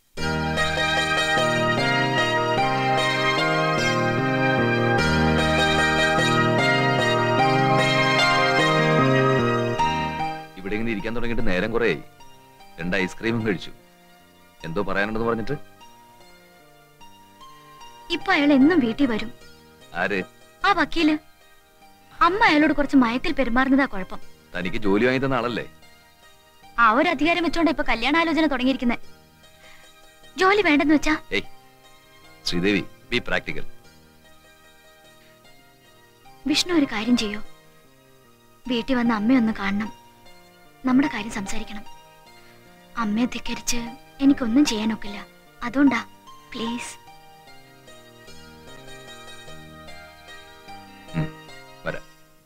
ഇവിടെ ഇങ്ങനെ ഇരിക്കാൻ തുടങ്ങിയിട്ട് നേരം കുറേയായി. രണ്ട് ഐസ്ക്രീമും കഴിച്ചു. എന്തോ പറയാനുണ്ടെന്ന് പറഞ്ഞിട്ട്? ഇപ്പൊ അയാൾ എന്നും വീട്ടിൽ വരും. ആര്? ആ വക്കീല്. അമ്മ അയാളോട് കുറച്ച് മയത്തിൽ പെരുമാറുന്നതാ കുഴപ്പം. തനിക്ക് ജോലി വാങ്ങി തന്ന ആളല്ലേ? ആ ഒരു അധികാരം വെച്ചോണ്ട് ഇപ്പൊ കല്യാണാലോചന തുടങ്ങിയിരിക്കുന്നത്. ജോലി വേണ്ടെന്ന് വെച്ചാ? ഏയ് ശ്രീദേവി, ബി പ്രാക്ടിക്കൽ. വിഷ്ണു ഒരു കാര്യം ചെയ്യോ? വീട്ടിൽ വന്ന് അമ്മയൊന്ന് കാണണം. നമ്മുടെ കാര്യം സംസാരിക്കണം. അമ്മയെ ധിക്കരിച്ച് എനിക്കൊന്നും ചെയ്യാനൊക്കില്ല. അതുകൊണ്ടാ. പ്ലീസ്. വരാം.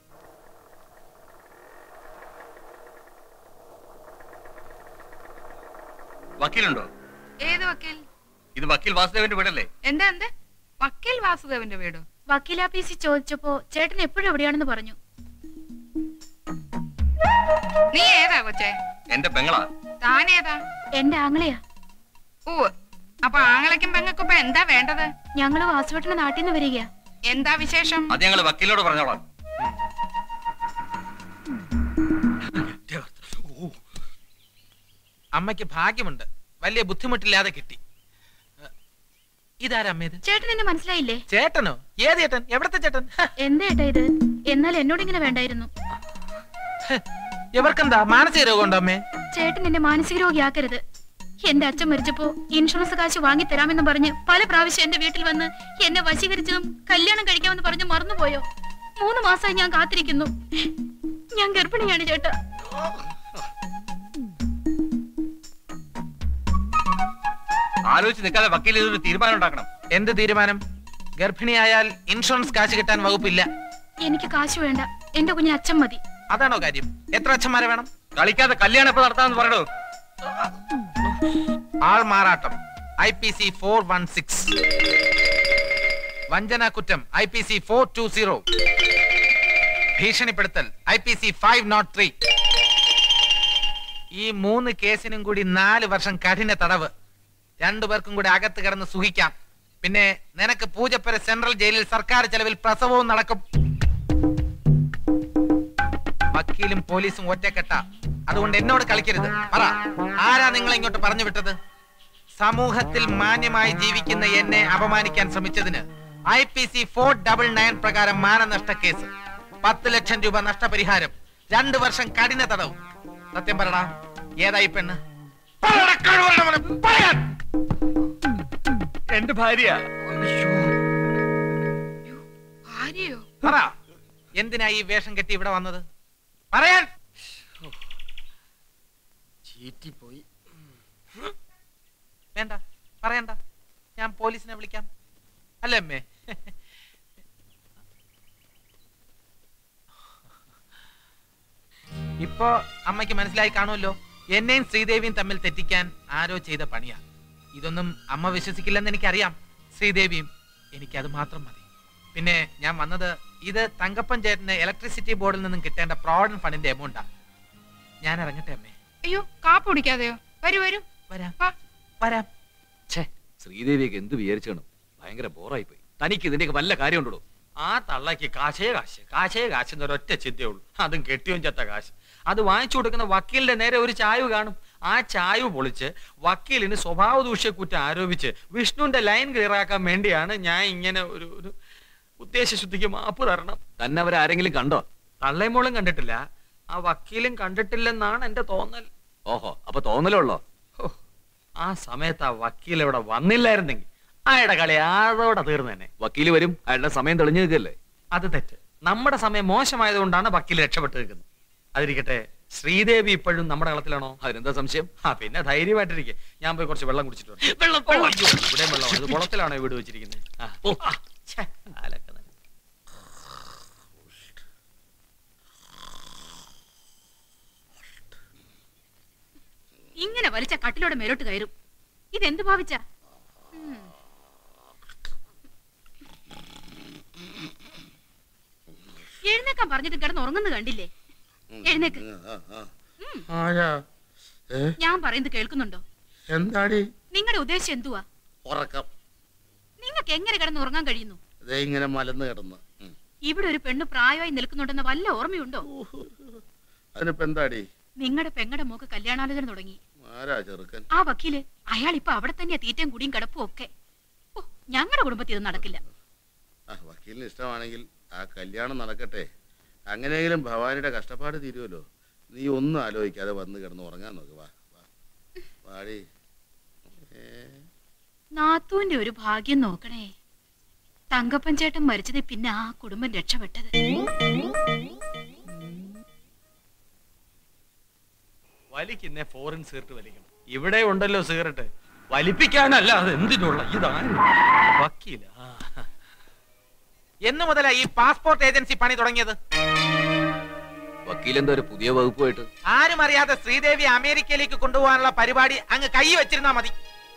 വക്കീലുണ്ടോ? ഏത് വക്കീൽ? ഇത് വക്കീൽ വാസുദേവന്റെ വീടല്ലേ? എന്താ എന്ത്? വക്കീൽ വാസുദേവന്റെ വീടോ? വക്കീലാപ്പീസിൽ ചോദിച്ചപ്പോ ചേട്ടൻ എപ്പോഴും എവിടെയാണെന്ന് പറഞ്ഞു. നീ ഏതാ കൊച്ചേ? എന്റെ പെങ്ങളാ. താനേതാ? എന്റെ ആങ്ങളെയാ. ഓ, അപ്പൊ ആങ്ങളയ്ക്കും പെങ്ങൾക്കും ഇപ്പൊ എന്താ വേണ്ടത്? ഞങ്ങള് വാസുവേട്ടന്റെ നാട്ടിൽ നിന്ന് വരികയാ. എന്താ വിശേഷം? അത് ഞങ്ങള് വക്കീലിനോട് പറഞ്ഞോളാം. അമ്മയ്ക്ക് ഭാഗ്യമുണ്ട്. വലിയ ബുദ്ധിമുട്ടില്ലാതെ കിട്ടി. ഇതാരമ്മേത്? ചേട്ടൻ എന്നെ മനസ്സിലായില്ലേ? ചേട്ടനോ? ഏത് ചേട്ടൻ? എവിടത്തെ ചേട്ടൻ? എന്താ ഏട്ടാ ഇത്? എന്നാൽ എന്നോട് ഇങ്ങനെ വേണ്ടായിരുന്നു. ഇവർക്കെന്താ മാനസിക രോഗമുണ്ടോ അമ്മേ? ചേട്ടൻ എന്നെ മാനസിക രോഗിയാക്കരുത്. എന്റെ അച്ഛൻ മരിച്ചപ്പോ ഇൻഷുറൻസ് കാശ് വാങ്ങി തരാമെന്ന് പറഞ്ഞ് പല പ്രാവശ്യം എന്റെ വീട്ടിൽ വന്ന് എന്നെ വശീകരിച്ചതും കല്യാണം കഴിക്കാമെന്ന് പറഞ്ഞ് മറന്നുപോയോ? മൂന്ന് മാസമായി ഞാൻ കാത്തിരിക്കുന്നു. ഞാൻ ഗർഭിണിയാണ് ചേട്ടാ. ആലോചിച്ച് നിൽക്കാതെ വക്കീൽ ഇതൊരു തീരുമാനം ഉണ്ടാക്കണം. എന്ത് തീരുമാനം? ഗർഭിണിയായാൽ ഇൻഷുറൻസ് കാശ് കിട്ടാൻ വകുപ്പില്ല. എനിക്ക് കാശ് വേണ്ട. എന്റെ കുഞ്ഞിന് അച്ഛൻ മതി. അതാണോ കാര്യം? എത്ര അച്ഛന്മാരെ വേണം? കളിക്കാതെ കല്യാണം എപ്പോ നടത്താമെന്ന് പറയണോ? ആൾ മാറാട്ടം I P C four one six, വഞ്ചന കുറ്റം I P C four two zero, ഭീഷണിപ്പെടുത്തൽ I P C five naught three. ഈ മൂന്ന് കേസിനും കൂടി നാല് വർഷം കഠിന തടവ്. രണ്ടുപേർക്കും കൂടി അകത്ത് കിടന്ന് സുഖിക്കാം. പിന്നെ നിനക്ക് പൂജപ്പുര സെൻട്രൽ ജയിലിൽ സർക്കാർ ചെലവിൽ പ്രസവവും നടക്കും. വക്കീലും പോലീസും ഒറ്റക്കെട്ട. അതുകൊണ്ട് എന്നോട് കളിക്കരുത്. പറ, ആരാ നിങ്ങളെ ഇങ്ങോട്ട് പറഞ്ഞു വിട്ടത്? സമൂഹത്തിൽ മാന്യമായി ജീവിക്കുന്ന എന്നെ അപമാനിക്കാൻ ശ്രമിച്ചതിന് I P C four double nine പ്രകാരം മാനനഷ്ട കേസ്, പത്ത് ലക്ഷം രൂപ നഷ്ടപരിഹാരം, രണ്ടു വർഷം കഠിന തടവ്. സത്യം പറടാ, ഏതായി പെണ്ണ്? എന്റെ ഭാര്യ. പറ, എന്തിനാ ഈ വേഷം കെട്ടി ഇവിടെ വന്നത്? പറയാൻ. ചീറ്റിപ്പോയി. വേണ്ട, പറയണ്ട. ഞാൻ പോലീസിനെ വിളിക്കാം. അല്ലേ അമ്മേ? ഇപ്പൊ അമ്മയ്ക്ക് മനസ്സിലായി കാണുമല്ലോ, എന്നെയും ശ്രീദേവിയും തമ്മിൽ തെറ്റിക്കാൻ ആരോ ചെയ്ത പണിയാ. ഇതൊന്നും അമ്മ വിശ്വസിക്കില്ലെന്ന് എനിക്കറിയാം. ശ്രീദേവിയും എനിക്കത് മാത്രം മതി. പിന്നെ ഞാൻ വന്നത്, ഇത് തങ്കപ്പൻ ചേട്ടന് ഇലക്ട്രിസിറ്റി ബോർഡിൽ നിന്നും കിട്ടേണ്ട പ്രോവിഡന്റ് ഫണ്ടിന്റെ എമൗണ്ടാ. ഞാൻ ഇറങ്ങട്ടെ അമ്മേ. അയ്യോ, കാപ്പ് കുടിക്കാതെയോ? വരൂ വരൂ. വരാം വരാം. ഛേ, ശ്രീദേവിയൊക്കെ എന്ത് വിചാരിച്ചു കാണും? ഭയങ്കര ബോറായി പോയി. തനിക്ക് ഇതിന്റെയൊക്കെ വല്ല കാര്യമുണ്ടോ? ആ തള്ളക്ക് കാശേ കാശ് കാശേ കാശ് എന്നൊരൊറ്റ ചിന്തയേ ഉള്ളൂ. അതും കെട്ടിയും ചെത്ത കാശ്. അത് വാങ്ങിച്ചു കൊടുക്കുന്ന വക്കീലിന്റെ നേരെ ഒരു ചായവ് കാണും. ആ ചായവ് പൊളിച്ച് വക്കീലിന് സ്വഭാവ ദൂഷ്യക്കുറ്റം ആരോപിച്ച് വിഷ്ണുവിന്റെ ലൈൻ ക്ലിയർ ആക്കാൻ വേണ്ടിയാണ് ഞാൻ ഇങ്ങനെ ഒരു ഒരു ഉദ്ദേശശുദ്ധിക്ക് മാപ്പ് തരണം. തന്നെ അവരാരെങ്കിലും കണ്ടോ? തള്ളേമോളും കണ്ടിട്ടില്ല, ആ വക്കീലും കണ്ടിട്ടില്ലെന്നാണ് എന്റെ തോന്നൽ. ഓഹോ, അപ്പൊ തോന്നലുള്ളോ? ആ സമയത്ത് ആ വക്കീൽ ഇവിടെ വന്നില്ലായിരുന്നെങ്കിൽ അയാളുടെ കളി അതോടെ തീർന്നു തന്നെ. വക്കീല് വരും, അയാളുടെ സമയം തെളിഞ്ഞു നിൽക്കല്ലേ? അത് തെറ്റ്. നമ്മുടെ സമയം മോശമായതുകൊണ്ടാണ് വക്കീൽ രക്ഷപ്പെട്ടു നിൽക്കുന്നത്. അതിരിക്കട്ടെ, ശ്രീദേവി ഇപ്പോഴും നമ്മുടെ കളത്തിലാണോ? അതിനെന്താ സംശയം? ആ പിന്നെ ധൈര്യമായിട്ടിരിക്കെ. ഞാൻ പോയി കുറച്ച് വെള്ളം കുടിച്ചിട്ട് വരാം. ഇവിടെ വെള്ളം ഇത് കുളത്തിലാണോ വീട് വെച്ചിരിക്കുന്നത്? ഇങ്ങനെ വലിച്ച കട്ടിലോടെ മേലോട്ട് കയറും. ഇതെന്ത് ഭാവിച്ച? എഴുന്നേക്കാൻ പറഞ്ഞിട്ട് കിടന്ന് ഉറങ്ങുന്നു കണ്ടില്ലേ? എഴുന്നേക്ക്. ഞാൻ പറയുന്നത് കേൾക്കുന്നുണ്ടോ? എന്താടി നിങ്ങളുടെ ഉദ്ദേശം എന്തുവാ? ഉറക്കം. നിങ്ങൾക്ക് എങ്ങനെ കിടന്ന് ഉറങ്ങാൻ കഴിയുന്നു? ഇങ്ങനെ മലന്ന് കിടന്ന്. ഇവിടെ ഒരു പെണ്ണ് പ്രായമായി നിൽക്കുന്നുണ്ടെന്ന് വല്ല ഓർമ്മയുണ്ടോ? അതിനിപ്പോ എന്താടി? നിങ്ങളുടെ പെങ്ങടെ മോക്ക് കല്യാണാലോചന തുടങ്ങി. ആരാ ചെറുക്കൻ? ആ വക്കീല്. അയാൾ ഇപ്പൊ അവിടെ തന്നെയാ തീറ്റയും കുടിയും കിടപ്പും ഒക്കെ. ഓ, ഞങ്ങളുടെ കുടുംബത്തിൽ ഇത് നടക്കില്ല. വക്കീലിന് ഇഷ്ടമാണെങ്കിൽ ആ കല്യാണം നടക്കട്ടെ. അങ്ങനെയെങ്കിലും ഭവാനിയുടെ കഷ്ടപ്പാട് തീരുമല്ലോ. നീ ഒന്നും ആലോചിക്കാതെ വന്ന് കിടന്ന് ഉറങ്ങാൻ നോക്ക്. വാ വാടി. നാത്തൂന്റെ ഒരു ഭാഗ്യം നോക്കണേ. തങ്കപ്പൻ ചേട്ടൻ മരിച്ചത് പിന്നെ ആ കുടുംബം രക്ഷപ്പെട്ടത്. വലിക്കുന്നേ ഫോറിൻ സിഗരറ്റ് വലിക്കണം. ഇവിടെ ഉണ്ടല്ലോ സിഗരറ്റ്. വലിപ്പിക്കാനല്ല, അത് എന്തിനുള്ള? ഇതാണ് വക്കീല. എന്ന് മുതലാ ഈ പാസ്പോർട്ട് ഏജൻസി പണി തുടങ്ങിയത്? വക്കീലെന്താ ഒരു പുതിയ വകുപ്പായിട്ട്? ആരും അറിയാതെ ശ്രീദേവി അമേരിക്കയിലേക്ക് കൊണ്ടുപോകാനുള്ള പരിപാടി അങ്ങ് കൈ വെച്ചിരുന്നാ മതി.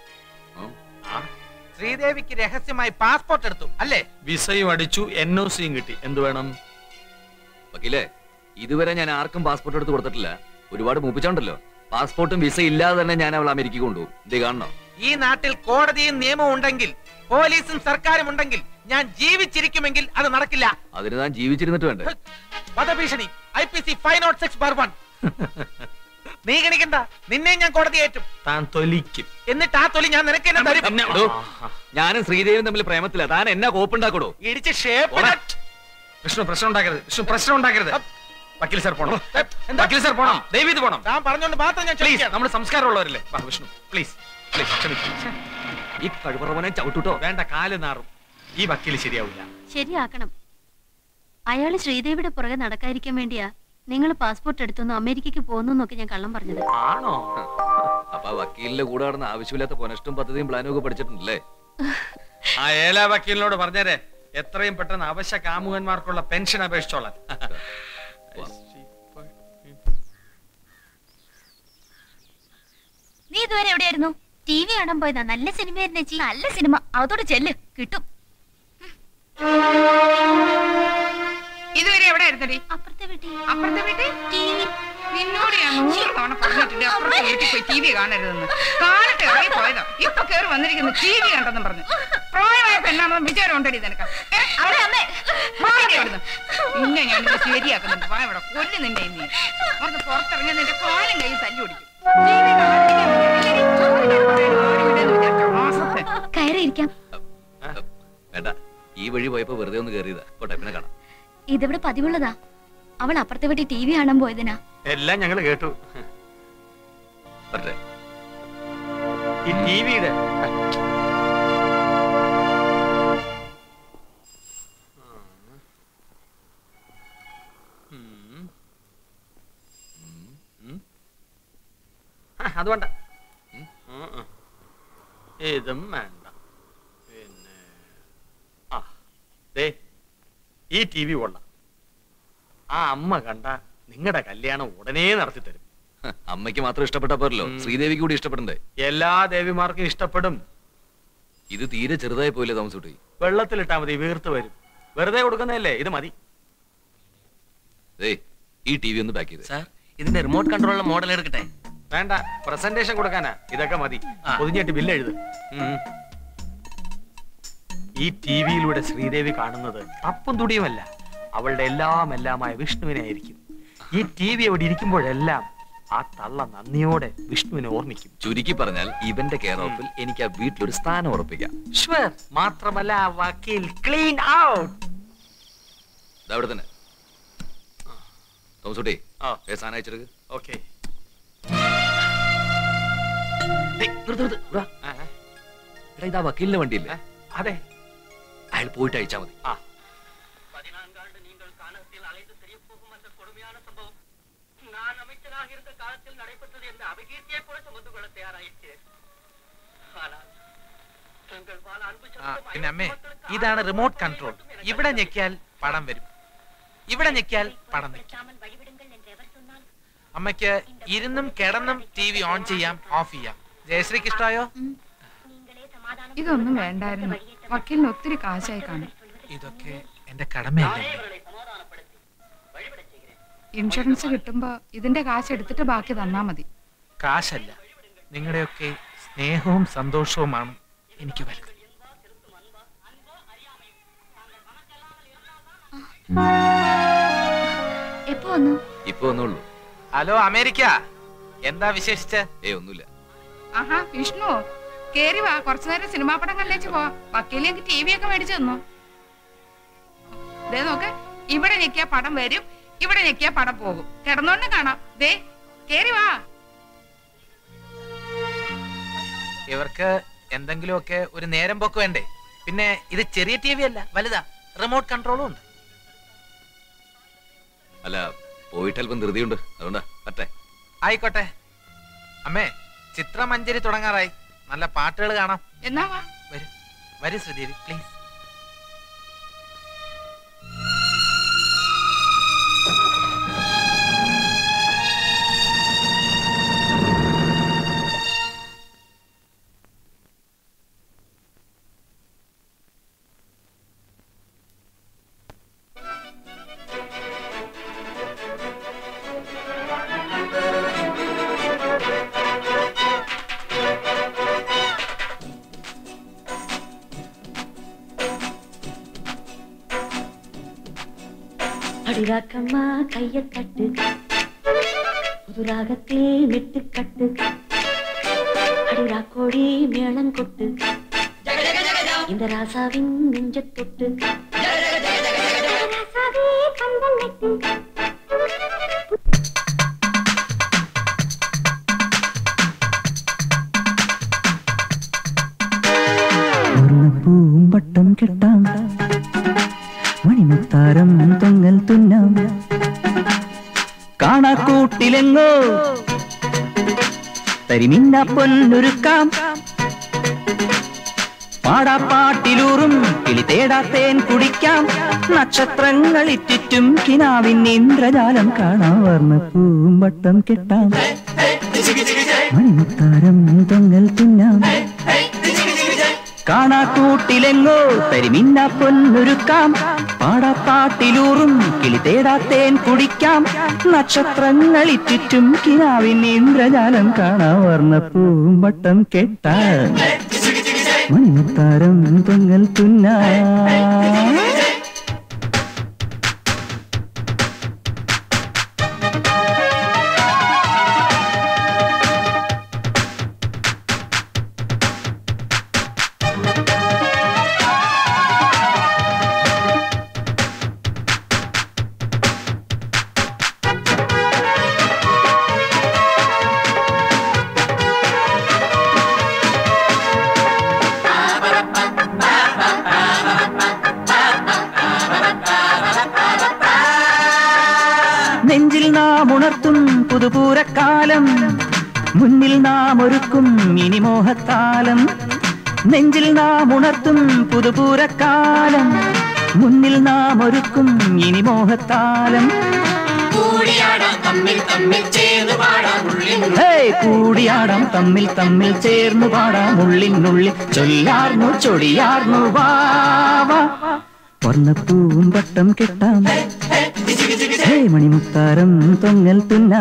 ശ്രീദേവിക്ക് രഹസ്യമായി പാസ്പോർട്ട് എടുത്തു അല്ലേ? വിസയും അടിച്ചു, എൻ ഒ സിയും കിട്ടി. എന്ത് വേണം? വക്കീലേ, ഇതുവരെ ഞാൻ ആർക്കും പാസ്പോർട്ട് എടുത്ത് കൊടുത്തിട്ടില്ല. ഒരുപാട് മൂപ്പിച്ചോണ്ടല്ലോ. പാസ്പോർട്ടും വിസ ഇല്ലാതെ തന്നെ ഞാൻ അവൾ അമേരിക്കക്ക് കൊണ്ടുപോകും. ഇത് കാണണോ? ഈ നാട്ടിൽ കോടതിയും നിയമവും ഉണ്ടെങ്കിൽ, പോലീസും സർക്കാരും ഉണ്ടെങ്കിൽ ഞാൻ ജീവിച്ചിരിക്കുമെങ്കിൽ അത് നടക്കില്ല. അതിന് താൻ ജീവിച്ചിരുന്നിട്ട് വേണ്ടേ? വധഭീഷണി I P C five naught six bar one. നീ ഗണിക്കണ്ട, നിന്നെ ഞാൻ കോടതി ഏറ്റും. താൻ തൊലിക്കും. എന്നിട്ട് ആ തൊലി ഞാൻ നിനക്ക് എന്നെ തരും. ഞാനും ശ്രീദേവിയും തമ്മിൽ പ്രേമത്തില്ല. താൻ എന്നാ കോപ്പുണ്ടാക്കടോ? ഇടിച്ച് ഷേപ്പ്. വിഷ്ണു പ്രശ്നം ഉണ്ടാക്കരുത്. വിഷ്ണു പ്രശ്നം ഉണ്ടാക്കരുത്. വക്കീൽ സാർ പോണം. വക്കീൽ സാർ പോണം. ദയവീത് പോണം. ഞാൻ പറഞ്ഞോണ്ട് മാത്രം ഞാൻ പ്ലീസ്. നമ്മൾ സംസ്കാരമുള്ളവരല്ലേ? വിഷ്ണു പ്ലീസ് പ്ലീസ് ക്ഷമിക്കും. ഈ കഴിവറവനെ ചവിട്ടുട്ടോ? വേണ്ട, കാല് നാറും. ഈ വക്കീൽ ശരിയാവില്ല. ശരിയാക്കണം. അയാള് ശ്രീദേവിയുടെ പുറകെ നടക്കാതിരിക്കാൻ വേണ്ടിയാ നിങ്ങൾ പാസ്പോർട്ട് എടുത്തൊന്ന് അമേരിക്കക്ക് പോകുന്നു എന്നൊക്കെ ഞാൻ കള്ളം പറഞ്ഞത്. ആണോ? അപ്പൊ വക്കീലിന്റെ കൂടെ നടന്ന ആവശ്യമില്ലാത്ത പൊനഷ്ടം പദ്ധതിയും പ്ലാനും ഒക്കെ പഠിച്ചിട്ടുണ്ടല്ലേ? ആ ഏലാ വക്കീലിനോട് പറഞ്ഞേരെ എത്രയും പെട്ടെന്ന് അവശ്യ കാമുകന്മാർക്കുള്ള പെൻഷൻ അപേക്ഷിച്ചോളാൻ. നീ ഇതുവരെ എവിടെയായിരുന്നു? ടി വി കാണാൻ പോയതാ. നല്ല സിനിമയായിരുന്നു ചേച്ചി. നല്ല സിനിമ. അതോട് ചെല്ല്, കിട്ടും. ഇതുവരെ എവിടെ ആയിരുന്നടി? അപ്പുറത്തെ വീട്ടിൽ. അപ്പുറത്തെ വീട്ടിൽ? T V. നിന്നോട് ഞാൻ നൂറ് തവണ പറഞ്ഞിട്ടുണ്ട് അപ്പുറത്തെ വീട്ടിൽ പോയി ടി വി കാണരുതെന്ന്. കാലത്ത് ഇറങ്ങി പോയതാ, ഇപ്പൊ കയറി വന്നിരിക്കുന്നു ടി വി കണ്ടെന്നും പറഞ്ഞു. പ്രായമായ പെണ്ണാണെന്ന് വിചാരം ഉണ്ടടി നിനക്ക്. പിന്നെ ഞാൻ ഇത് ശരിയാക്കുന്നുണ്ട്. വാ ഇവിടെ കൊല്ലു നിന്നെ ഇന്ന് അവർക്ക് പുറത്തിറങ്ങിയ നിന്റെ കാലും കൈ തല്ലി ഓടിക്കും. കയറിയിരിക്കാം. വേണ്ട, ഈ വഴി പോയപ്പോ വെറുതെ ഒന്ന് കയറിയതാ. പോട്ടെ, പിന്നെ കാണാം. ഇതിവിടെ പതിവുള്ളതാ. അവൾ അപ്പുറത്തെ വീട്ടിൽ ടി വി കാണാൻ പോയതിനാ. എല്ലാം ഞങ്ങൾ കേട്ടു. പറ്റേ ഈ ടിവിയുടെ അത് വേണ്ട, ഇതും വേണ്ട. പിന്നെ ആ ദേ ഈ ടി വി കൊള്ളാം. ആ അമ്മ കണ്ട നിങ്ങളുടെ കല്യാണം ഉടനെ നടത്തി തരും. അമ്മയ്ക്ക് മാത്രം ഇഷ്ടപ്പെട്ട പോരല്ലോ, ശ്രീദേവിക്ക് കൂടി ഇഷ്ടപ്പെടണ്ടേ? എല്ലാ ദേവിമാർക്കും ഇഷ്ടപ്പെടും. ഇത് തീരെ ചെറുതായി പോയില്ലേ താമസിട്ട്? വെള്ളത്തിലിട്ടാ മതി, വീർത്ത് വരും. വെറുതെ കൊടുക്കുന്നതല്ലേ, ഇത് മതി. ഈ ടി വി ഒന്ന് പാക്ക് ചെയ്ത് സാർ, ഇതിന്റെ റിമോട്ട് കൺട്രോളിലെ മോഡൽ എടുക്കട്ടെ? വേണ്ട, പ്രസന്റേഷൻ കൊടുക്കാനാ. ഇതൊക്കെ മതി. പൊതിഞ്ഞിട്ട് ബില്ല് എഴുത്. ഈ ടി വിയിലൂടെ ശ്രീദേവി കാണുന്നത് തപ്പും തുടിയുമല്ല, അവളുടെ എല്ലാം എല്ലാമായ വിഷ്ണുവിനെ ആയിരിക്കും. ഈ ടി വി അവിടെ ഇരിക്കുമ്പോഴെല്ലാം ആ തള്ള നന്ദിയോടെ വിഷ്ണുവിനെ ഓർമ്മിക്കും. ചുരുക്കി പറഞ്ഞാൽ ഇവന്റെ കെയർ ഓഫിൽ എനിക്ക് ആ വീട്ടിലൊരു സ്ഥാനം ഉറപ്പിക്കാം. ഷ്വർ. മാത്രമല്ല വക്കീൽ ക്ലീൻ ഔട്ട്. അവിടെ തന്നെ തോമസുട്ടി സാധനം അയച്ചെടുക്ക്. ഓക്കെ. ഇതാ വക്കീലിന്റെ വണ്ടിയില്ലേ? അതെ, അയാൾ പോയിട്ട് അയച്ചാ മതി. ആ പിന്നെ അമ്മേ, ഇതാണ് റിമോട്ട് കൺട്രോൾ. ഇവിടെ ഞെക്കിയാൽ പടം വരും, ഇവിടെ ഞെക്കിയാൽ പടം നിൽക്കും. അമ്മയ്ക്ക് ഇരുന്നും കിടന്നും ടി വി ഓൺ ചെയ്യാം, ഓഫ് ചെയ്യാം. ജയശ്രീക്ക് ഇഷ്ടമായോ? ഇതൊന്നും വേണ്ടായിരുന്നു. വക്കീലിന് ഒത്തിരി കാശായി കാണും. ഇതൊക്കെ എന്റെ കടമയല്ലേ. ഇൻഷുറൻസ് കിട്ടുമ്പോ ഇതിന്റെ കാശ് എടുത്തിട്ട് ബാക്കി തന്നാ മതി. കാശല്ല, നിങ്ങളുടെയൊക്കെ സ്നേഹവും സന്തോഷവുമാണ് എനിക്ക് വലുത്. എപ്പോ വന്നു? ഇപ്പൊ വന്നുള്ളൂ. ഹലോ അമേരിക്ക, എന്താ വിശേഷിച്ച്? ഏ ഒന്നുമില്ല. ആഹാ വിഷ്ണു, കേറി വാ, കുറച്ചു നേരം സിനിമാ പടം കണ്ടേച്ച് പോവാ. വക്കീലേക്ക് ടി വി ഒക്കെ മേടിച്ചു തന്നു. ദേ നോക്ക്, ഇവിടെ ഞെക്കിയ പടം വരും, ഇവിടെ ഞെക്കിയ പടം പോകും. കിടന്നോണ്ട് കാണാം. ദേ കേറി വാ. ഇവർക്ക് എന്തെങ്കിലുമൊക്കെ ഒരു നേരം പോക്ക് വേണ്ടേ? പിന്നെ ഇത് ചെറിയ ടി വി അല്ല, വലുതാ, റിമോട്ട് കൺട്രോളും ഉണ്ട്. അല്ല, പോയിട്ട് അല്പം ധൃതിയുണ്ട്, അതുകൊണ്ടാ. പറ്റേ ആയിക്കോട്ടെ. അമ്മേ, ചിത്രമഞ്ജരി തുടങ്ങാറായി. നല്ല പാട്ടുകൾ കാണാം. എന്നാ വാ. വരൂ വരൂ ശ്രീദേവി, പ്ലീസ്. அடிராக்கம்மா கைய தட்டு, புதுராகத்தே மெட்டு கட்டு, அடிராக்கோடி மேளம் கொட்டு, இந்த ராசாவின் நெஞ்ச தொட்டு, ராசாவே கந்தன் நெட்டு. പൂമ്പട്ടം കെട്ടാം, മണിമുത്താരം തൊങ്ങൽ തുന്നാം, കാണാക്കൂട്ടിലെങ്ങോ തരിമിന്ന പൊന്നൊരുക്കാം, പാടാപ്പാട്ടിലൂറും കിളി തേടാത്തേൻ കുടിക്കാം, നക്ഷത്രങ്ങൾ ഇറ്റിറ്റും കിനാവിൻ ഇന്ദ്രജാലം കാണാം, വർണ്ണ പൂമ്പട്ടം കെട്ടാം, മണിമുത്താരം തൊങ്ങൽ തുന്നാം, കാണാക്കൂട്ടിലെങ്ങോ തരിമിന്ന പൊന്നൊരുക്കാം, പാടാപ്പാട്ടിലൂറും കിളി തേടാത്തേൻ കുടിക്കാം, നക്ഷത്രങ്ങളിൽ ചുറ്റും കിനാവിൻ ഇന്ദ്രജാലം കാണാം, വർണ്ണപ്പൂമ്പട്ടം കെട്ടാൻ മണിമുത്താരം തൊങ്ങൽ തുന്നാ. നെഞ്ചിൽ നാം ഉണർത്തും പുതുപൂരക്കാലം, മുന്നിൽ നാം ഒരുക്കും ഇനി മോഹത്താലം. നെഞ്ചിൽ നാം ഉണർത്തും പുതുപൂരക്കാലം, മുന്നിൽ നാം ഒരുക്കും ഇനി മോഹത്താലം. കൂടിയാടാം തമ്മിൽ തമ്മിൽ ചേർന്ന് പാടാം ഉള്ളിനുള്ളിൽ, ചൊല്ലാർന്നു ചൊടിയാർന്നു വാവാ, വർണ്ണപ്പൂമ്പട്ടം കെട്ടാം മണിമുത്താരം തൊങ്ങൽ തുന്നാ.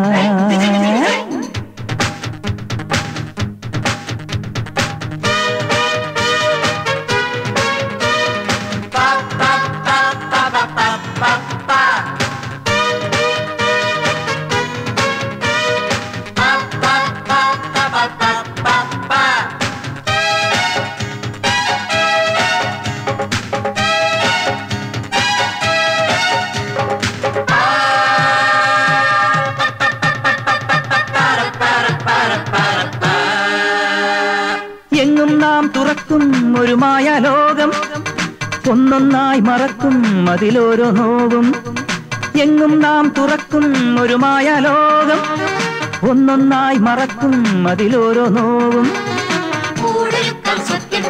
എങ്ങും നാം തുറക്കും ഒരു മായാലോകം, ഒന്നൊന്നായി മറക്കും അതിലോരോ നോവും. എങ്ങും നാം തുറക്കും ഒരു മായാലോകം, ഒന്നൊന്നായി മറക്കും അതിലോരോ നോവും. കൂടൊരുക്കാം സ്വപ്നം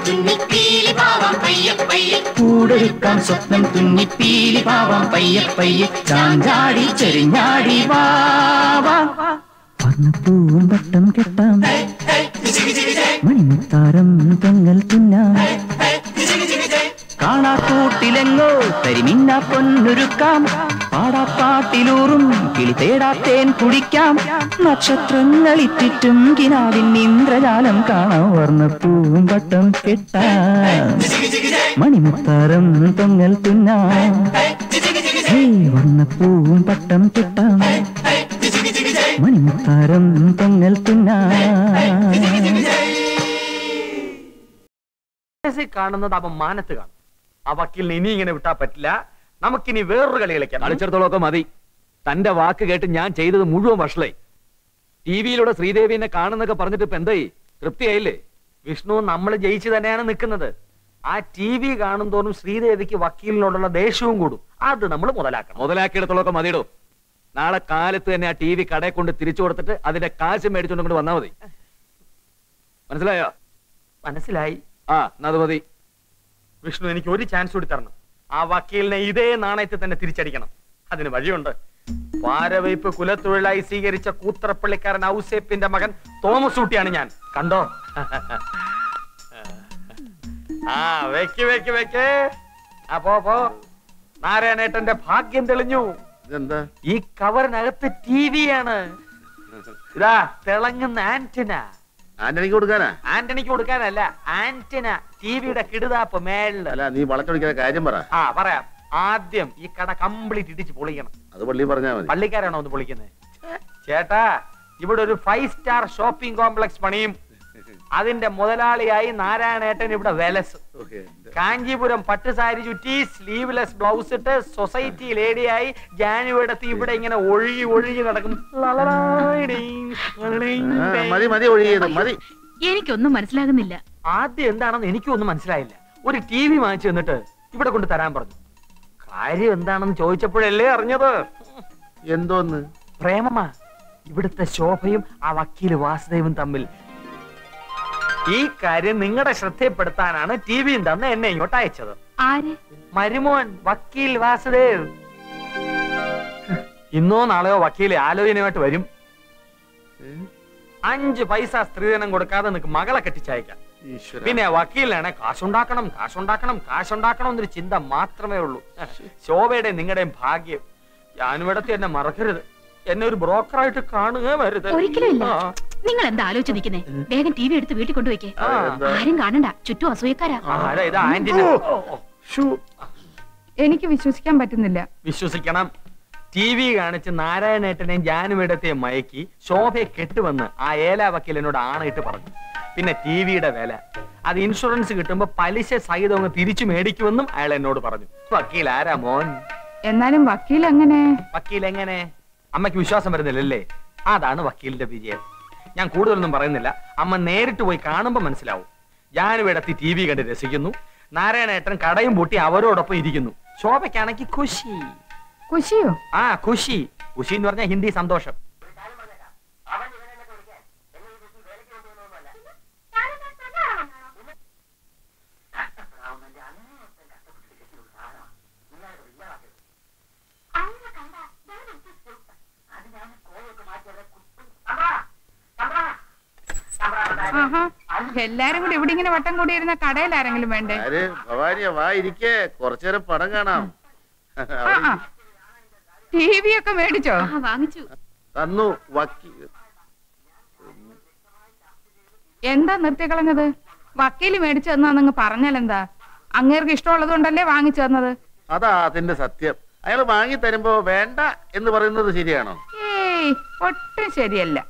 തുന്നിപ്പീലി പാവാം പയ്യെ പയ്യെ, ചാഞ്ചാടി ചെരിഞ്ഞാടി വാവാ, വർണ്ണപ്പൂമ്പട്ടം കെട്ടാം മണിമുത്താരം തൊങ്ങൽ തുന്നാം. കാണാക്കൂട്ടിലെങ്ങോ തരിമിന്ന പൊന്നൊരുക്കാം, പാടാപ്പാട്ടിലൂറും കിളി തേടാത്തേൻ കുടിക്കാം, നക്ഷത്രങ്ങളിൽ ചുറ്റും കിനാവിൻ ഇന്ദ്രജാലം കാണാം, വർണ്ണപ്പൂമ്പട്ടം കെട്ടാം മണിമുത്താരം തൊങ്ങൽ തുന്നാം. വർണ്ണപ്പൂമ്പട്ടം കെട്ടാം മണിമുത്താരം തൊങ്ങൽ തുന്നാം. കാണുന്നത് അവൻ മാനത്ത് കാണും. ആ വക്കീലിന് ഇനി ഇങ്ങനെ വിട്ടാ പറ്റില്ല. നമുക്കിനി വേറൊരു കളി കളിക്കാം. കളിച്ചിടത്തോളമൊക്കെ മതി. തന്റെ വാക്ക് കേട്ട് ഞാൻ ചെയ്തത് മുഴുവൻ വഷളായി. ടി വിയിലൂടെ ശ്രീദേവിനെ കാണുന്നൊക്കെ പറഞ്ഞിട്ട് ഇപ്പൊ എന്തായി? തൃപ്തിയായില്ലേ? വിഷ്ണു, നമ്മൾ ജയിച്ചു തന്നെയാണ് നിൽക്കുന്നത്. ആ ടി വി കാണും തോറും ശ്രീദേവിക്ക് വക്കീലിനോടുള്ള ദേഷ്യവും കൂടും. അത് നമ്മൾ മുതലാക്കണം. മുതലാക്കിയിടത്തോളമൊക്കെ മതിയിടോ. നാളെ കാലത്ത് തന്നെ ആ ടി വി കടയിൽ കൊണ്ട് തിരിച്ചു കൊടുത്തിട്ട് അതിന്റെ കാശ് മേടിച്ചോണ്ട് വന്നാൽ മതി. മനസ്സിലായോ? മനസ്സിലായി. ആ അത് മതി. വിഷ്ണു, എനിക്ക് ഒരു ചാൻസ് കൂടി തരണം. ആ വക്കീലിനെ ഇതേ നാണയത്തിൽ തന്നെ തിരിച്ചടിക്കണം. അതിന് വഴിയുണ്ട്. പാരവയ്പ് കുലത്തൊഴിലായി സ്വീകരിച്ച കൂത്രപ്പള്ളിക്കാരൻ ഔസേപ്പിന്റെ മകൻ തോമസ് ഊട്ടിയാണ് ഞാൻ. കണ്ടോ? ആ വെക്ക് വെക്ക് വെക്ക്. അപ്പോ പോ. നാരായണേട്ടന്റെ ഭാഗ്യം തെളിഞ്ഞു. ഈ കവറിനകത്ത് ടി വി ആണ്. ഇതാ തിളങ്ങുന്ന ആന്റിന. ആന്റണിക്ക് കൊടുക്കാനാ? ആന്റണിക്ക് കൊടുക്കാനല്ല, ആന്റിന. ടിവിയുടെ കിടുതാപ്പ് മേളില്. അല്ല, നീ വളച്ചൊടിക്കുന്ന കാര്യം പറ. ആ പറയാം. ആദ്യം ഈ കട കംപ്ലീറ്റ് ഇടിച്ച് പൊളിക്കണം. അത് പള്ളി പറഞ്ഞാ മതി. പള്ളിക്കാരാണോ ഒന്ന് പൊളിക്കുന്നത്? ചേട്ടാ, ഇവിടെ ഒരു ഫൈവ് സ്റ്റാർ ഷോപ്പിംഗ് കോംപ്ലക്സ് പണിയും. അതിന്റെ മുതലാളിയായി നാരായണേട്ടൻ ഇവിടെ വെലസ്. കാഞ്ചീപുരം പട്ടുസാരി ചുറ്റി സ്ലീവ്ലെസ് ബ്ലൗസ് ഇട്ട് സൊസൈറ്റി ലേഡിയായി ജാനുവരി ഇവിടെ ഇങ്ങനെ ഒഴുകി ഒഴുകി നടക്കും. എനിക്കൊന്നും മനസ്സിലാകുന്നില്ല. ആദ്യം എന്താണെന്ന് എനിക്കും ഒന്നും മനസ്സിലായില്ല. ഒരു ടി വി വാങ്ങിച്ചു എന്നിട്ട് ഇവിടെ കൊണ്ട് തരാൻ പറഞ്ഞു. കാര്യം എന്താണെന്ന് ചോദിച്ചപ്പോഴല്ലേ അറിഞ്ഞത്. എന്തോന്ന്? പ്രേമമാ. ഇവിടുത്തെ ശോഭയും ആ വക്കീല് വാസുദേവും തമ്മിൽ. ഈ കാര്യം നിങ്ങളുടെ ശ്രദ്ധപ്പെടുത്താനാണ് ടി വിയും തന്ന് എന്നെ ഇങ്ങോട്ട് അയച്ചത്. ആര്? മരുമോൻ വക്കീൽ വാസുദേവ്. ഇന്നോ നാളെയോ വക്കീൽ ആലോചനയുമായിട്ട് വരും. അഞ്ച് പൈസ സ്ത്രീധനം കൊടുക്കാതെ നിനക്ക് മകളെ കെട്ടിച്ചയക്കാം. പിന്നെ വക്കീലിനാണ് കാശുണ്ടാക്കണം കാശുണ്ടാക്കണം കാശുണ്ടാക്കണം എന്നൊരു ചിന്ത മാത്രമേ ഉള്ളൂ. ശോഭയുടെ നിങ്ങളുടെയും ഭാഗ്യം. ഞാനിവിടത്തെ എന്നെ മറക്കരുത്. എന്നെ ഒരു ബ്രോക്കറായിട്ട് കാണുക വരുത്. ഒരിക്കലും ഇല്ല. നിങ്ങൾ എന്താ ആലോചിച്ച് നിൽക്കുന്നേ? വേഗം ടി വി എടുത്ത് വീട്ടിൽ കൊണ്ടുപോയിക്കേ. ആരും കാണണ്ട, ചുറ്റും അസൂയക്കാരാ. എനിക്ക് വിശ്വസിക്കാൻ പറ്റുന്നില്ല. വിശ്വസിക്കണം. ടി വി കാണിച്ച് നാരായണേട്ടനെയും ജാനുവിടത്തെയും മയക്കി ശോഭയെ കെട്ടുവന്ന് ആ ഏലാ വക്കീലിനോട് ആണയിട്ട് പറഞ്ഞു. പിന്നെ ടി വിയുടെ വില അത് ഇൻഷുറൻസ് കിട്ടുമ്പോ പലിശ സഹിതം അങ്ങ് തിരിച്ചു മേടിക്കുമെന്നും അയാൾ എന്നോട് പറഞ്ഞു. വക്കീൽ ആരാ മോൻ? എന്നാലും വക്കീൽ എങ്ങനെ? വക്കീൽ എങ്ങനെ? അമ്മയ്ക്ക് വിശ്വാസം വരുന്നില്ലല്ലേ? അതാണ് വക്കീലിന്റെ വിജയം. ഞാൻ കൂടുതലൊന്നും പറയുന്നില്ല. അമ്മ നേരിട്ട് പോയി കാണുമ്പോ മനസ്സിലാവും. ജാനുവിടത്തി ടി വി കണ്ട് രസിക്കുന്നു. നാരായണേട്ടൻ കടയും പൂട്ടി അവരോടൊപ്പം ഇരിക്കുന്നു. ശോഭയ്ക്കാണെങ്കിൽ ഖുഷി. ഖുഷിയോ? ആ ഖുഷി. ഖുഷി എന്ന് പറഞ്ഞാൽ ഹിന്ദി സന്തോഷം. എല്ലാരും കൂടി ഇവിടെ ഇങ്ങനെ വട്ടം കൂടിയിരുന്ന കടയിൽ ആരെങ്കിലും വേണ്ടേ? വാ ഇരിക്കേ, കുറച്ചേരം പടം കാണാം. ടി വി ഒക്കെ മേടിച്ചോ? വാങ്ങിച്ചു തന്നു. വക്കീൽ എന്താ നിർത്തിക്കളഞ്ഞത്? വക്കീല് മേടിച്ചു തന്നാന്നങ്ങ് പറഞ്ഞാലെന്താ? അങ്ങേർക്ക് ഇഷ്ടമുള്ളത് കൊണ്ടല്ലേ വാങ്ങിച്ചു തന്നത്? അതാ അതിന്റെ സത്യം. അയാൾ വാങ്ങി തരുമ്പോ വേണ്ട എന്ന് പറയുന്നത് ശരിയാണോ? ഏയ്, ഒട്ടും ശരിയല്ല.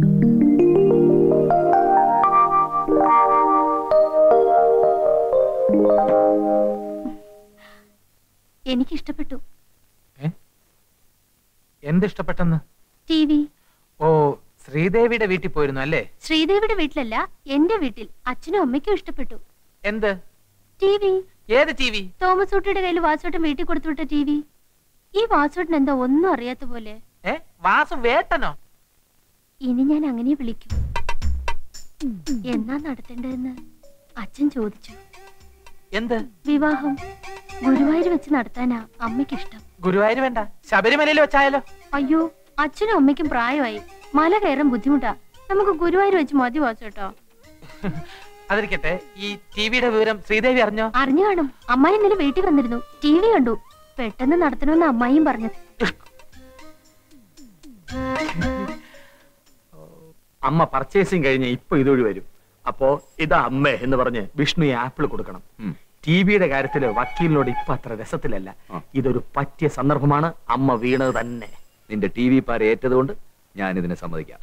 എനിക്ക് ഇഷ്ടപ്പെട്ടു. എന്തിഷ്ടപ്പെട്ടെന്ന്? T V. ഓ, ശ്രീദേവിയുടെ വീട്ടിൽ പോയിരുന്നു അല്ലേ? ശ്രീദേവിയുടെ വീട്ടിലല്ല, എന്റെ വീട്ടിൽ. അച്ഛനും അമ്മയ്ക്കും ഇഷ്ടപ്പെട്ടു. എന്ത് ടി വി? ഏത് ടി വി? തോമസ് ഊട്ടിയുടെ കയ്യിൽ വാസുവേട്ടൻ വീട്ടിൽ കൊടുത്തുവിട്ട ടി വി. ഈ വാസുവേട്ടൻ എന്താ ഒന്നും അറിയാത്ത പോലെ? ഏ, വാസു വേട്ടനോ? ഇനി ഞാൻ അങ്ങനെ വിളിക്കും. എന്നാ നടത്തേണ്ടതെന്ന് അച്ഛൻ ചോദിച്ചു. എന്ത് വിവാഹം? ഗുരുവായൂർ വെച്ച് നടത്താനാ അമ്മയ്ക്കിഷ്ടം. ഗുരുവായൂർ വേണ്ട, ശബരിമലയിൽ വെച്ചായാലോ? അയ്യോ, അച്ഛനും അമ്മയ്ക്കും പ്രായമായി, മല കയറാൻ ബുദ്ധിമുട്ടാ. നമുക്ക് ഗുരുവായൂർ വെച്ച് മതി വാസുവേട്ടോ. അതിരിക്കട്ടെ, ഈ ടിവിയുടെ വിവരം ശ്രീദേവി അറിഞ്ഞോ? അറിഞ്ഞു കാണും. അമ്മായി ഇന്നലെ വീട്ടിൽ വന്നിരുന്നു, ടി വി കണ്ടു. പെട്ടെന്ന് നടത്തണമെന്ന് അമ്മായിയും പറഞ്ഞത്. അമ്മ പർച്ചേസിങ് കഴിഞ്ഞ് ഇപ്പൊ ഇതുവഴി വരും. അപ്പോ ഇതാ അമ്മ എന്ന് പറഞ്ഞ് വിഷ്ണു ആപ്പിൾ കൊടുക്കണം. ടിവിയുടെ കാര്യത്തില് വക്കീലിനോട് ഇപ്പൊ അത്ര രസത്തിലല്ല. ഇതൊരു പറ്റിയ സന്ദർഭമാണ്. അമ്മ വീണത് തന്നെ. നിന്റെ ടി വി പാര ഏറ്റതുകൊണ്ട് ഞാൻ ഇതിനെ സമ്മതിക്കാം.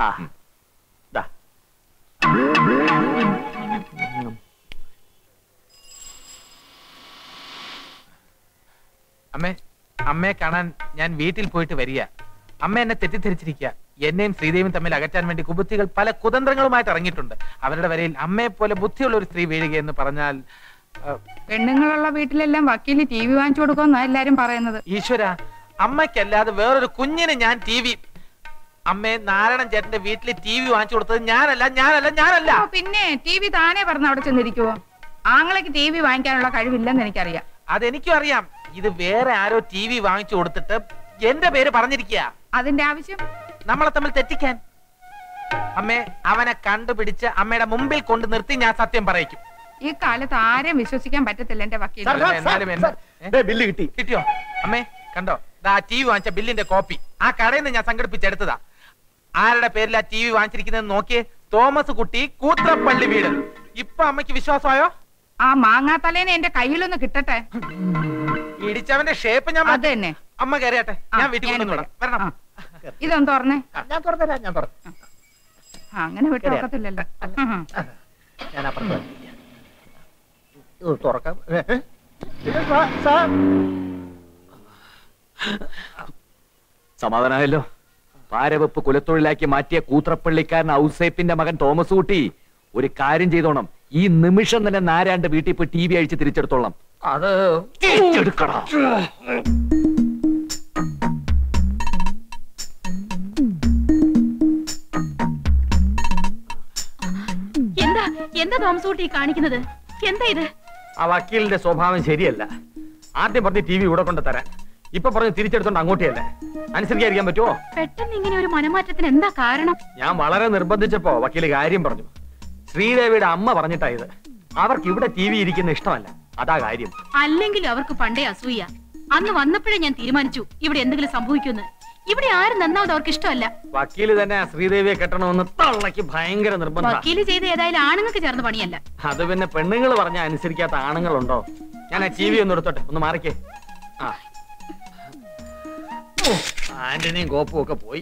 അമ്മേ, അമ്മയെ കാണാൻ ഞാൻ വീട്ടിൽ പോയിട്ട് വരിക. അമ്മ എന്നെ തെറ്റിദ്ധരിച്ചിരിക്കുക. എന്നെയും ശ്രീദേവിയും തമ്മിൽ അകറ്റാൻ വേണ്ടി കുബുദ്ധികൾ പല കുതന്ത്രങ്ങളുമായിട്ട് ഇറങ്ങിയിട്ടുണ്ട്. അവരുടെ വരയിൽ അമ്മയെ പോലെ ബുദ്ധിയുള്ള ഒരു സ്ത്രീ വീഴുക എന്ന് പറഞ്ഞാൽ, പെണ്ണുങ്ങളുള്ള വീട്ടിലെല്ലാം വക്കീല് ടി വി വാങ്ങിച്ചു കൊടുക്കുമെന്നാ എല്ലാരും പറയുന്നത്. ഈശ്വര, അമ്മയ്ക്കല്ലാതെ വേറൊരു കുഞ്ഞിന് ഞാൻ ടി വി. അമ്മയെ നാരായണൻ ചേട്ടന്റെ വീട്ടിൽ ടി വി വാങ്ങിച്ചു കൊടുത്തത് ഞാനല്ല ഞാനല്ല ഞാനല്ല പിന്നെ ടി വി താനേ പറഞ്ഞ് അവിടെ ചെന്നിരിക്കുവോ? ആങ്ങളേക്ക് ടി വി വാങ്ങിക്കാനുള്ള കഴിവില്ലെന്ന് എനിക്കറിയാം. അതെനിക്കും അറിയാം. ഇത് വേറെ ആരോ ടി വി വാങ്ങിച്ചു കൊടുത്തിട്ട് എന്റെ പേര് പറഞ്ഞിരിക്കുക. അതിന്റെ ആവശ്യം നമ്മളെ തമ്മിൽ തെറ്റിക്കാൻ. അമ്മേ, അവനെ കണ്ടുപിടിച്ച് അമ്മയുടെ മുമ്പിൽ കൊണ്ട് നിർത്തി ഞാൻ സത്യം പറയിക്കും. ഈ കാലത്ത് ആരെയും വിശ്വസിക്കാൻ പറ്റത്തില്ല എന്റെ വക്കീൽ. ബില്ല് കിട്ടി. കിട്ടിയോ? അമ്മേ കണ്ടോ, ദാ ടി വി വാങ്ങിച്ച ബില്ലിന്റെ കോപ്പി ആ കടയിൽ നിന്ന് ഞാൻ സംഘടിപ്പിച്ചെടുത്തതാ. ആരുടെ പേരിലാ ടി വി വാങ്ങിച്ചിരിക്കുന്നത് നോക്കിയേ. തോമസ് കുട്ടി, കൂത്രപ്പള്ളി വീട്. ഇപ്പൊ അമ്മയ്ക്ക് വിശ്വാസമായോ? ആ മാങ്ങാത്തലേനെ എന്റെ കയ്യിലൊന്ന് കിട്ടട്ടെ. ഇടിച്ചവന്റെ ഷേപ്പ് ഞാൻ അത് തന്നെ. അമ്മ കയറിയാട്ടെ, ഞാൻ വീട്ടിൽ കൊണ്ടുവരാം. വരണം. ഇതൊന്ന് തുറന്നേ. ഞാൻ തുറന്നുതരാം. ഞാൻ തുറന്നു. അങ്ങനെ വിട്ടു നോക്കത്തില്ലല്ലോ. ഞാൻ അപ്പുറത്ത് തുറക്കാം. സമാധാനമായല്ലോ. പാരവെപ്പ് കുലത്തൊഴിലാക്കി മാറ്റിയ കൂത്രപ്പള്ളിക്കാരൻ ഔസേപ്പിന്റെ മകൻ തോമസ് കുട്ടി ഒരു കാര്യം ചെയ്തോണം. ഈ നിമിഷം തന്നെ നാരായണന്റെ വീട്ടിൽ പോയി ടി വി അഴിച്ച് തിരിച്ചെടുത്തോളാം. അത് തിരിച്ചെടുക്കണം. എന്താ എന്താ തോമസ് കുട്ടി കാണിക്കുന്നത്? എന്താ ഇത്? ആ വക്കീലിന്റെ സ്വഭാവം ശരിയല്ല. ആദ്യം പറഞ്ഞ് ടി വി ഇവിടെ കൊണ്ട് തരാൻ, ഇപ്പൊ പറഞ്ഞ് തിരിച്ചെടുത്തോണ്ട് അങ്ങോട്ടേയല്ലേ. അനുസരിക്കാതിരിക്കാൻ പറ്റുമോ? പെട്ടെന്ന് ഇങ്ങനെ ഒരു മനമാറ്റത്തിന് എന്താ കാരണം? ഞാൻ വളരെ നിർബന്ധിച്ചപ്പോ വക്കീല് കാര്യം പറഞ്ഞു. ശ്രീദേവിയുടെ അമ്മ പറഞ്ഞിട്ടാ ഇത്. അവർക്ക് ഇവിടെ ടി വി ഇരിക്കുന്ന ഇഷ്ടമല്ല, അതാ കാര്യം. അല്ലെങ്കിൽ അവർക്ക് പണ്ടേ അസൂയ. അന്ന് വന്നപ്പോഴേ ഞാൻ തീരുമാനിച്ചു ഇവിടെ എന്തെങ്കിലും സംഭവിക്കുമെന്ന്. ഇവിടെ ആരും നന്നാവത് അവർക്ക് ഇഷ്ടമല്ല. വക്കീല് തന്നെ ശ്രീദേവിയെ കെട്ടണമെന്ന് തള്ളക്ക് ഭയങ്കര നിർബന്ധം. വക്കീല് ചെയ്ത് ഏതായാലും ആണുങ്ങൾക്ക് ചേർന്ന പണിയല്ല. അത് പിന്നെ പെണ്ണുങ്ങൾ പറഞ്ഞ അനുസരിക്കാത്ത ആണുങ്ങളുണ്ടോ? ഞാൻ ആ ടി വി ഒന്ന് എടുത്തോട്ടെ, ഒന്ന് മാറിക്കേ. ആ ആന്റണിയും കോപ്പും ഒക്കെ പോയി.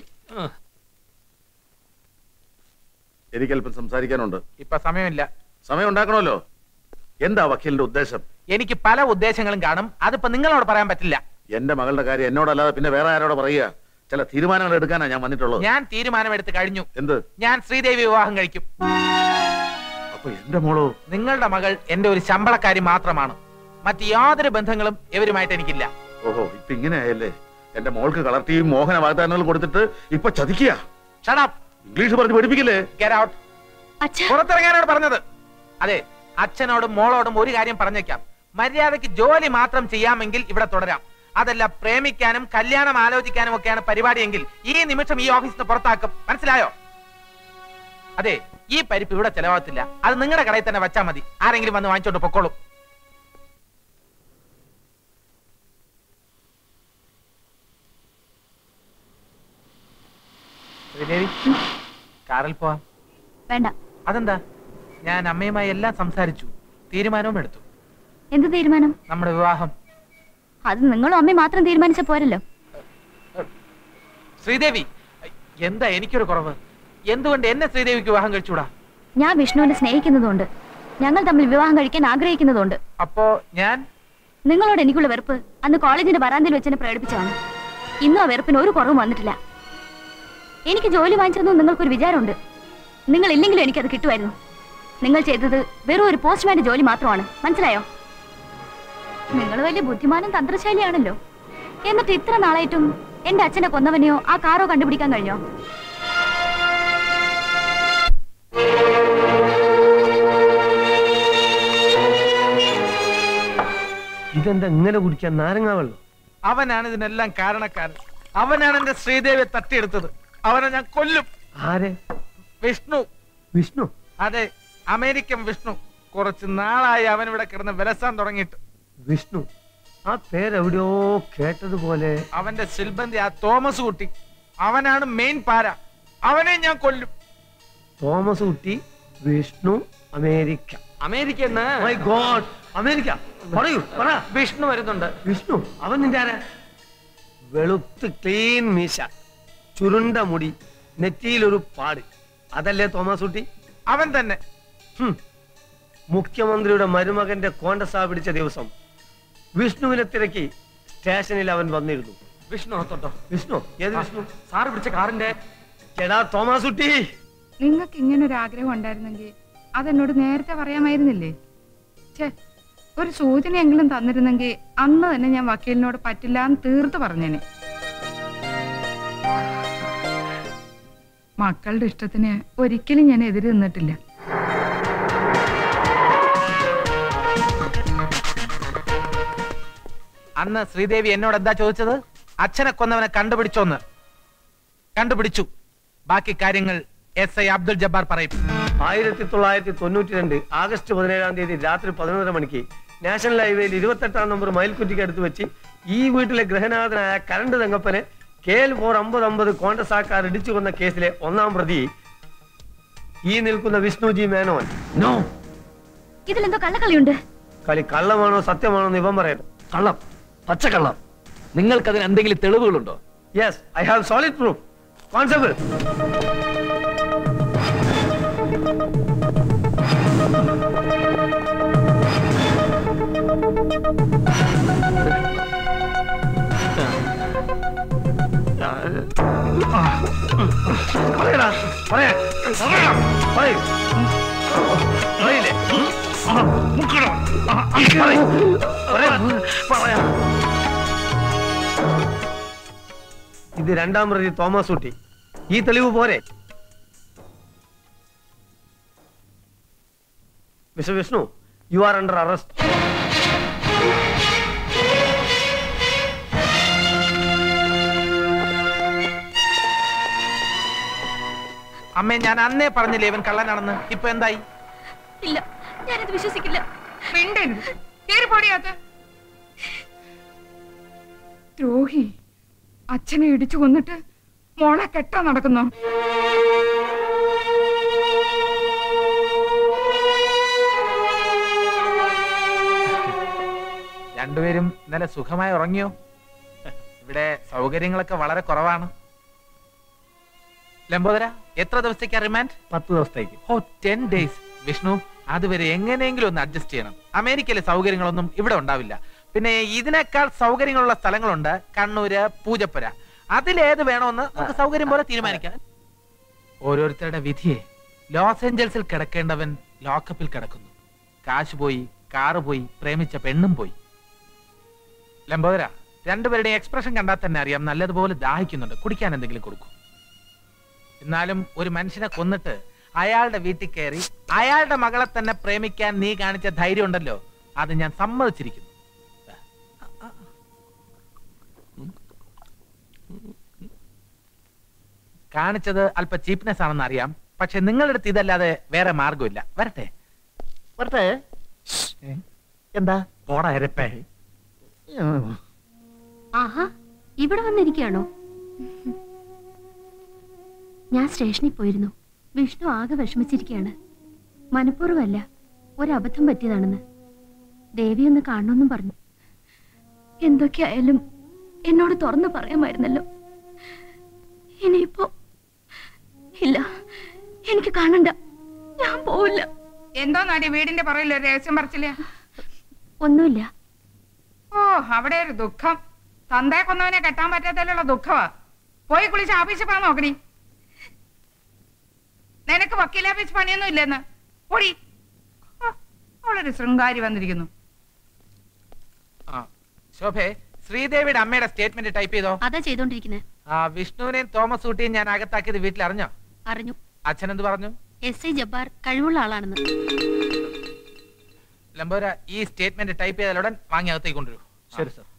എനിക്കല്പം സംസാരിക്കാനുണ്ട്. ഇപ്പൊ സമയമില്ല. സമയം ഉണ്ടാക്കണമല്ലോ. എന്താ വക്കീലിന്റെ ഉദ്ദേശം? എനിക്ക് പല ഉദ്ദേശങ്ങളും കാണും, അതിപ്പോ നിങ്ങളോട് പറയാൻ പറ്റില്ല. എന്റെ മകളുടെ കാര്യം എന്നോടല്ലാതെ പിന്നെ വേറെ ആരോട് പറയുക? ചില തീരുമാനങ്ങൾ എടുക്കാനാ ഞാൻ വന്നിട്ടുള്ളത്. ഞാൻ തീരുമാനം എടുത്ത് കഴിഞ്ഞു. എന്ത്? ഞാൻ ശ്രീദേവി വിവാഹം കഴിക്കും. അപ്പൊ എന്റെ മോളോ? നിങ്ങളുടെ മകൾ എന്റെ ഒരു ശമ്പളക്കാരി മാത്രമാണ്. മറ്റ് യാതൊരു ബന്ധങ്ങളും ഇവരുമായിട്ട് എനിക്കില്ല. ഓഹോ, ഇപ്പൊ ഇങ്ങനെ ആയല്ലേ? എന്റെ മോൾക്ക് കളർ ടിവിയും മോഹന വാഗ്ദാനങ്ങൾ കൊടുത്തിട്ട് ഇപ്പൊ ചതിക്കുക. ഇംഗ്ലീഷ് പറഞ്ഞ് പഠിപ്പിക്കില്ലേ? പുറത്തിറങ്ങാനാണ് പറഞ്ഞത്. അതെ, അച്ഛനോടും മോളോടും ഒരു കാര്യം പറഞ്ഞേക്കാം. മര്യാദയ്ക്ക് ജോലി മാത്രം ചെയ്യാമെങ്കിൽ ഇവിടെ തുടരാം. അതല്ല പ്രേമിക്കാനും കല്യാണം ആലോചിക്കാനും ഒക്കെയാണ് പരിപാടിയെങ്കിൽ ഈ നിമിഷം ഈ ഓഫീസിന് പുറത്താക്കും. മനസ്സിലായോ? അതെ, ഈ പരിപ്പ് ഇവിടെ ചെലവാകത്തില്ല. അത് നിങ്ങളുടെ കടയിൽ തന്നെ വെച്ചാൽ മതി. ആരെങ്കിലും വന്ന് വാങ്ങിച്ചോണ്ട് പൊക്കോളും. കാറിൽ പോവാം. വേണ്ട. അതെന്താ? ഞാൻ അമ്മയുമായി എല്ലാം സംസാരിച്ചു, തീരുമാനവും എടുത്തു. എന്ത് തീരുമാനം? നമ്മുടെ വിവാഹം. അത് നിങ്ങളും അമ്മയും മാത്രം തീരുമാനിച്ച പോരല്ലോ. ശ്രീദേവി, എന്താ എനിക്കൊരു കുറവ്? എന്തുകൊണ്ട് എന്നെ ശ്രീദേവിക്ക് വിവാഹം കഴിച്ചൂടാ? ഞാൻ വിഷ്ണുവിനെ സ്നേഹിക്കുന്നതുകൊണ്ട്, ഞങ്ങൾ തമ്മിൽ വിവാഹം കഴിക്കാൻ ആഗ്രഹിക്കുന്നതുകൊണ്ട്. അപ്പോ ഞാൻ നിങ്ങളോട് എനിക്കുള്ള വെറുപ്പ് അന്ന് കോളേജിന്റെ വരാന്തയിൽ വെച്ചെന്നെ പ്രകടിപ്പിച്ചാണ്. ഇന്നും ആ വെറുപ്പിന് ഒരു കുറവും വന്നിട്ടില്ല. എനിക്ക് ജോലി വാങ്ങിച്ചതെന്നും നിങ്ങൾക്കൊരു വിചാരമുണ്ട്. നിങ്ങൾ ഇല്ലെങ്കിലും എനിക്കത് കിട്ടുമായിരുന്നു. നിങ്ങൾ ചെയ്തത് വെറും ഒരു പോസ്റ്റ്മാന്റെ ജോലി മാത്രമാണ്. മനസ്സിലായോ? നിങ്ങൾ വലിയ ബുദ്ധിമാനും തന്ത്രശാലിയാണല്ലോ. എന്നിട്ട് ഇത്ര നാളായിട്ടും എന്റെ അച്ഛനെ കൊന്നവനെയോ ആ കാറോ കണ്ടുപിടിക്കാൻ കഴിഞ്ഞോ? ഇതെന്താ ഇങ്ങനെ കുടിക്കാൻ നാരങ്ങ വെള്ളം? അവനാണ് ഇതിനെല്ലാം കാരണക്കാരൻ. അവനാണ് എന്റെ ശ്രീദേവിയെ തട്ടിയെടുത്തത്. അവനെ ഞാൻ കൊല്ലും. ആരെ? വിഷ്ണു. വിഷ്ണു? അതെ, അമേരിക്കൻ വിഷ്ണു. കുറച്ച് നാളായി അവൻ ഇവിടെ കിടന്ന് വിലസാൻ തുടങ്ങിയിട്ട്. വിഷ്ണു? ആ പേരെവിടെയോ കേട്ടതുപോലെ. അവന്റെ സിൽബന്തി ആ തോമസ് കുട്ടി, അവനാണ് മെയിൻ പാര. അവനെ ഞാൻ കൊല്ലും. Thomas Kutty, Vishnu, America. America? My God, America. പറയൂ, പറ. വിഷ്ണു വരുന്നുണ്ട്. വിഷ്ണു? അവൻ നിന്റെ ആരാ? വെളുത്ത് ക്ലീൻ മീശ, ചുരുണ്ട മുടി, നെറ്റിയിലൊരു പാട്, അതല്ലേ തോമസ് കുട്ടി? അവൻ തന്നെ. മുഖ്യമന്ത്രിയുടെ മരുമകന്റെ കോണ്ടസാ പിടിച്ച ദിവസം വിഷ്ണുവിനെ തിരക്കി സ്റ്റേഷനിൽ അവൻ വന്നിരുന്നു. വിഷ്ണു അത്തോട്ടോ? വിഷ്ണു? ഏത് വിഷ്ണു? സാറ് പിടിച്ച കാറിന്റെ. എടാ തോമസ് കുട്ടി, നിങ്ങൾക്ക് ഇങ്ങനെ ഒരു ആഗ്രഹം ഉണ്ടായിരുന്നെങ്കിൽ അതെന്നോട് നേരത്തെ പറയാമായിരുന്നില്ലേ? ഛേ, ഒരു സൂചനയെങ്കിലും തന്നിരുന്നെങ്കിൽ അന്ന് തന്നെ ഞാൻ വക്കീലിനോട് പറ്റില്ല എന്ന് തീർത്ത് പറഞ്ഞേനെ. മക്കളുടെ ഇഷ്ടത്തിന് ഒരിക്കലും ഞാൻ എതിര് നിന്നിട്ടില്ല. അന്ന് ശ്രീദേവി എന്നോട് എന്താ ചോദിച്ചത്? അച്ഛനെ കൊന്നവനെ കണ്ടുപിടിച്ചോന്ന്. കണ്ടുപിടിച്ചു. ബാക്കി കാര്യങ്ങൾ എസ് ഐ അബ്ദുൽ ജബ്ബാർ പറയും. ആയിരത്തി തൊള്ളായിരത്തി തൊണ്ണൂറ്റി രണ്ട് ആഗസ്റ്റ് പതിനേഴാം തീയതി രാത്രി പതിനൊന്നര മണിക്ക് നാഷണൽ ഹൈവേയിൽ ഇരുപത്തെട്ടാം നമ്പർ മയിൽക്കുറ്റിക്ക് അടുത്ത് വെച്ച് ഈ വീട്ടിലെ ഗ്രഹനാഥനായ കരണ്ട് തങ്കപ്പനെ കെ എൽ ഫോർ അമ്പത് അമ്പത് കോണ്ടസാക്കാർ ഇടിച്ചു കൊന്ന കേസിലെ ഒന്നാം പ്രതി ഈ നിൽക്കുന്ന വിഷ്ണുജി മേനോൻ. നോ, ഇതിലെന്തോ കള്ളക്കളിയുണ്ട്. കളി കള്ളമാണോ സത്യമാണോ എന്ന് ഇവൻ പറയട്ടെ. കള്ളം, പച്ചക്കള്ളം. നിങ്ങൾക്ക് അതിന് എന്തെങ്കിലും തെളിവുകളുണ്ടോ? Yes, I have solid proof. Constable, പറയടാ, പറയാ പറയൂ. പറയില്ലേ? ഇത് രണ്ടാം പ്രതി തോമസ് കുട്ടി. ഈ തെളിവ് പോരെ? Mister Vishnu, you are under arrest. അമ്മേ, ഞാൻ അന്നേ പറഞ്ഞില്ലേ ഇവൻ കള്ളനാണെന്ന്. ഇപ്പൊ എന്തായി? ഇല്ല, ഞാനത് വിശ്വസിക്കില്ല. ദ്രോഹി, അച്ഛനെ ഇടിച്ചു കൊന്നിട്ട് മോളെ കെട്ടാൻ നടക്കുന്നു. രണ്ടുപേരും ഇന്നലെ സുഖമായി ഉറങ്ങിയോ? ഇവിടെ സൗകര്യങ്ങളൊക്കെ വളരെ കുറവാണ്. ലംബോദര, എത്ര ദിവസത്തേക്കാ റിമാൻഡ്? പത്ത് ദിവസത്തേക്ക്. ഓ, ടെൻ ഡേയ്സ്. വിഷ്ണു, അതുവരെ എങ്ങനെയെങ്കിലും ഒന്ന് അഡ്ജസ്റ്റ് ചെയ്യണം. അമേരിക്കയിലെ സൗകര്യങ്ങളൊന്നും ഇവിടെ ഉണ്ടാവില്ല. പിന്നെ ഇതിനേക്കാൾ സൗകര്യങ്ങളുള്ള സ്ഥലങ്ങളുണ്ട്, കണ്ണൂര്, പൂജപ്പുര. അതിലേത് വേണമെന്ന് നമുക്ക് സൗകര്യം പോലെ തീരുമാനിക്കാം. ഓരോരുത്തരുടെ വിധിയെ. ലോസ് ഏഞ്ചൽസിൽ കിടക്കേണ്ടവൻ ലോക്കപ്പിൽ കിടക്കുന്നു. കാശ് പോയി, കാറ് പോയി, പ്രേമിച്ച പെണ്ണും പോയി. ലംബോദര, രണ്ടുപേരുടെയും എക്സ്പ്രഷൻ കണ്ടാൽ തന്നെ അറിയാം നല്ലതുപോലെ ദാഹിക്കുന്നുണ്ട്. കുടിക്കാൻ എന്തെങ്കിലും കൊടുക്കും. എന്നാലും ഒരു മനുഷ്യനെ കൊന്നിട്ട് അയാളുടെ വീട്ടിൽ കയറി അയാളുടെ മകളെ തന്നെ പ്രേമിക്കാൻ നീ കാണിച്ച ധൈര്യം ഉണ്ടല്ലോ, അത് ഞാൻ സമ്മതിച്ചിരിക്കുന്നു. കാണിച്ചത് അല്പ ചീപ്നെസ് ആണെന്ന് അറിയാം, പക്ഷെ നിങ്ങളുടെ അടുത്ത് ഇതല്ലാതെ വേറെ മാർഗമില്ല. വരട്ടെ വരട്ടെ. എന്താ പോടാ എരപ്പേ. ആഹാ, ഇവിടെ വന്നിരിക്കുകയാണോ? ഞാൻ സ്റ്റേഷനിൽ പോയിരുന്നു. വിഷ്ണു ആകെ വിഷമിച്ചിരിക്കുകയാണ്. മനഃപൂർവ്വമല്ല, ഒരബദ്ധം പറ്റിയതാണെന്ന്. ദേവി ഒന്ന് കാണണമെന്നും പറഞ്ഞു. എന്തൊക്കെയായാലും എന്നോട് തുറന്നു പറയാമായിരുന്നല്ലോ. ഇനിയിപ്പോ ഇല്ല, എനിക്ക് കാണണ്ട, ഞാൻ പോവില്ല. എന്തോ നാടി വീടിന്റെ പുറകിൽ ഒരു രഹസ്യം പറിച്ചില്ല? ഒന്നുമില്ല. ഓ, അവിടെ ഒരു ദുഃഖം. തന്തയെ കൊന്നവനെ കെട്ടാൻ പറ്റാത്തതിലുള്ള ദുഃഖമാ. പോയി കുളിച്ച് ആഫീസിൽ പോകാൻ നോക്കടി. നിനക്ക് വക്കീലാഫീസ് പണിയൊന്നും ഇല്ലെന്ന് ഓടി. അവളൊരു ശൃംഗാരി വന്നിരിക്കുന്നു. ശോഭേ, ശ്രീദേവിയുടെ അമ്മയുടെ സ്റ്റേറ്റ്മെന്റ് ടൈപ്പ് ചെയ്തോ? അതാ ചെയ്തോണ്ടിരിക്കുന്നത്. ആ വിഷ്ണുവിനെയും തോമസ് ഊട്ടിയും ഞാൻ അകത്താക്കിയത് വീട്ടിൽ അറിഞ്ഞോ? അറിഞ്ഞു. അച്ഛൻ എന്ത് പറഞ്ഞു? എസ് ഐ ജബ്ബാർ കഴിവുള്ള ആളാണെന്ന്. ലംബോര, ഈ സ്റ്റേറ്റ്മെന്റ് ടൈപ്പ് ചെയ്താലുടൻ വാങ്ങി അകത്തേക്ക് കൊണ്ടുവരൂ. ശരി സർ.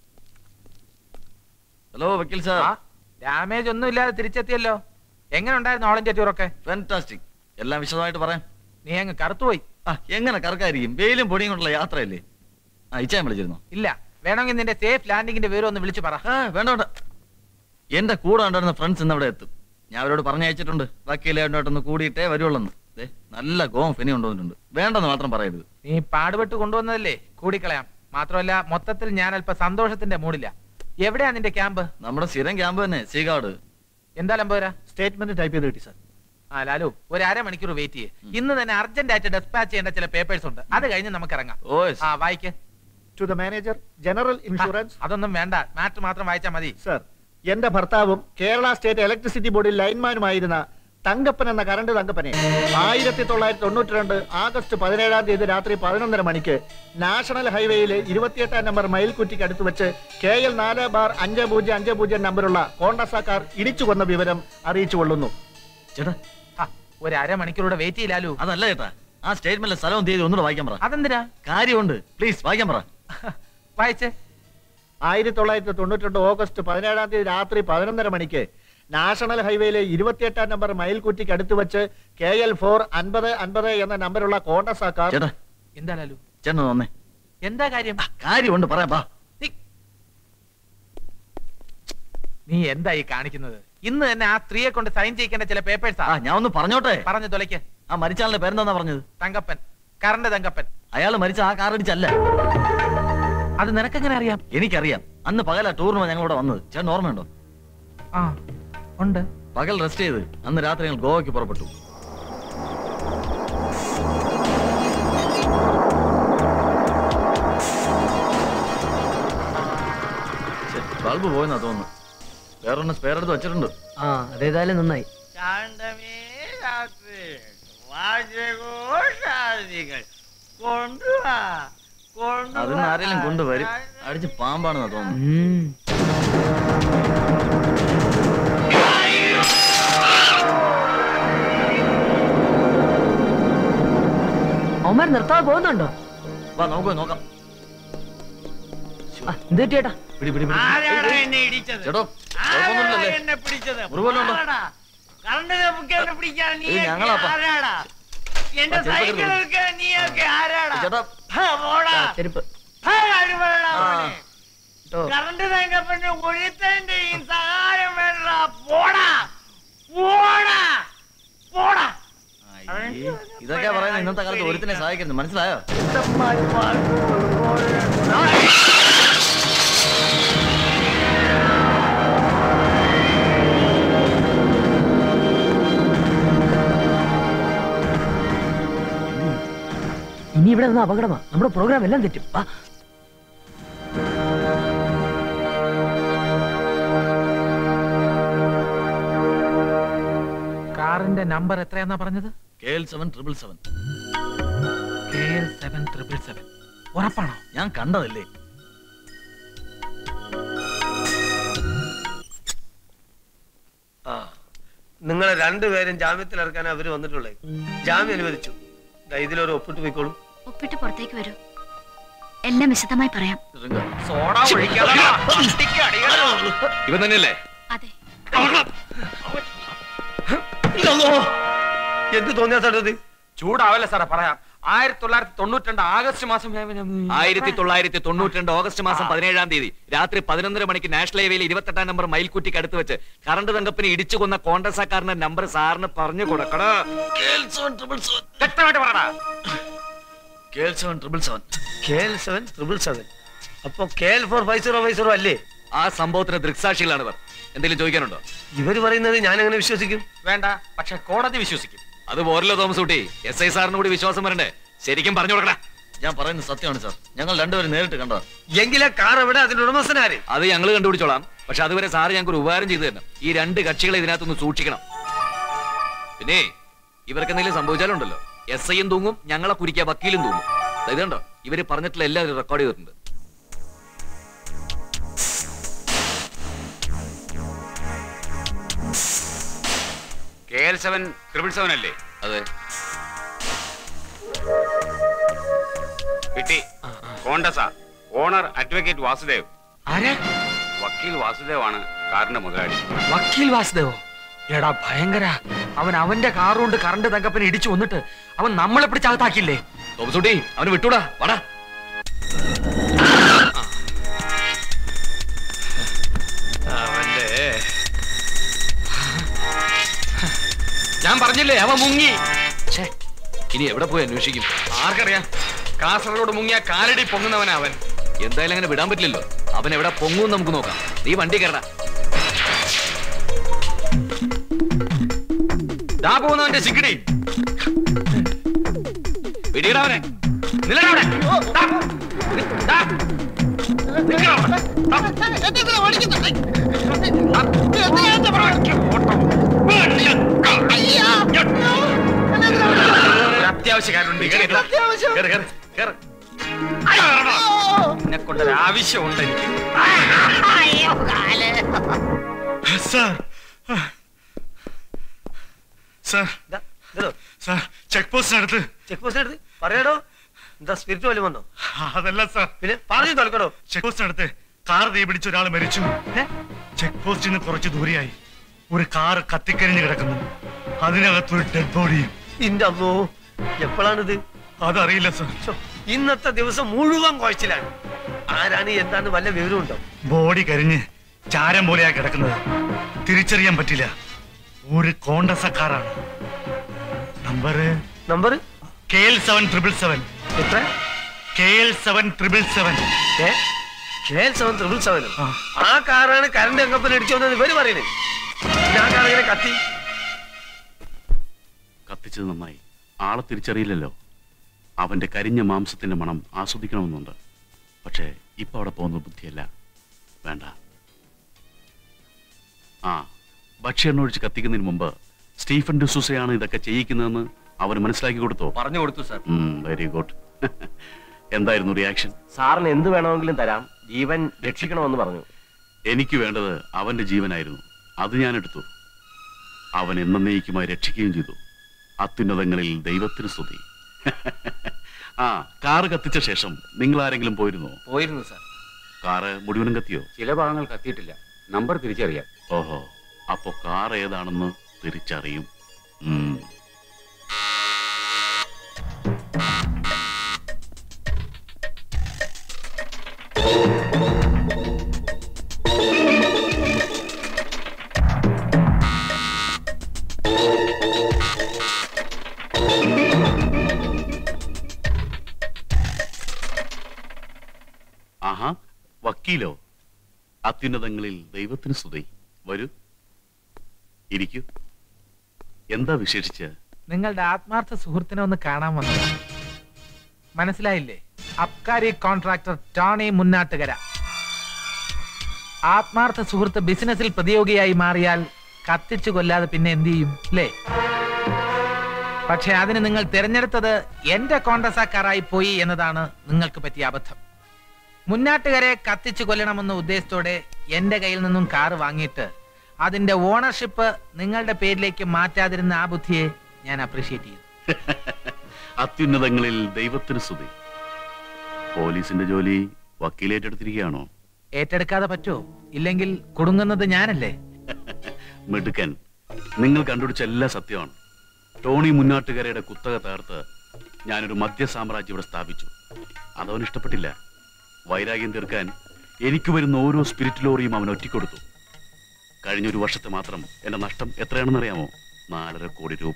ഹലോ വക്കീൽ സാർ. ഡാമേജ് ഒന്നും ഇല്ലാതെ തിരിച്ചെത്തിയല്ലോ. എങ്ങനെ ഉണ്ടായിരുന്നു ഓൾ ഇന്ത്യ ടൂറൊക്കെ? ഫാന്റാസ്റ്റിക്. എല്ലാം വിശദമായിട്ട് പറയാം. നീ അങ്ങ് കറുത്തുപോയി. ആ, എങ്ങനെ കറക്കായിരിക്കും? വെയിലും പൊടിയും കൊണ്ടുള്ള യാത്രയല്ലേ. ആ, ഇച്ചാൻ വിളിച്ചിരുന്നോ? ഇല്ല. വേണമെങ്കിൽ നിന്റെ സേഫ് ലാൻഡിങ്ങിന്റെ വിവരം ഒന്ന് വിളിച്ചു പറ. വേണ്ട വേണ്ട, എന്റെ കൂടെ ഉണ്ടായിരുന്ന ഫ്രണ്ട്സ് ഇന്ന് അവിടെ എത്തും. ഞാൻ അവരോട് പറഞ്ഞയച്ചിട്ടുണ്ട് വക്കീലായിട്ടൊന്ന് കൂടിയിട്ടേ വരുവുള്ളെന്ന്. നല്ല ഗോം ഫെനി കൊണ്ടുവന്നിട്ടുണ്ട്. വേണ്ടെന്ന് മാത്രം പറയരുത്. നീ പാടുപെട്ട് കൊണ്ടുവന്നതല്ലേ, കൂടിക്കളയാം. മാത്രമല്ല മൊത്തത്തിൽ ഞാൻ അല്പ സന്തോഷത്തിന്റെ മൂടില്ല. എവിടെയാ നിന്റെ ക്യാമ്പ്? നമ്മുടെ സ്ഥിരം ക്യാമ്പ് തന്നെ, സീകാട്. എന്താ ലംബോര? സ്റ്റേറ്റ്മെന്റ് ടൈപ്പ് ചെയ്ത് കിട്ടി സാർ. ആ ലാലു, ഒരു അരമണിക്കൂർ വെയിറ്റ് ചെയ്യേ. ഇന്ന് തന്നെ അർജന്റ് ആയിട്ട് ഡെസ്പാച്ച് ചെയ്യേണ്ട ചില പേപ്പേഴ്സ് ഉണ്ട്. അത് കഴിഞ്ഞ് നമുക്ക് ഇറങ്ങാം. ആ, വായിക്ക്. To the manager, general insurance. അതൊന്നും വേണ്ട, മാറ്റർ മാത്രം വായിച്ചാൽ മതി. സർ, എന്റെ ഭർത്താവും കേരള സ്റ്റേറ്റ് ഇലക്ട്രിസിറ്റി ബോർഡിൽ ലൈൻമാനുമായിരുന്ന തങ്കപ്പൻ എന്ന കറണ്ട് തങ്കപ്പനെ ആയിരത്തി തൊള്ളായിരത്തി തൊണ്ണൂറ്റി രണ്ട് ആഗസ്റ്റ് പതിനേഴാം തീയതി രാത്രി പതിനൊന്നര മണിക്ക് നാഷണൽ ഹൈവേയിലെ ഇരുപത്തിയെട്ടാം നമ്പർ മയിൽക്കുറ്റിക്ക് അടുത്ത് വെച്ച് കെ എൽ നാല് ബാർ അഞ്ച് പൂജ്യം അഞ്ച് പൂജ്യം നമ്പറുള്ള കോണ്ടസ കാർ ഇടിച്ചു കൊന്ന വിവരം അറിയിച്ചു കൊള്ളുന്നു. ചേട്ടാ, ഒരു അരമണിക്കൂറുടെ വെയിറ്റ് ചെയ്യലാലു. അതല്ല ചേട്ടാ, ആ സ്റ്റേറ്റ്മെന്റിലെ സ്ഥലവും തീയതി ഒന്നുകൂടെ വായിക്കാൻ പറ. അതെന്തിനാ? കാര്യമുണ്ട്, പ്ലീസ് വായിക്കാൻ പറ. വായിച്ചേ. ആയിരത്തി തൊള്ളായിരത്തി തൊണ്ണൂറ്റി രണ്ട് ഓഗസ്റ്റ് പതിനേഴാം തീയതി രാത്രി പതിനൊന്നര മണിക്ക് നാഷണൽ ഹൈവേയിലെ ഇരുപത്തിയെട്ടാം നമ്പർ മയിൽക്കുറ്റിക്ക് അടുത്ത് വെച്ച് കെ എൽ ഫോർ അൻപത് അൻപത് എന്ന നമ്പറുള്ള കോണ്ടസ കാർ. എന്താ ലാലു? ചേട്ടൻ വന്നേ. എന്താ കാര്യം? കാര്യമുണ്ട്, പറയാം. നീ എന്താ ഈ കാണിക്കുന്നത്? ഇന്ന് തന്നെ ആ സ്ത്രീയെ കൊണ്ട് സൈൻ ചെയ്യിക്കേണ്ട ചില പേപ്പേഴ്സാ. ഞാൻ ഒന്ന് പറഞ്ഞോട്ടെ. പറഞ്ഞു തൊലയ്ക്ക്. ആ മരിച്ചാളുടെ പേരെന്താ പറഞ്ഞത്? തങ്കപ്പൻ, കറണ്ട് തങ്കപ്പൻ. അയാൾ മരിച്ച ആ കാർ അടിച്ചല്ല. അത് നിനക്കെങ്ങനെ അറിയാം? എനിക്കറിയാം. അന്ന് പകല ടൂറിന് ഞങ്ങളിവിടെ വന്നത്. ചേട്ടൻ ഓർമ്മയുണ്ടോ? ആ ഉണ്ട്. പകൽ റെസ്റ്റ് ചെയ്ത് അന്ന് രാത്രി ഞങ്ങൾ ഗോവയ്ക്ക് പുറപ്പെട്ടു. ബൾബ് പോയെന്നാ തോന്നുന്നു. വേറൊന്ന് സ്പെയർ എടുത്ത് വെച്ചിട്ടുണ്ട്. ആ, അതേതായാലും നന്നായി. അതിന് ആരെങ്കിലും കൊണ്ടുവരും. അടിച്ച് പാമ്പാണെന്നാ തോന്നുന്നു. അവന്മാർ നിർത്താതെ പോകുന്നുണ്ടോ? വാ നമുക്ക് നോക്കാം. എന്ത് ചേട്ടാ? പിടി പിടി ആരാടാ എന്നെ ഇടിച്ചത്? ചേട്ടോ, ആരാടാ എന്നെ പിടിച്ചത്? മുറിവല്ലോണ്ടോ? കറണ്ട് നമുക്ക് എന്നെ പിടിക്കാൻ നീ ഞങ്ങളാ. ആരാടാ? എന്റെ സൈക്കിൾ എടുക്കാൻ നീയൊക്കെ ആരാടാ? ഹാ, പോടാ. ചെരുപ്പ് ഹാ, അടിപൊളിടാ മോനെ. കറണ്ട് തങ്കപ്പന്റെ ഒഴുത്തന്റെയും സഹായം വേണ്ട. പോടാ പോടാ പോടാ. ഇതൊക്കെ പറയുന്നത് ഇന്നത്തെ കാലത്ത് ഒരുത്തിനെ സഹായിക്കരുത്, മനസ്സിലായോ? ഇനി ഇവിടെ നിന്ന് അപകടമാ, നമ്മുടെ പ്രോഗ്രാം എല്ലാം തെറ്റും. വാ. കാറിന്റെ നമ്പർ എത്രയാന്നാ പറഞ്ഞത്? K L seven triple seven. K L seven triple seven. ഉറപ്പാണോ? ഞാൻ കണ്ടതല്ലേ. ആ, നിങ്ങളെ രണ്ടുപേരും ജാമ്യത്തിൽ ഇറക്കാൻ അവര് വന്നിട്ടുള്ളേ. ജാമ്യം അനുവദിച്ചു. ഇതിലൊരു ഒപ്പിട്ട് പോയിക്കോളും. ഒപ്പിട്ട് പുറത്തേക്ക് വരൂ, എല്ലാം വിശദമായി പറയാം. ഇവൻ തന്നെയല്ലേ? അതെ. എന്ത് തോന്നിയാ സാറത്? ചൂടാവല്ലേ സാറേ, പറയാം. ആയിരത്തി തൊള്ളായിരത്തി തൊണ്ണൂറ്റി രണ്ട് ആഗസ്റ്റ് മാസം ആയിരത്തി തൊള്ളായിരത്തി തൊണ്ണൂറ്റി രണ്ട് ഓഗസ്റ്റ് മാസം പതിനേഴാം തീയതി രാത്രി പതിനൊന്നര മണിക്ക് നാഷണൽ ഹൈവേയിൽ ഇരുപത്തെട്ടാം നമ്പർ മയിൽക്കുറ്റിക്ക് അടുത്ത് വെച്ച് കറണ്ട് തങ്കപ്പിനെ ഇടിച്ചു കൊന്ന കോൺഗ്രസ്സാക്കാരന്റെ നമ്പർ സാറിന് പറഞ്ഞു കൊടുക്കണ. അപ്പൊ K L four five zero five zero അല്ലേ? ആ സംഭവത്തിന് ദൃക്സാക്ഷികളാണ് ഇവർ. എന്തെങ്കിലും ചോദിക്കാനുണ്ടോ? ഇവര് പറയുന്നത് ഞാൻ എങ്ങനെ വിശ്വസിക്കും? വേണ്ട, പക്ഷെ കോടതി വിശ്വസിക്കും. അത് പോരല്ലോ തോമസ് കുട്ടി, എസ് ഐ സാറിന് കൂടി വിശ്വാസം വരണ്ടേ? ശരിക്കും പറഞ്ഞു കൊടുക്കണ. ഞാൻ പറയുന്നത് സത്യമാണ് സാർ, ഞങ്ങൾ രണ്ടുപേരും നേരിട്ട് കണ്ടോ. എങ്കിലെ കാർ എവിടെ, അതിന്റെ ഉടമസ്ഥനാര്? അത് ഞങ്ങൾ കണ്ടുപിടിച്ചോളാം. പക്ഷെ അതുവരെ സാറ് ഞങ്ങൾക്ക് ഒരു ഉപകാരം ചെയ്തു തരണം. ഈ രണ്ട് കക്ഷികളെ ഇതിനകത്തൊന്ന് സൂക്ഷിക്കണം. പിന്നെ ഇവർക്ക് എന്തെങ്കിലും സംഭവിച്ചാലുണ്ടല്ലോ, എസ് ഐയും തൂങ്ങും, ഞങ്ങളെ കുരിക്കുക വക്കീലും തൂങ്ങും. ഇതുണ്ടോ, ഇവര് പറഞ്ഞിട്ടുള്ള എല്ലാവരും റെക്കോർഡ് ചെയ്തിട്ടുണ്ട്. K L seven triple seven അല്ലേ? അതെ. കിട്ടി. Contessa owner advocate Vasudev. വക്കീൽ വാസുദേവ് ആണ് കാറിന്റെ മുതലാളി. വക്കീൽ വാസുദേവോ? എടാ ഭയങ്കര. അവൻ അവന്റെ കാറുകൊണ്ട് കറണ്ട് തങ്കപ്പനെ ഇടിച്ചു വന്നിട്ട് അവൻ നമ്മളെ പിടിച്ചകത്താക്കില്ലേ? തോമസ് കുട്ടി, അവന് വിട്ടൂടാ, വാടാ. അവന്റെ ഞാൻ പറഞ്ഞില്ലേ, അവൻ മുങ്ങി. ഇനി എവിടെ പോയി അന്വേഷിക്കും? ആർക്കറിയാം. കാസർഗോഡ് മുങ്ങിയ കാലടി പൊങ്ങുന്നവനാ അവൻ. എന്തായാലും അങ്ങനെ വിടാൻ പറ്റില്ലല്ലോ. അവൻ എവിടെ പൊങ്ങും നമുക്ക് നോക്കാം. നീ വണ്ടി കയറടാ. ദാ പോകുന്നവന്റെ ചിക്കിടി. പിടിയിടാവനെ. നിലടവിടെ. അത്യാവശ്യക്കാരുണ്ട്. എന്നെ കൊണ്ടൊരു ആവശ്യമുണ്ട് എനിക്ക്. സാർ സാർ സാർ ചെക്ക് പോസ്റ്റിനടുത്ത്. ചെക്ക് പോസ്റ്റിനടുത്ത് പറയാടോ. എന്താ സ്പിരിറ്റ് വല്ലതും വന്നോ? അതല്ല സാർ, പിന്നെ പറഞ്ഞു തോൽക്കടോ. ചെക്ക് പോസ്റ്റിനടുത്ത് കാർ തീ പിടിച്ച ഒരാൾ മരിച്ചു. ചെക്ക് പോസ്റ്റിൽ നിന്ന് കുറച്ച് ദൂരെയായി ഒരു കാർ കത്തിക്കരിഞ്ഞ് കിടക്കുന്നു. അതിനകത്തൊരു ഡെഡ് ബോഡിയും. ഇന്റെ അമ്മോ, എപ്പോഴാണിത്? അതറിയില്ല സാർ. ഇന്നത്തെ ദിവസം മുഴുവൻ കുഴച്ചിലാണ്. ആരാണ് എന്താന്ന് വല്ല വിവരമുണ്ടോ? ബോഡി കരിഞ്ഞ് ചാരം പോലെയാ കിടക്കുന്നത്. തിരിച്ചറിയാൻ പറ്റില്ല. ഒരു കോണ്ടസക്കാരാണ്. Number number K L seven triple seven. എത്ര? K L seven triple seven. K L seven triple സെവനും ആ കാറാണ് കറണ്ട് എങ്കപ്പൻ ഇടിച്ചു വന്നത് ഇവര് പറയുന്നത്. ഞാൻ കാറിങ്ങനെ കത്തി കത്തിച്ചത് നന്നായി. ആളെ തിരിച്ചറിയില്ലല്ലോ. അവന്റെ കരിഞ്ഞ മാംസത്തിന്റെ മണം ആസ്വദിക്കണമെന്നുണ്ട്. പക്ഷേ ഇപ്പൊ അവിടെ പോകുന്ന ബുദ്ധിയല്ല. വേണ്ട. ആ ഭക്ഷ്യെണ്ണ ഒഴിച്ച് കത്തിക്കുന്നതിന് മുമ്പ് സ്റ്റീഫൻ ഡിസൂസയാണ് ഇതൊക്കെ ചെയ്യിക്കുന്നതെന്ന് അവന് മനസ്സിലാക്കി കൊടുത്തോ? പറഞ്ഞു കൊടുത്തു സാർ. Very good. എന്തായിരുന്നു റിയാക്ഷൻ? സാറിന് എന്ത് വേണമെങ്കിലും തരാം, ജീവൻ രക്ഷിക്കണമെന്ന് പറഞ്ഞു. എനിക്ക് വേണ്ടത് അവന്റെ ജീവനായിരുന്നു. അത് ഞാൻ എടുത്തു. അവൻ എന്നേക്കുമായി രക്ഷിക്കുകയും ചെയ്തു. അത്യുന്നതങ്ങളിൽ ദൈവത്തിന് സ്തുതി. ആ കാറ് കത്തിച്ച ശേഷം നിങ്ങൾ ആരെങ്കിലും പോയിരുന്നോ? പോയിരുന്നു സാർ. കാറ് മുഴുവനും കത്തിയോ? ചില ഭാഗങ്ങൾ കത്തിയിട്ടില്ല. നമ്പർ തിരിച്ചറിയാം. ഓഹോ, അപ്പോ കാർ ഏതാണെന്ന് തിരിച്ചറിയും. വക്കീലോ? അത്യുന്നതങ്ങളിൽ ദൈവത്തിന് സ്തുതി. വരൂ, ഇരിക്കൂ. എന്താ വിശേഷിച്ച്? നിങ്ങളുടെ ആത്മാർത്ഥ സുഹൃത്തിനെ ഒന്ന് കാണാൻ വന്നത്. മനസ്സിലായില്ലേ? അബ്കാരി കോൺട്രാക്ടർ ടോണി മുന്നാട്ടുകര. ആത്മാർത്ഥ സുഹൃത്ത് ബിസിനസ്സിൽ പ്രതിയോഗിയായി മാറിയാൽ കത്തിച്ചു കൊല്ലാതെ പിന്നെ എന്ത് ചെയ്യും അല്ലേ? പക്ഷെ അതിന് നിങ്ങൾ തിരഞ്ഞെടുത്തത് എന്റെ കോൺഗ്രസാക്കാരായി പോയി എന്നതാണ് നിങ്ങൾക്ക് പറ്റിയ അബദ്ധം. മുന്നാട്ടുകരെ കത്തിച്ചു കൊല്ലണമെന്ന ഉദ്ദേശത്തോടെ എന്റെ കയ്യിൽ നിന്നും കാറ് വാങ്ങിയിട്ട് അതിന്റെ ഓണർഷിപ്പ് നിങ്ങളുടെ പേരിലേക്ക് മാറ്റാതിരുന്ന ആ ബുദ്ധിയെ ഞാൻ അപ്രീഷിയേറ്റ് ചെയ്തു. അത്യുന്നതങ്ങളിൽ ദൈവത്തിന് സ്തുതി. പോലീസിന്റെ ജോലി വക്കീൽ ഏറ്റെടുത്തിരിക്കുകയാണോ? ഏറ്റെടുക്കാതെ പറ്റോ? ഇല്ലെങ്കിൽ കുടുങ്ങുന്നത് ഞാനല്ലേ? മിടുക്കൻ, നിങ്ങൾ കണ്ടുപിടിച്ച എല്ലാ സത്യമാണ്. ടോണി മുന്നാട്ടുകരയുടെ കുത്തക തകർത്ത് ഞാനൊരു മദ്യ സാമ്രാജ്യം ഇവിടെ സ്ഥാപിച്ചു. അതവൻ ഇഷ്ടപ്പെട്ടില്ല. വൈരാഗ്യം തീർക്കാൻ എനിക്ക് വരുന്ന ഓരോ സ്പിരിറ്റ് ലോറിയും അവൻ ഒറ്റിക്കൊടുത്തു. കഴിഞ്ഞൊരു വർഷത്തെ മാത്രം എന്റെ നഷ്ടം എത്രയാണെന്ന് അറിയാമോ? നാലര കോടി രൂപ.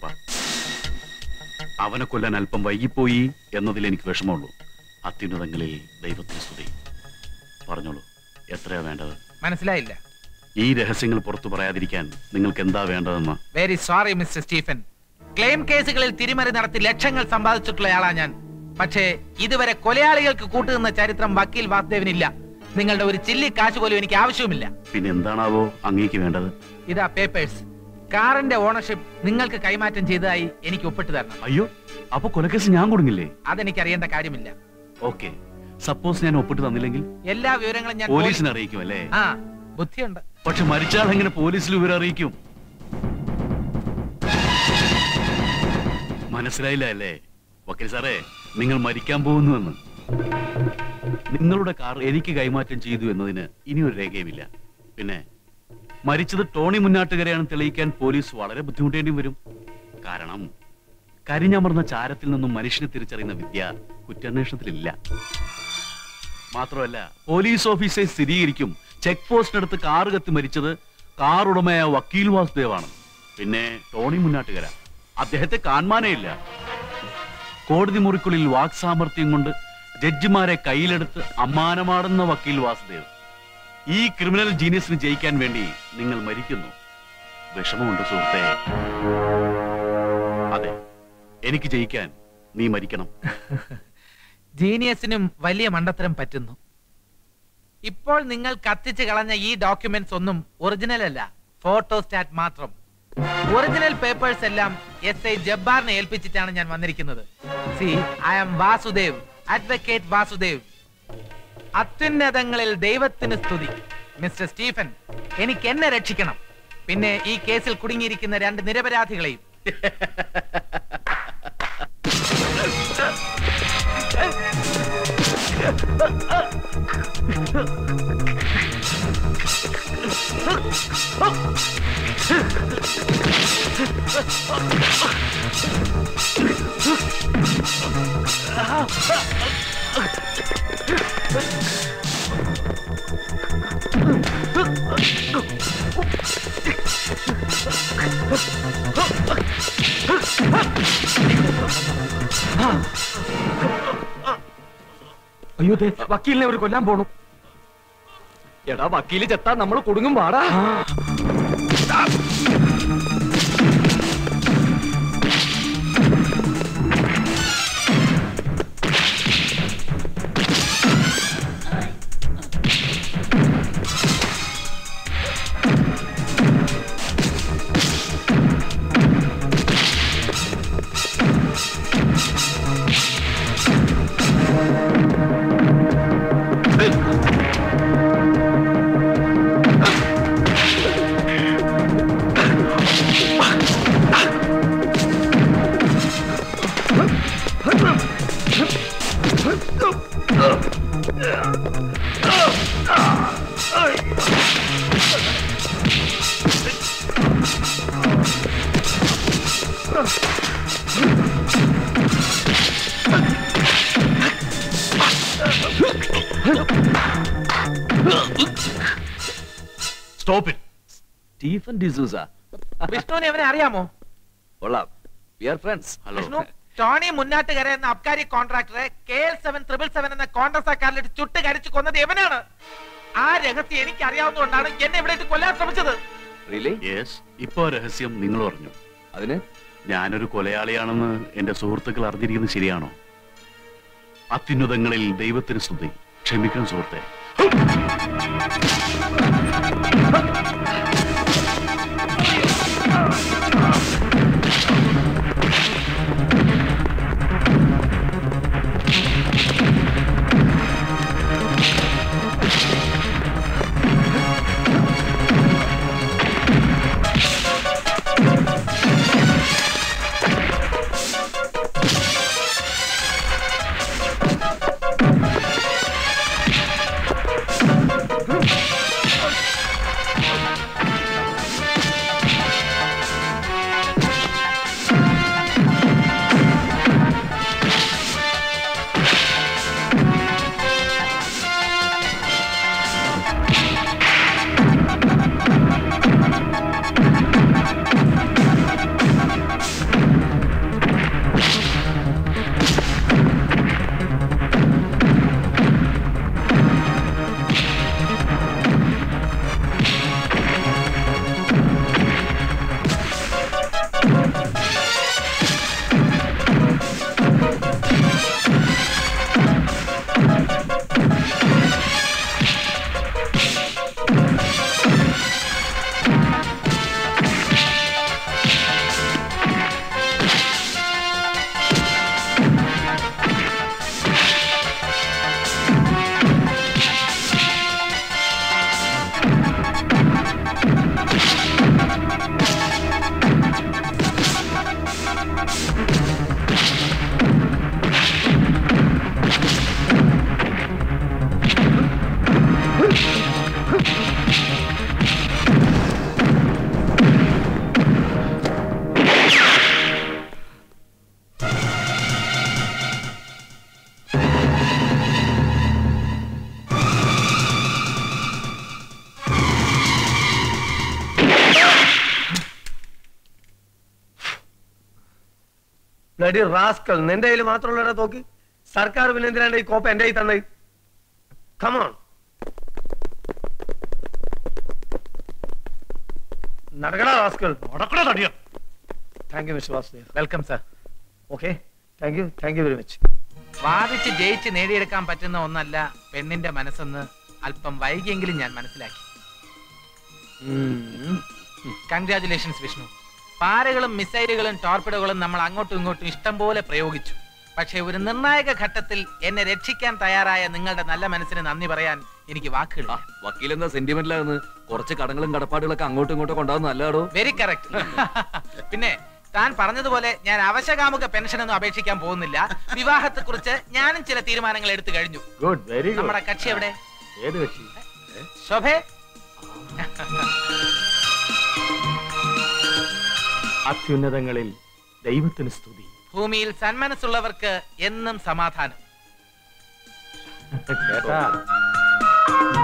അവനെ കൊല്ലാൻ അല്പം വൈകിപ്പോയി എന്നതിൽ എനിക്ക് വിഷമമുള്ളൂ. അത്യുന്നതങ്ങളിൽ ദൈവത്തിന് സ്തുതി. പറഞ്ഞോളൂ, എത്രയാ വേണ്ടത്? മനസ്സിലായില്ല. ഈ രഹസ്യങ്ങൾ പുറത്തു പറയാതിരിക്കാൻ നിങ്ങൾക്ക് എന്താ വേണ്ടതെന്ന്? Very sorry mister Stephen. Claim കേസുകളിൽ തിരിമറി നടത്തി ലക്ഷങ്ങൾ സമ്പാദിച്ചിട്ടുള്ളയാളാ ഞാൻ. പക്ഷേ ഇതുവരെ കൊലയാളികൾക്ക് കൂട്ടുനിന്ന ചരിത്രം വക്കീൽ വാസുദേവനില്ല. നിങ്ങളുടെ ഒരു ചില്ലി കാശ് പോലും എനിക്ക് ആവശ്യവുമില്ല. പിന്നെ എന്താണാവോ അങ്ങേക്ക് വേണ്ടത്? ഇതാ പേപ്പേഴ്സ്. കാറിന്റെ ഓണർഷിപ്പ് നിങ്ങൾക്ക് കൈമാറ്റം ചെയ്തതായി എനിക്ക് ഒപ്പിട്ട് തരണം. അയ്യോ, അപ്പൊ കൊലക്കേസ് ഞാൻ കൊടുങ്ങില്ലേ? അതെനിക്ക് അറിയേണ്ട കാര്യമില്ല. ഓക്കെ, സപ്പോസ് ഞാൻ ഒപ്പിട്ട് തന്നില്ലെങ്കിൽ എല്ലാ വിവരങ്ങളും ഞാൻ പോലീസിനെ അറിയിക്കും അല്ലേ? ആ, ബുദ്ധിയുണ്ട്. പക്ഷെ മരിച്ചാൽ എങ്ങനെ പോലീസിൽ വിവരം അറിയിക്കും? മനസ്സിലായില്ല അല്ലേ വക്കീൽ സാറേ? നിങ്ങൾ മരിക്കാൻ പോകുന്നുവെന്ന്. നിങ്ങളുടെ കാർ എനിക്ക് കൈമാറ്റം ചെയ്തു എന്നതിന് ഇനിയൊരു രേഖയുമില്ല. പിന്നെ മരിച്ചത് ടോണി മുന്നാട്ടുകരയാണെന്ന് തെളിയിക്കാൻ പോലീസ് വളരെ ബുദ്ധിമുട്ടേണ്ടി വരും. കാരണം കരിഞ്ഞമർന്ന ചാരത്തിൽ നിന്നും മനുഷ്യനെ തിരിച്ചറിയുന്ന വിദ്യ കുറ്റാന്വേഷണത്തിലില്ല. മാത്രമല്ല, പോലീസ് ഓഫീസറെ സ്ഥിരീകരിക്കും ചെക്ക് പോസ്റ്റിനടുത്ത് കാറ് കത്തി മരിച്ചത് കാർ ഉടമയായ വക്കീൽ വാസുദേവാണ്. പിന്നെ ടോണി മുന്നാട്ടുകര, അദ്ദേഹത്തെ കാണാനേ ഇല്ല. കോടതി മുറിക്കുള്ളിൽ വാക് സാമർത്ഥ്യം കൊണ്ട് ജഡ്ജിമാരെ കയ്യിലെടുത്ത് അമ്മാനമാടുന്ന വക്കീൽ വാസുദേവ്. ഈ ക്രിമിനൽ ജീനിയസിന് ജയിക്കാൻ വേണ്ടി നിങ്ങൾ മരിക്കുന്നു. വിഷമമുണ്ട് സുഹൃത്തെ. അതെ, എനിക്ക് ജയിക്കാൻ നീ മരിക്കണം. ജീനിയസിനും വലിയ മണ്ടത്തരം പറ്റുന്നു. ഇപ്പോൾ നിങ്ങൾ കത്തിച്ച് കളഞ്ഞ ഈ ഡോക്യുമെന്റ്സ് ഒന്നും ഒറിജിനൽ അല്ല, ഫോട്ടോസ്റ്റാറ്റ് മാത്രം. ഒറിജിനൽ പേപ്പേഴ്സ് എല്ലാം എസ് ഐ ജബ്ബാറിനെ ഏൽപ്പിച്ചിട്ടാണ് ഞാൻ വന്നിരിക്കുന്നത്. See, I am Vasudev, advocate Vasudev. അത്യുന്നതങ്ങളിൽ ദൈവത്തിന് സ്തുതി. മിസ്റ്റർ സ്റ്റീഫൻ, എനിക്ക് എന്നെ രക്ഷിക്കണം. പിന്നെ ഈ കേസിൽ കുടുങ്ങിയിരിക്കുന്ന രണ്ട് നിരപരാധികളെയും. അയ്യോ, വക്കീലിനെ അവർ കൊല്ലാൻ പോണു. എടാ, വക്കീല് ചെത്താ നമ്മൾ കുടുങ്ങും പാടാ. Stop it. സ്റ്റീഫൻ ഡിസൂസ. വിഷ്ണുവിനെ അവനെ അറിയാമോ? കൊള്ളാം. We are friends. Hello. Vishnu, Tony Munnattukara എന്ന അബ്കാരി കോൺട്രാക്ടറെ K L seven triple seven എന്ന കോൺഗ്രസ് കാറിലിട്ട് ചുട്ട് കരിച്ചു കൊന്നത് എവനാണ്? ആ രഹസ്യം എനിക്ക് അറിയാവുന്നതുകൊണ്ടാണ് എന്നെ ഇവിടെ ഇട്ട് കൊല്ലാൻ ശ്രമിച്ചത്. യെസ്, ഇപ്പോ രഹസ്യം നിങ്ങൾ പറഞ്ഞു. അതിന് ഞാനൊരു കൊലയാളിയാണെന്ന് എന്റെ സുഹൃത്തുക്കൾ അറിഞ്ഞിരിക്കുന്നത് ശരിയാണോ? അത്യുന്നതങ്ങളിൽ ദൈവത്തിന് സ്തുതി. ക്ഷമിക്കണം സുഹൃത്തെ. ബ്ലഡി റാസ്കൽ, നിന്റെ കയ്യിൽ മാത്രമുള്ള തോക്ക്. സർക്കാർ പിന്നെ എന്തിനാണ് ഈ കോപ്പ എന്റെ കയ്യിൽ തന്നത്? കമോൺ, നടക്കടാ റാസ്കൽ, നടക്കടാ തടിയ. Thank you mister Vasudev. Welcome sir. Okay, thank you, thank you very much. വാദിച്ച് ജയിച്ച് നേടിയെടുക്കാൻ പറ്റുന്ന ഒന്നല്ല പെണ്ണിന്റെ മനസ്സെന്ന് അല്പം വൈകിയെങ്കിലും ഞാൻ മനസ്സിലാക്കി. കൺഗ്രാചുലേഷൻസ് വിഷ്ണു. പാരകളും മിസൈലുകളും ടോർപിഡോകളും നമ്മൾ അങ്ങോട്ടും ഇങ്ങോട്ടും ഇഷ്ടം പോലെ പ്രയോഗിച്ചു. പക്ഷെ ഒരു നിർണായക ഘട്ടത്തിൽ എന്നെ രക്ഷിക്കാൻ തയ്യാറായ നിങ്ങളുടെ നല്ല മനസ്സിന് നന്ദി പറയാൻ എനിക്ക് വാക്കുകൾ. വക്കീലെന്താ സെന്റിമെന്റിലാകുന്നു? കുറച്ച് കടങ്ങളും കടപ്പാടുകളൊക്കെ അങ്ങോട്ടും ഇങ്ങോട്ടും കൊണ്ടാവുന്ന നല്ലതാണോ? Very correct. പിന്നെ താൻ പറഞ്ഞതുപോലെ ഞാൻ അവശകാമുക പെൻഷനൊന്നും അപേക്ഷിക്കാൻ പോകുന്നില്ല. വിവാഹത്തെ കുറിച്ച് ഞാനും ചില തീരുമാനങ്ങൾ എടുത്തു കഴിഞ്ഞു. Good, very good. നമ്മുടെ കക്ഷി എവിടെ? ഏത് കക്ഷി? ശോഭേ. അത്യുന്നതങ്ങളിൽ ദൈവത്തിന് സ്തുതി. ഭൂമിയിൽ സന്മനസ്സുള്ളവർക്ക് എന്നും സമാധാനം. കേട്ടാ?